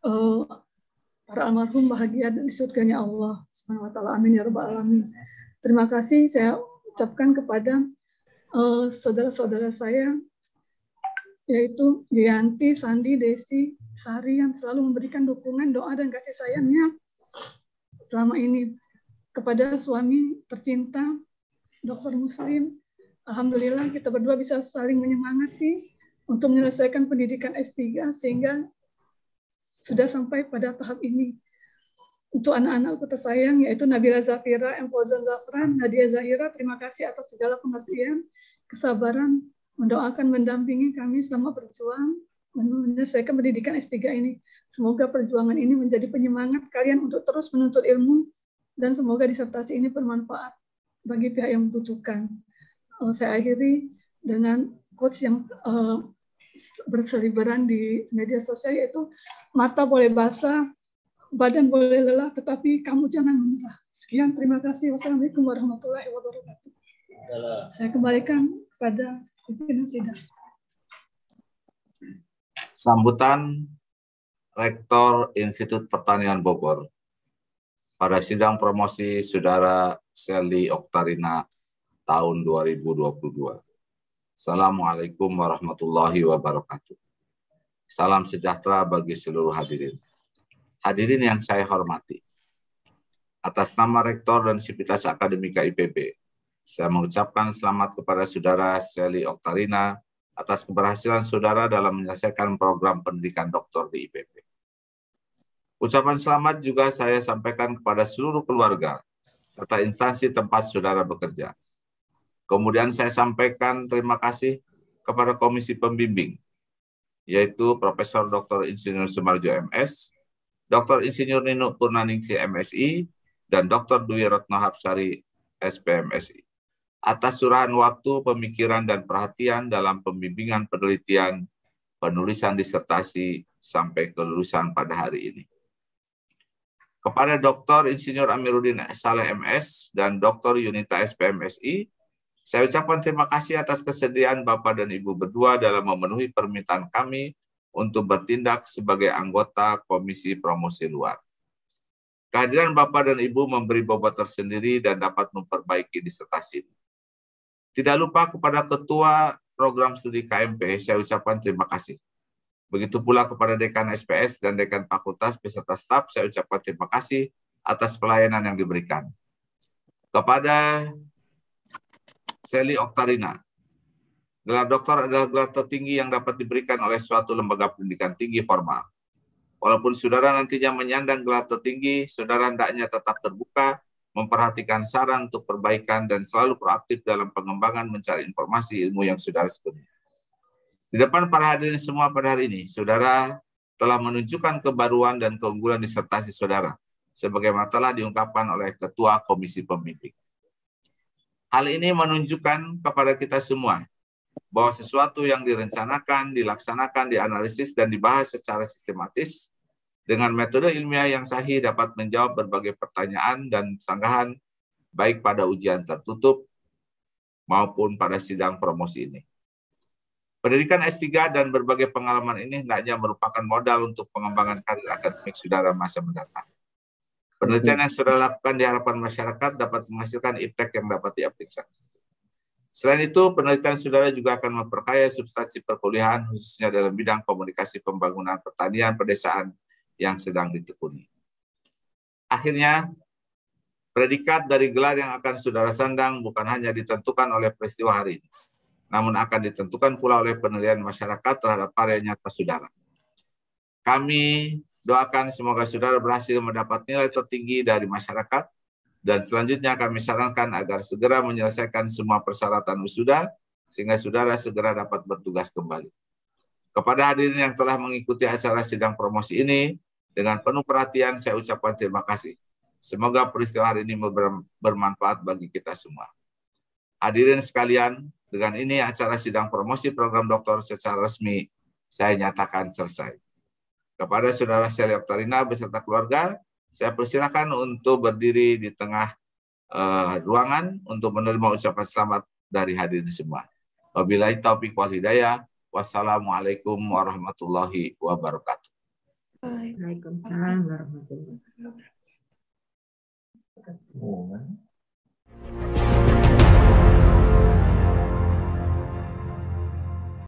para almarhum bahagia di surganya Allah Subhanahu wa taala. Amin ya rabbal alamin. Terima kasih saya ucapkan kepada saudara-saudara saya, yaitu Yanti, Sandi, Desi, Sari yang selalu memberikan dukungan, doa, dan kasih sayangnya selama ini. Kepada suami tercinta, Dr. Muslim, alhamdulillah kita berdua bisa saling menyemangati untuk menyelesaikan pendidikan S3 sehingga sudah sampai pada tahap ini. Untuk anak-anakku tersayang, yaitu Nabila Zafira, M. Fauzan Zafran, Nadia Zahira, terima kasih atas segala pengertian, kesabaran, mendoakan, mendampingi kami selama berjuang menyelesaikan pendidikan S3 ini. Semoga perjuangan ini menjadi penyemangat kalian untuk terus menuntut ilmu, dan semoga disertasi ini bermanfaat bagi pihak yang membutuhkan. Saya akhiri dengan quotes yang berseliweran di media sosial, yaitu mata boleh basah, badan boleh lelah, tetapi kamu jangan menyerah. Sekian, terima kasih. Wassalamualaikum warahmatullahi wabarakatuh. Saya kembalikan kepada pimpinan sidang. Sambutan Rektor Institut Pertanian Bogor pada sidang promosi Saudara Seli Oktarina tahun 2022. Assalamualaikum warahmatullahi wabarakatuh. Salam sejahtera bagi seluruh hadirin. Hadirin yang saya hormati, atas nama Rektor dan Sivitas Akademika IPB, saya mengucapkan selamat kepada Saudara Seli Oktarina atas keberhasilan saudara dalam menyelesaikan program pendidikan doktor di IPB. Ucapan selamat juga saya sampaikan kepada seluruh keluarga serta instansi tempat saudara bekerja. Kemudian saya sampaikan terima kasih kepada Komisi Pembimbing, yaitu Profesor Dr. Insinyur Sumarjo MS, Dr. Insinyur Nino Purnaningsih MSI, dan Dr. Dwi Retno Hapsari SPMSI. Atas curahan waktu, pemikiran, dan perhatian dalam pembimbingan penelitian, penulisan disertasi, sampai kelulusan pada hari ini. Kepada Dr. Insinyur Amiruddin Saleh MS dan Dr. Yunita SPMSI, saya ucapkan terima kasih atas kesediaan Bapak dan Ibu berdua dalam memenuhi permintaan kami untuk bertindak sebagai anggota Komisi Promosi Luar. Kehadiran Bapak dan Ibu memberi bobot tersendiri dan dapat memperbaiki disertasi ini. Tidak lupa kepada Ketua Program Studi KMP, saya ucapkan terima kasih. Begitu pula kepada Dekan SPS dan Dekan Fakultas beserta staf, saya ucapkan terima kasih atas pelayanan yang diberikan. Kepada Seli Oktarina, gelar doktor adalah gelar tertinggi yang dapat diberikan oleh suatu lembaga pendidikan tinggi formal. Walaupun saudara nantinya menyandang gelar tertinggi, saudara hendaknya tetap terbuka memperhatikan saran untuk perbaikan, dan selalu proaktif dalam pengembangan mencari informasi ilmu yang saudara sekalian. Di depan para hadirin semua pada hari ini, saudara telah menunjukkan kebaruan dan keunggulan disertasi saudara, sebagaimana telah diungkapkan oleh Ketua Komisi Pembimbing. Hal ini menunjukkan kepada kita semua bahwa sesuatu yang direncanakan, dilaksanakan, dianalisis, dan dibahas secara sistematis dengan metode ilmiah yang sahih dapat menjawab berbagai pertanyaan dan sanggahan baik pada ujian tertutup maupun pada sidang promosi ini. Pendidikan S3 dan berbagai pengalaman ini hendaknya merupakan modal untuk pengembangan karir akademik saudara masa mendatang. Penelitian yang saudara lakukan di hadapan masyarakat dapat menghasilkan iptek yang dapat diaplikasikan. Selain itu, penelitian saudara juga akan memperkaya substansi perkuliahan khususnya dalam bidang komunikasi pembangunan pertanian pedesaan yang sedang ditekuni. Akhirnya, predikat dari gelar yang akan saudara sandang bukan hanya ditentukan oleh peristiwa hari ini, namun akan ditentukan pula oleh penilaian masyarakat terhadap karya nyata saudara. Kami doakan semoga saudara berhasil mendapat nilai tertinggi dari masyarakat, dan selanjutnya kami sarankan agar segera menyelesaikan semua persyaratan wisuda, sehingga saudara segera dapat bertugas kembali. Kepada hadirin yang telah mengikuti acara sidang promosi ini, dengan penuh perhatian saya ucapkan terima kasih. Semoga peristiwa hari ini bermanfaat bagi kita semua. Hadirin sekalian, dengan ini acara sidang promosi program doktor secara resmi saya nyatakan selesai. Kepada saudara Seli Oktarina beserta keluarga, saya persilakan untuk berdiri di tengah ruangan untuk menerima ucapan selamat dari hadirin semua. Wabillahi taufiq wal hidayah. Wassalamualaikum warahmatullahi wabarakatuh. Waalaikumsalam warahmatullahi wabarakatuh.